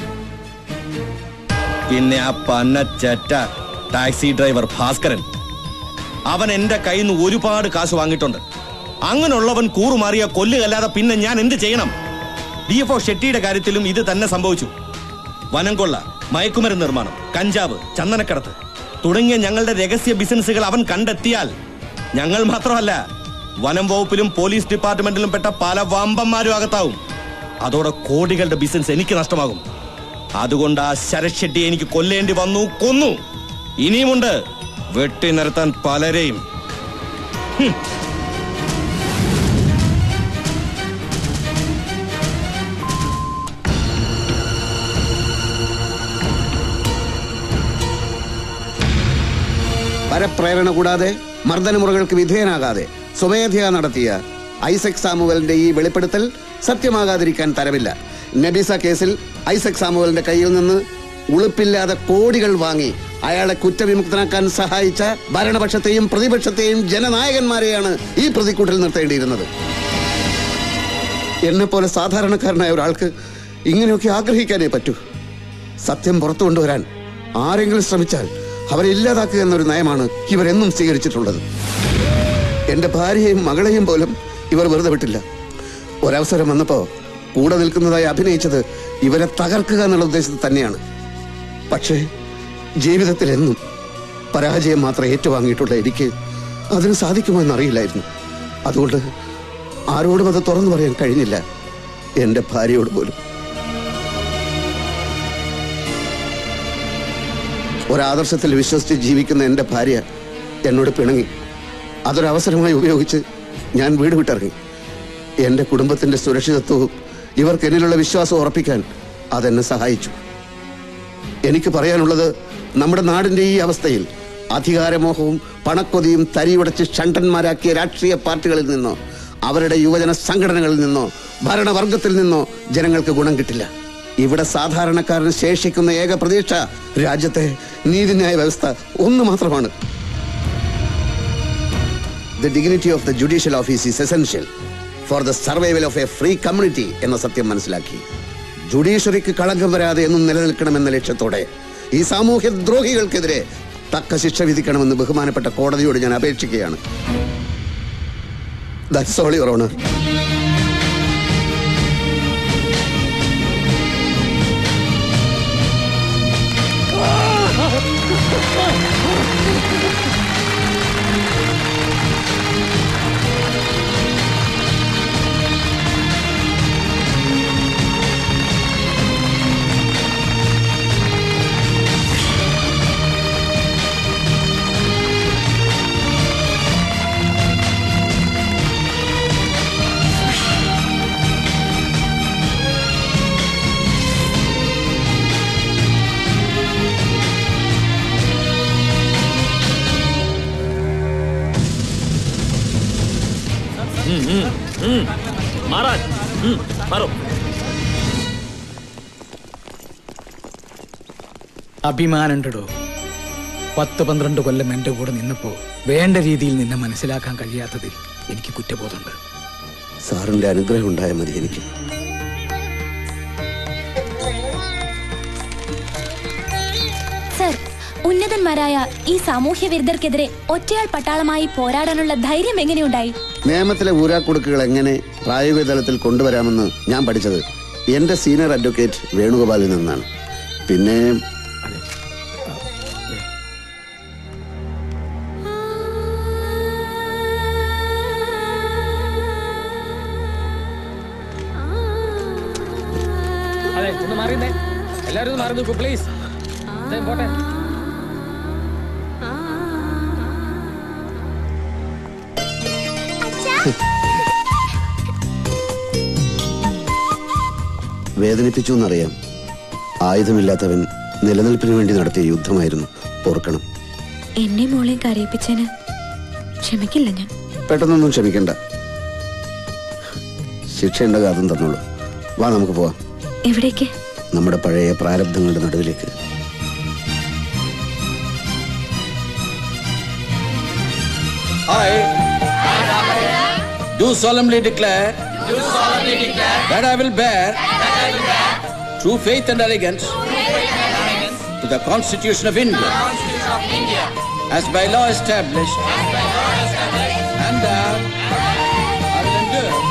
പിന്നെ ആ പന്നച്ചറ്റ ടാക്സി ഡ്രൈവർ ഭാസ്കരൻ, അവൻ എന്റെ കയ്യിൽ നിന്ന് ഒരുപാട് കാശ് വാങ്ങിയിട്ടുണ്ട്. അങ്ങനെയുള്ളവൻ കൂറുമാറിയ കൊല്ലുകല്ലാതെ പിന്നെ ഞാൻ എന്ത് ചെയ്യണം? ഡി എഫ് ഒ ഷെട്ടിയുടെ കാര്യത്തിലും ഇത് തന്നെ സംഭവിച്ചു. വനം കൊള്ള, മയക്കുമരുന്ന് നിർമ്മാണം, കഞ്ചാവ്, ചന്ദനക്കടത്ത് തുടങ്ങിയ ഞങ്ങളുടെ രഹസ്യ ബിസിനസ്സുകൾ അവൻ കണ്ടെത്തിയാൽ ഞങ്ങൾ മാത്രമല്ല, വനം വകുപ്പിലും പോലീസ് ഡിപ്പാർട്ട്മെന്റിലും പെട്ട പല വമ്പന്മാരും അകത്താവും. അതോടെ കോടികളുടെ ബിസിനസ് എനിക്ക് നഷ്ടമാകും. അതുകൊണ്ട് ആ ശരത് ഷെട്ടിയെ എനിക്ക് കൊല്ലേണ്ടി വന്നു, കൊന്നു. ഇനിയുമുണ്ട് വെട്ടി നിരത്താൻ പലരെയും. പരപ്രേരണ കൂടാതെ മർദ്ദനമുറകൾക്ക് വിധേയനാകാതെ സ്വമേധയാ നടത്തിയ ഐസക് സാമുവലിന്റെ ഈ വെളിപ്പെടുത്തൽ സത്യമാകാതിരിക്കാൻ തരമില്ല. നബീസ കേസിൽ ഐസക് സാമുവലിന്റെ കയ്യിൽ നിന്ന് ഉളുപ്പില്ലാതെ കോടികൾ വാങ്ങി അയാളെ കുറ്റവിമുക്തനാക്കാൻ സഹായിച്ച ഭരണപക്ഷത്തെയും പ്രതിപക്ഷത്തെയും ജനനായകന്മാരെയാണ് ഈ പ്രതിക്കൂട്ടിൽ നിർത്തേണ്ടിയിരുന്നത്. എന്നെ പോലെ സാധാരണക്കാരനായ ഒരാൾക്ക് ഇങ്ങനെയൊക്കെ ആഗ്രഹിക്കാനേ പറ്റൂ. സത്യം പുറത്തു കൊണ്ടുവരാൻ ആരെങ്കിലും ശ്രമിച്ചാൽ അവരെ ഇല്ലാതാക്കുക എന്നൊരു നയമാണ് ഇവരെന്നും സ്വീകരിച്ചിട്ടുള്ളത്. എന്റെ ഭാര്യയെയും മകളെയും പോലും ഇവർ വെറുതെ വിട്ടില്ല. ഒരവസരം വന്നപ്പോ കൂടെ നിൽക്കുന്നതായി അഭിനയിച്ചത് ഇവരെ തകർക്കുക എന്നുള്ള ഉദ്ദേശത്തിൽ തന്നെയാണ്. പക്ഷേ ജീവിതത്തിൽ എന്നും പരാജയം മാത്രം ഏറ്റുവാങ്ങിയിട്ടുള്ള എനിക്ക് അതിന് സാധിക്കുമോ എന്നറിയില്ലായിരുന്നു. അതുകൊണ്ട് ആരോടും അത് തുറന്നു പറയാൻ കഴിഞ്ഞില്ല, എന്റെ ഭാര്യയോട് പോലും. ഒരാദർശത്തിൽ വിശ്വസിച്ച് ജീവിക്കുന്ന എന്റെ ഭാര്യ എന്നോട് പിണങ്ങി. അതൊരവസരമായി ഉപയോഗിച്ച് ഞാൻ വീട് വിട്ടിറങ്ങി. എന്റെ കുടുംബത്തിന്റെ സുരക്ഷിതത്വവും ഇവർക്ക് എന്നിലുള്ള വിശ്വാസം ഉറപ്പിക്കാൻ അതെന്നെ സഹായിച്ചു. എനിക്ക് പറയാനുള്ളത്, നമ്മുടെ നാടിന്റെ ഈ അവസ്ഥയിൽ അധികാരമോഹവും പണക്കൊതിയും തരിയുടച്ച് ഷണ്ടന്മാരാക്കിയ രാഷ്ട്രീയ പാർട്ടികളിൽ നിന്നോ അവരുടെ യുവജന സംഘടനകളിൽ നിന്നോ ഭരണവർഗത്തിൽ നിന്നോ ജനങ്ങൾക്ക് ഗുണം കിട്ടില്ല. ഇവിടെ സാധാരണക്കാരന് ശേഷിക്കുന്ന ഏക പ്രതീക്ഷ രാജ്യത്തെ നീതിന്യായ വ്യവസ്ഥ ഒന്ന് മാത്രമാണ്. The dignity of the judicial office is essential for the survival of a free community എന്ന സത്യം മനസ്സിലാക്കി ജുഡീഷ്യറിക്ക് കളങ്കം വരാതെ എന്നും നിലനിൽക്കണമെന്ന ലക്ഷ്യത്തോടെ ഈ സാമൂഹ്യ ദ്രോഹികൾക്കെതിരെ തക്ക ശിക്ഷ വിധിക്കണമെന്ന് ബഹുമാനപ്പെട്ട കോടതിയോട് ഞാൻ അപേക്ഷിക്കുകയാണ്. That's all, Your Honor. മാറാൻ മാറും. അഭിമാനമുണ്ടോ? പത്ത് പന്ത്രണ്ട് കൊല്ലം എൻ്റെ കൂടെ നിന്നപ്പോൾ വേണ്ട രീതിയിൽ നിന്നെ മനസ്സിലാക്കാൻ കഴിയാത്തതിൽ എനിക്ക് കുറ്റബോധമുണ്ട്. സാറിന്റെ അനുഗ്രഹം ഉണ്ടായാൽ മതി എനിക്ക്. സർ, ഉന്നതന്മാരായ ഈ സാമൂഹ്യ വിരുദ്ധർക്കെതിരെ ഒറ്റയാൾ പട്ടാളമായി പോരാടാനുള്ള ധൈര്യം എങ്ങനെയുണ്ടായി? നിയമത്തിലെ ഊരാക്കുടുക്കുകൾ എങ്ങനെ പ്രായോഗിക തലത്തിൽ കൊണ്ടുവരാമെന്ന് ഞാൻ പഠിച്ചത് എന്റെ സീനിയർ അഡ്വക്കേറ്റ് വേണുഗോപാലിൽ നിന്നാണ്. പിന്നെ അതെ, ഒന്ന് മാറിയേ, എല്ലാവരും ഒന്ന് മാറി നോക്കൂ പ്ലീസ്. പോട്ടെ. വേദനിപ്പിച്ചു എന്നറിയാം. ആയുധമില്ലാത്തവൻ നിലനിൽപ്പിന് വേണ്ടി നടത്തിയ യുദ്ധമായിരുന്നു. ഓർക്കണം. എന്നെ മോളെ കരയിപ്പിച്ചതിന് ക്ഷമിക്കില്ല ഞാൻ. പെട്ടെന്നൊന്നും ക്ഷമിക്കണ്ട. ശിക്ഷയുണ്ട കാതം തന്നോളൂ. വാ, നമുക്ക് പോവാം. എവിടേക്ക്? നമ്മുടെ പഴയ പ്രാരബ്ധങ്ങളുടെ നടുവിലേക്ക്. I do solemnly declare that I will bear true faith and allegiance to the Constitution of India as by law established, and that I will endure